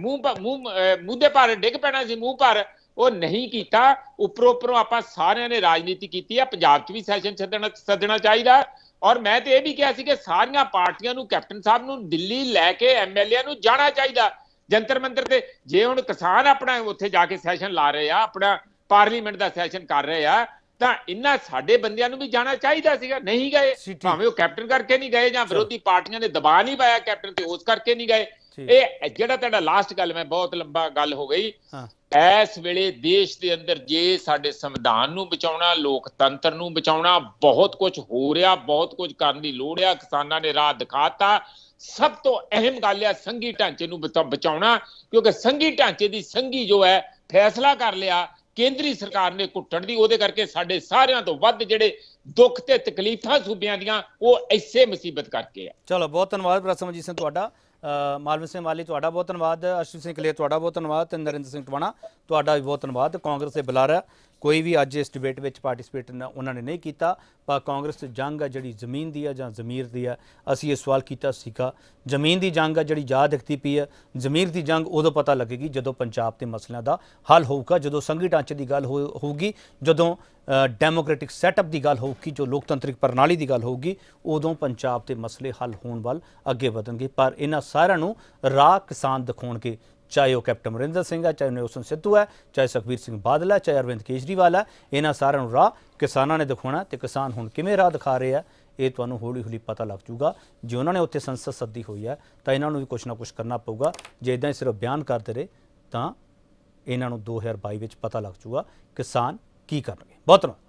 ਮੂੰਹ ਭਰ ਡਿੱਗ ਪੈਣਾ ਸੀ, ਮੂੰਹ ਭਰ। ਉਹ ਨਹੀਂ ਕੀਤਾ। ਉੱਪਰੋਂ ਆਪਾਂ ਸਾਰਿਆਂ ਨੇ ਰਾਜਨੀਤੀ ਕੀਤੀ ਹੈ। ਪੰਜਾਬ 'ਚ ਵੀ ਸੈਸ਼ਨ ਸੱਦਣਾ ਚਾਹੀਦਾ। ਔਰ ਮੈਂ ਤੇ ਇਹ ਵੀ ਕਿਹਾ ਸੀ ਕਿ ਸਾਰੀਆਂ ਪਾਰਟੀਆਂ ਨੂੰ, ਕੈਪਟਨ ਸਾਹਿਬ ਨੂੰ ਦਿੱਲੀ ਲੈ ਕੇ ਐਮਐਲਏ ਨੂੰ ਜਾਣਾ ਚਾਹੀਦਾ ਜੰਤਰ ਮੰਤਰ ਤੇ। ਜੇ ਹੁਣ ਕਿਸਾਨ ਆਪਣਾ ਉੱਥੇ ਜਾ ਕੇ ਸੈਸ਼ਨ ਲਾ ਰਹੇ ਆ, ਆਪਣਾ ਪਾਰਲੀਮੈਂਟ ਦਾ ਸੈਸ਼ਨ ਕਰ ਰਹੇ ਆ, ਤਾਂ ਇਹਨਾਂ ਸਾਡੇ ਬੰਦਿਆਂ ਨੂੰ ਵੀ ਜਾਣਾ ਚਾਹੀਦਾ ਸੀਗਾ। ਨਹੀਂ ਗਏ, ਭਾਵੇਂ ਉਹ ਕੈਪਟਨ ਕਰਕੇ ਨਹੀਂ ਗਏ ਜਾਂ ਵਿਰੋਧੀ ਪਾਰਟੀਆਂ ਨੇ ਦਬਾਅ ਨਹੀਂ ਪਾਇਆ ਕੈਪਟਨ ਤੇ, ਉਸ ਕਰਕੇ ਨਹੀਂ ਗਏ। ਇਹ ਜਿਹੜਾ ਤੁਹਾਡਾ ਲਾਸਟ ਗੱਲ, ਮੈਂ ਬਹੁਤ ਲੰਬਾ ਗੱਲ ਹੋ ਗਈ। ਇਸ ਵੇਲੇ ਦੇਸ਼ ਦੇ ਅੰਦਰ ਜੇ ਸਾਡੇ ਸੰਵਿਧਾਨ ਨੂੰ ਬਚਾਉਣਾ, ਲੋਕਤੰਤਰ ਨੂੰ ਬਚਾਉਣਾ, ਬਹੁਤ ਕੁਝ ਹੋ ਰਿਹਾ, ਬਹੁਤ ਕੁਝ ਕਰਨ ਦੀ ਲੋੜ ਆ। ਕਿਸਾਨਾਂ ਨੇ ਰਾਹ ਦਿਖਾਤਾ। ਸਭ ਤੋਂ ਅਹਿਮ ਗੱਲ ਆ ਸੰਘੀ ਢਾਂਚੇ ਨੂੰ ਬਚਾਉਣਾ, ਕਿਉਂਕਿ ਸੰਘੀ ਢਾਂਚੇ ਦੀ ਸੰਘੀ ਜੋ ਹੈ ਫੈਸਲਾ ਕਰ ਲਿਆ ਕੇਂਦਰੀ ਸਰਕਾਰ ਨੇ ਘੁੱਟਣ ਦੀ, ਉਹਦੇ ਕਰਕੇ ਸਾਡੇ ਸਾਰਿਆਂ ਤੋਂ ਵੱਧ ਜਿਹੜੇ ਦੁੱਖ ਤੇ ਤਕਲੀਫਾਂ ਸੂਬਿਆਂ ਦੀਆਂ ਉਹ ਐਸੇ ਮੁਸੀਬਤ ਕਰਕੇ ਆ। ਚਲੋ ਬਹੁਤ ਧੰਨਵਾਦ ਪ੍ਰਸਮਜੀਤ ਸਿੰਘ ਤੁਹਾਡਾ, ਮਾਲਵੀ ਸਿੰਘ ਵਾਲੀ ਤੁਹਾਡਾ ਬਹੁਤ ਧੰਨਵਾਦ, ਅਸ਼ਵਨੀ ਸਿੰਘ ਕਲੇਰ ਤੁਹਾਡਾ ਬਹੁਤ ਧੰਨਵਾਦ ਤੇ ਨਰਿੰਦਰ ਸਿੰਘ ਟਵਾਣਾ ਤੁਹਾਡਾ ਵੀ ਬਹੁਤ ਧੰਨਵਾਦ। ਕਾਂਗਰਸ ਦੇ ਬੁਲਾਰਾ ਕੋਈ ਵੀ ਅੱਜ ਇਸ ਡਿਬੇਟ ਵਿੱਚ ਪਾਰਟਿਸਿਪੇਟ ਉਹਨਾਂ ਨੇ ਨਹੀਂ ਕੀਤਾ, ਪਰ ਕਾਂਗਰਸ ਜੰਗ ਹੈ ਜਿਹੜੀ ਜ਼ਮੀਨ ਦੀ ਹੈ ਜਾਂ ਜ਼ਮੀਰ ਦੀ ਹੈ। ਅਸੀਂ ਇਹ ਸਵਾਲ ਕੀਤਾ ਸੀਗਾ, ਜ਼ਮੀਨ ਦੀ ਜੰਗ ਹੈ ਜਿਹੜੀ ਜਾ ਦਿਖਦੀ ਪਈ ਹੈ, ਜ਼ਮੀਰ ਦੀ ਜੰਗ ਉਦੋਂ ਪਤਾ ਲੱਗੇਗੀ ਜਦੋਂ ਪੰਜਾਬ ਦੇ ਮਸਲਿਆਂ ਦਾ ਹੱਲ ਹੋਊਗਾ, ਜਦੋਂ ਸੰਘੀ ਢਾਂਚੇ ਦੀ ਗੱਲ ਹੋਊਗੀ, ਜਦੋਂ ਡੈਮੋਕ੍ਰੈਟਿਕ ਸੈਟਅਪ ਦੀ ਗੱਲ ਹੋਊਗੀ, ਜੋ ਲੋਕਤੰਤਰਿਕ ਪ੍ਰਣਾਲੀ ਦੀ ਗੱਲ ਹੋਊਗੀ, ਉਦੋਂ ਪੰਜਾਬ ਦੇ ਮਸਲੇ ਹੱਲ ਹੋਣ ਵੱਲ ਅੱਗੇ ਵਧਣਗੇ। ਪਰ ਇਹਨਾਂ ਸਾਰਿਆਂ ਨੂੰ ਰਾਹ ਕਿਸਾਨ ਦਿਖਾਉਣਗੇ, ਚਾਹੇ ਉਹ ਕੈਪਟਨ ਅਮਰਿੰਦਰ ਸਿੰਘ ਹੈ, ਚਾਹੇ ਨਵਜੋਤ ਸਿੰਘ ਸਿੱਧੂ ਹੈ, ਚਾਹੇ ਸੁਖਬੀਰ ਸਿੰਘ ਬਾਦਲ ਹੈ, ਚਾਹੇ ਅਰਵਿੰਦ ਕੇਜਰੀਵਾਲ ਹੈ। ਇਹਨਾਂ ਸਾਰਿਆਂ ਨੂੰ ਰਾਹ ਕਿਸਾਨਾਂ ਨੇ ਦਿਖਾਉਣਾ ਤੇ ਕਿਸਾਨ ਹੁਣ ਕਿਵੇਂ ਰਾਹ ਦਿਖਾ ਰਹੇ ਆ ਇਹ ਤੁਹਾਨੂੰ ਹੌਲੀ ਹੌਲੀ ਪਤਾ ਲੱਗ ਜੂਗਾ। ਜੇ ਉਹਨਾਂ ਨੇ ਉੱਥੇ ਸੰਸਦ ਸੱਦੀ ਹੋਈ ਹੈ ਤਾਂ ਇਹਨਾਂ ਨੂੰ ਵੀ ਕੁਛ ਨਾ ਕੁਛ ਕਰਨਾ ਪਊਗਾ। ਜੇ ਇੱਦਾਂ ਹੀ ਸਿਰਫ ਬਿਆਨ ਕਰਦੇ ਰਹੇ ਤਾਂ ਇਹਨਾਂ ਨੂੰ 2022 ਵਿੱਚ ਪਤਾ ਲੱਗ ਜੂਗਾ ਕਿਸਾਨ ਕੀ ਕਰਨਗੇ। ਬਹੁਤ ਧੰਨਵਾਦ।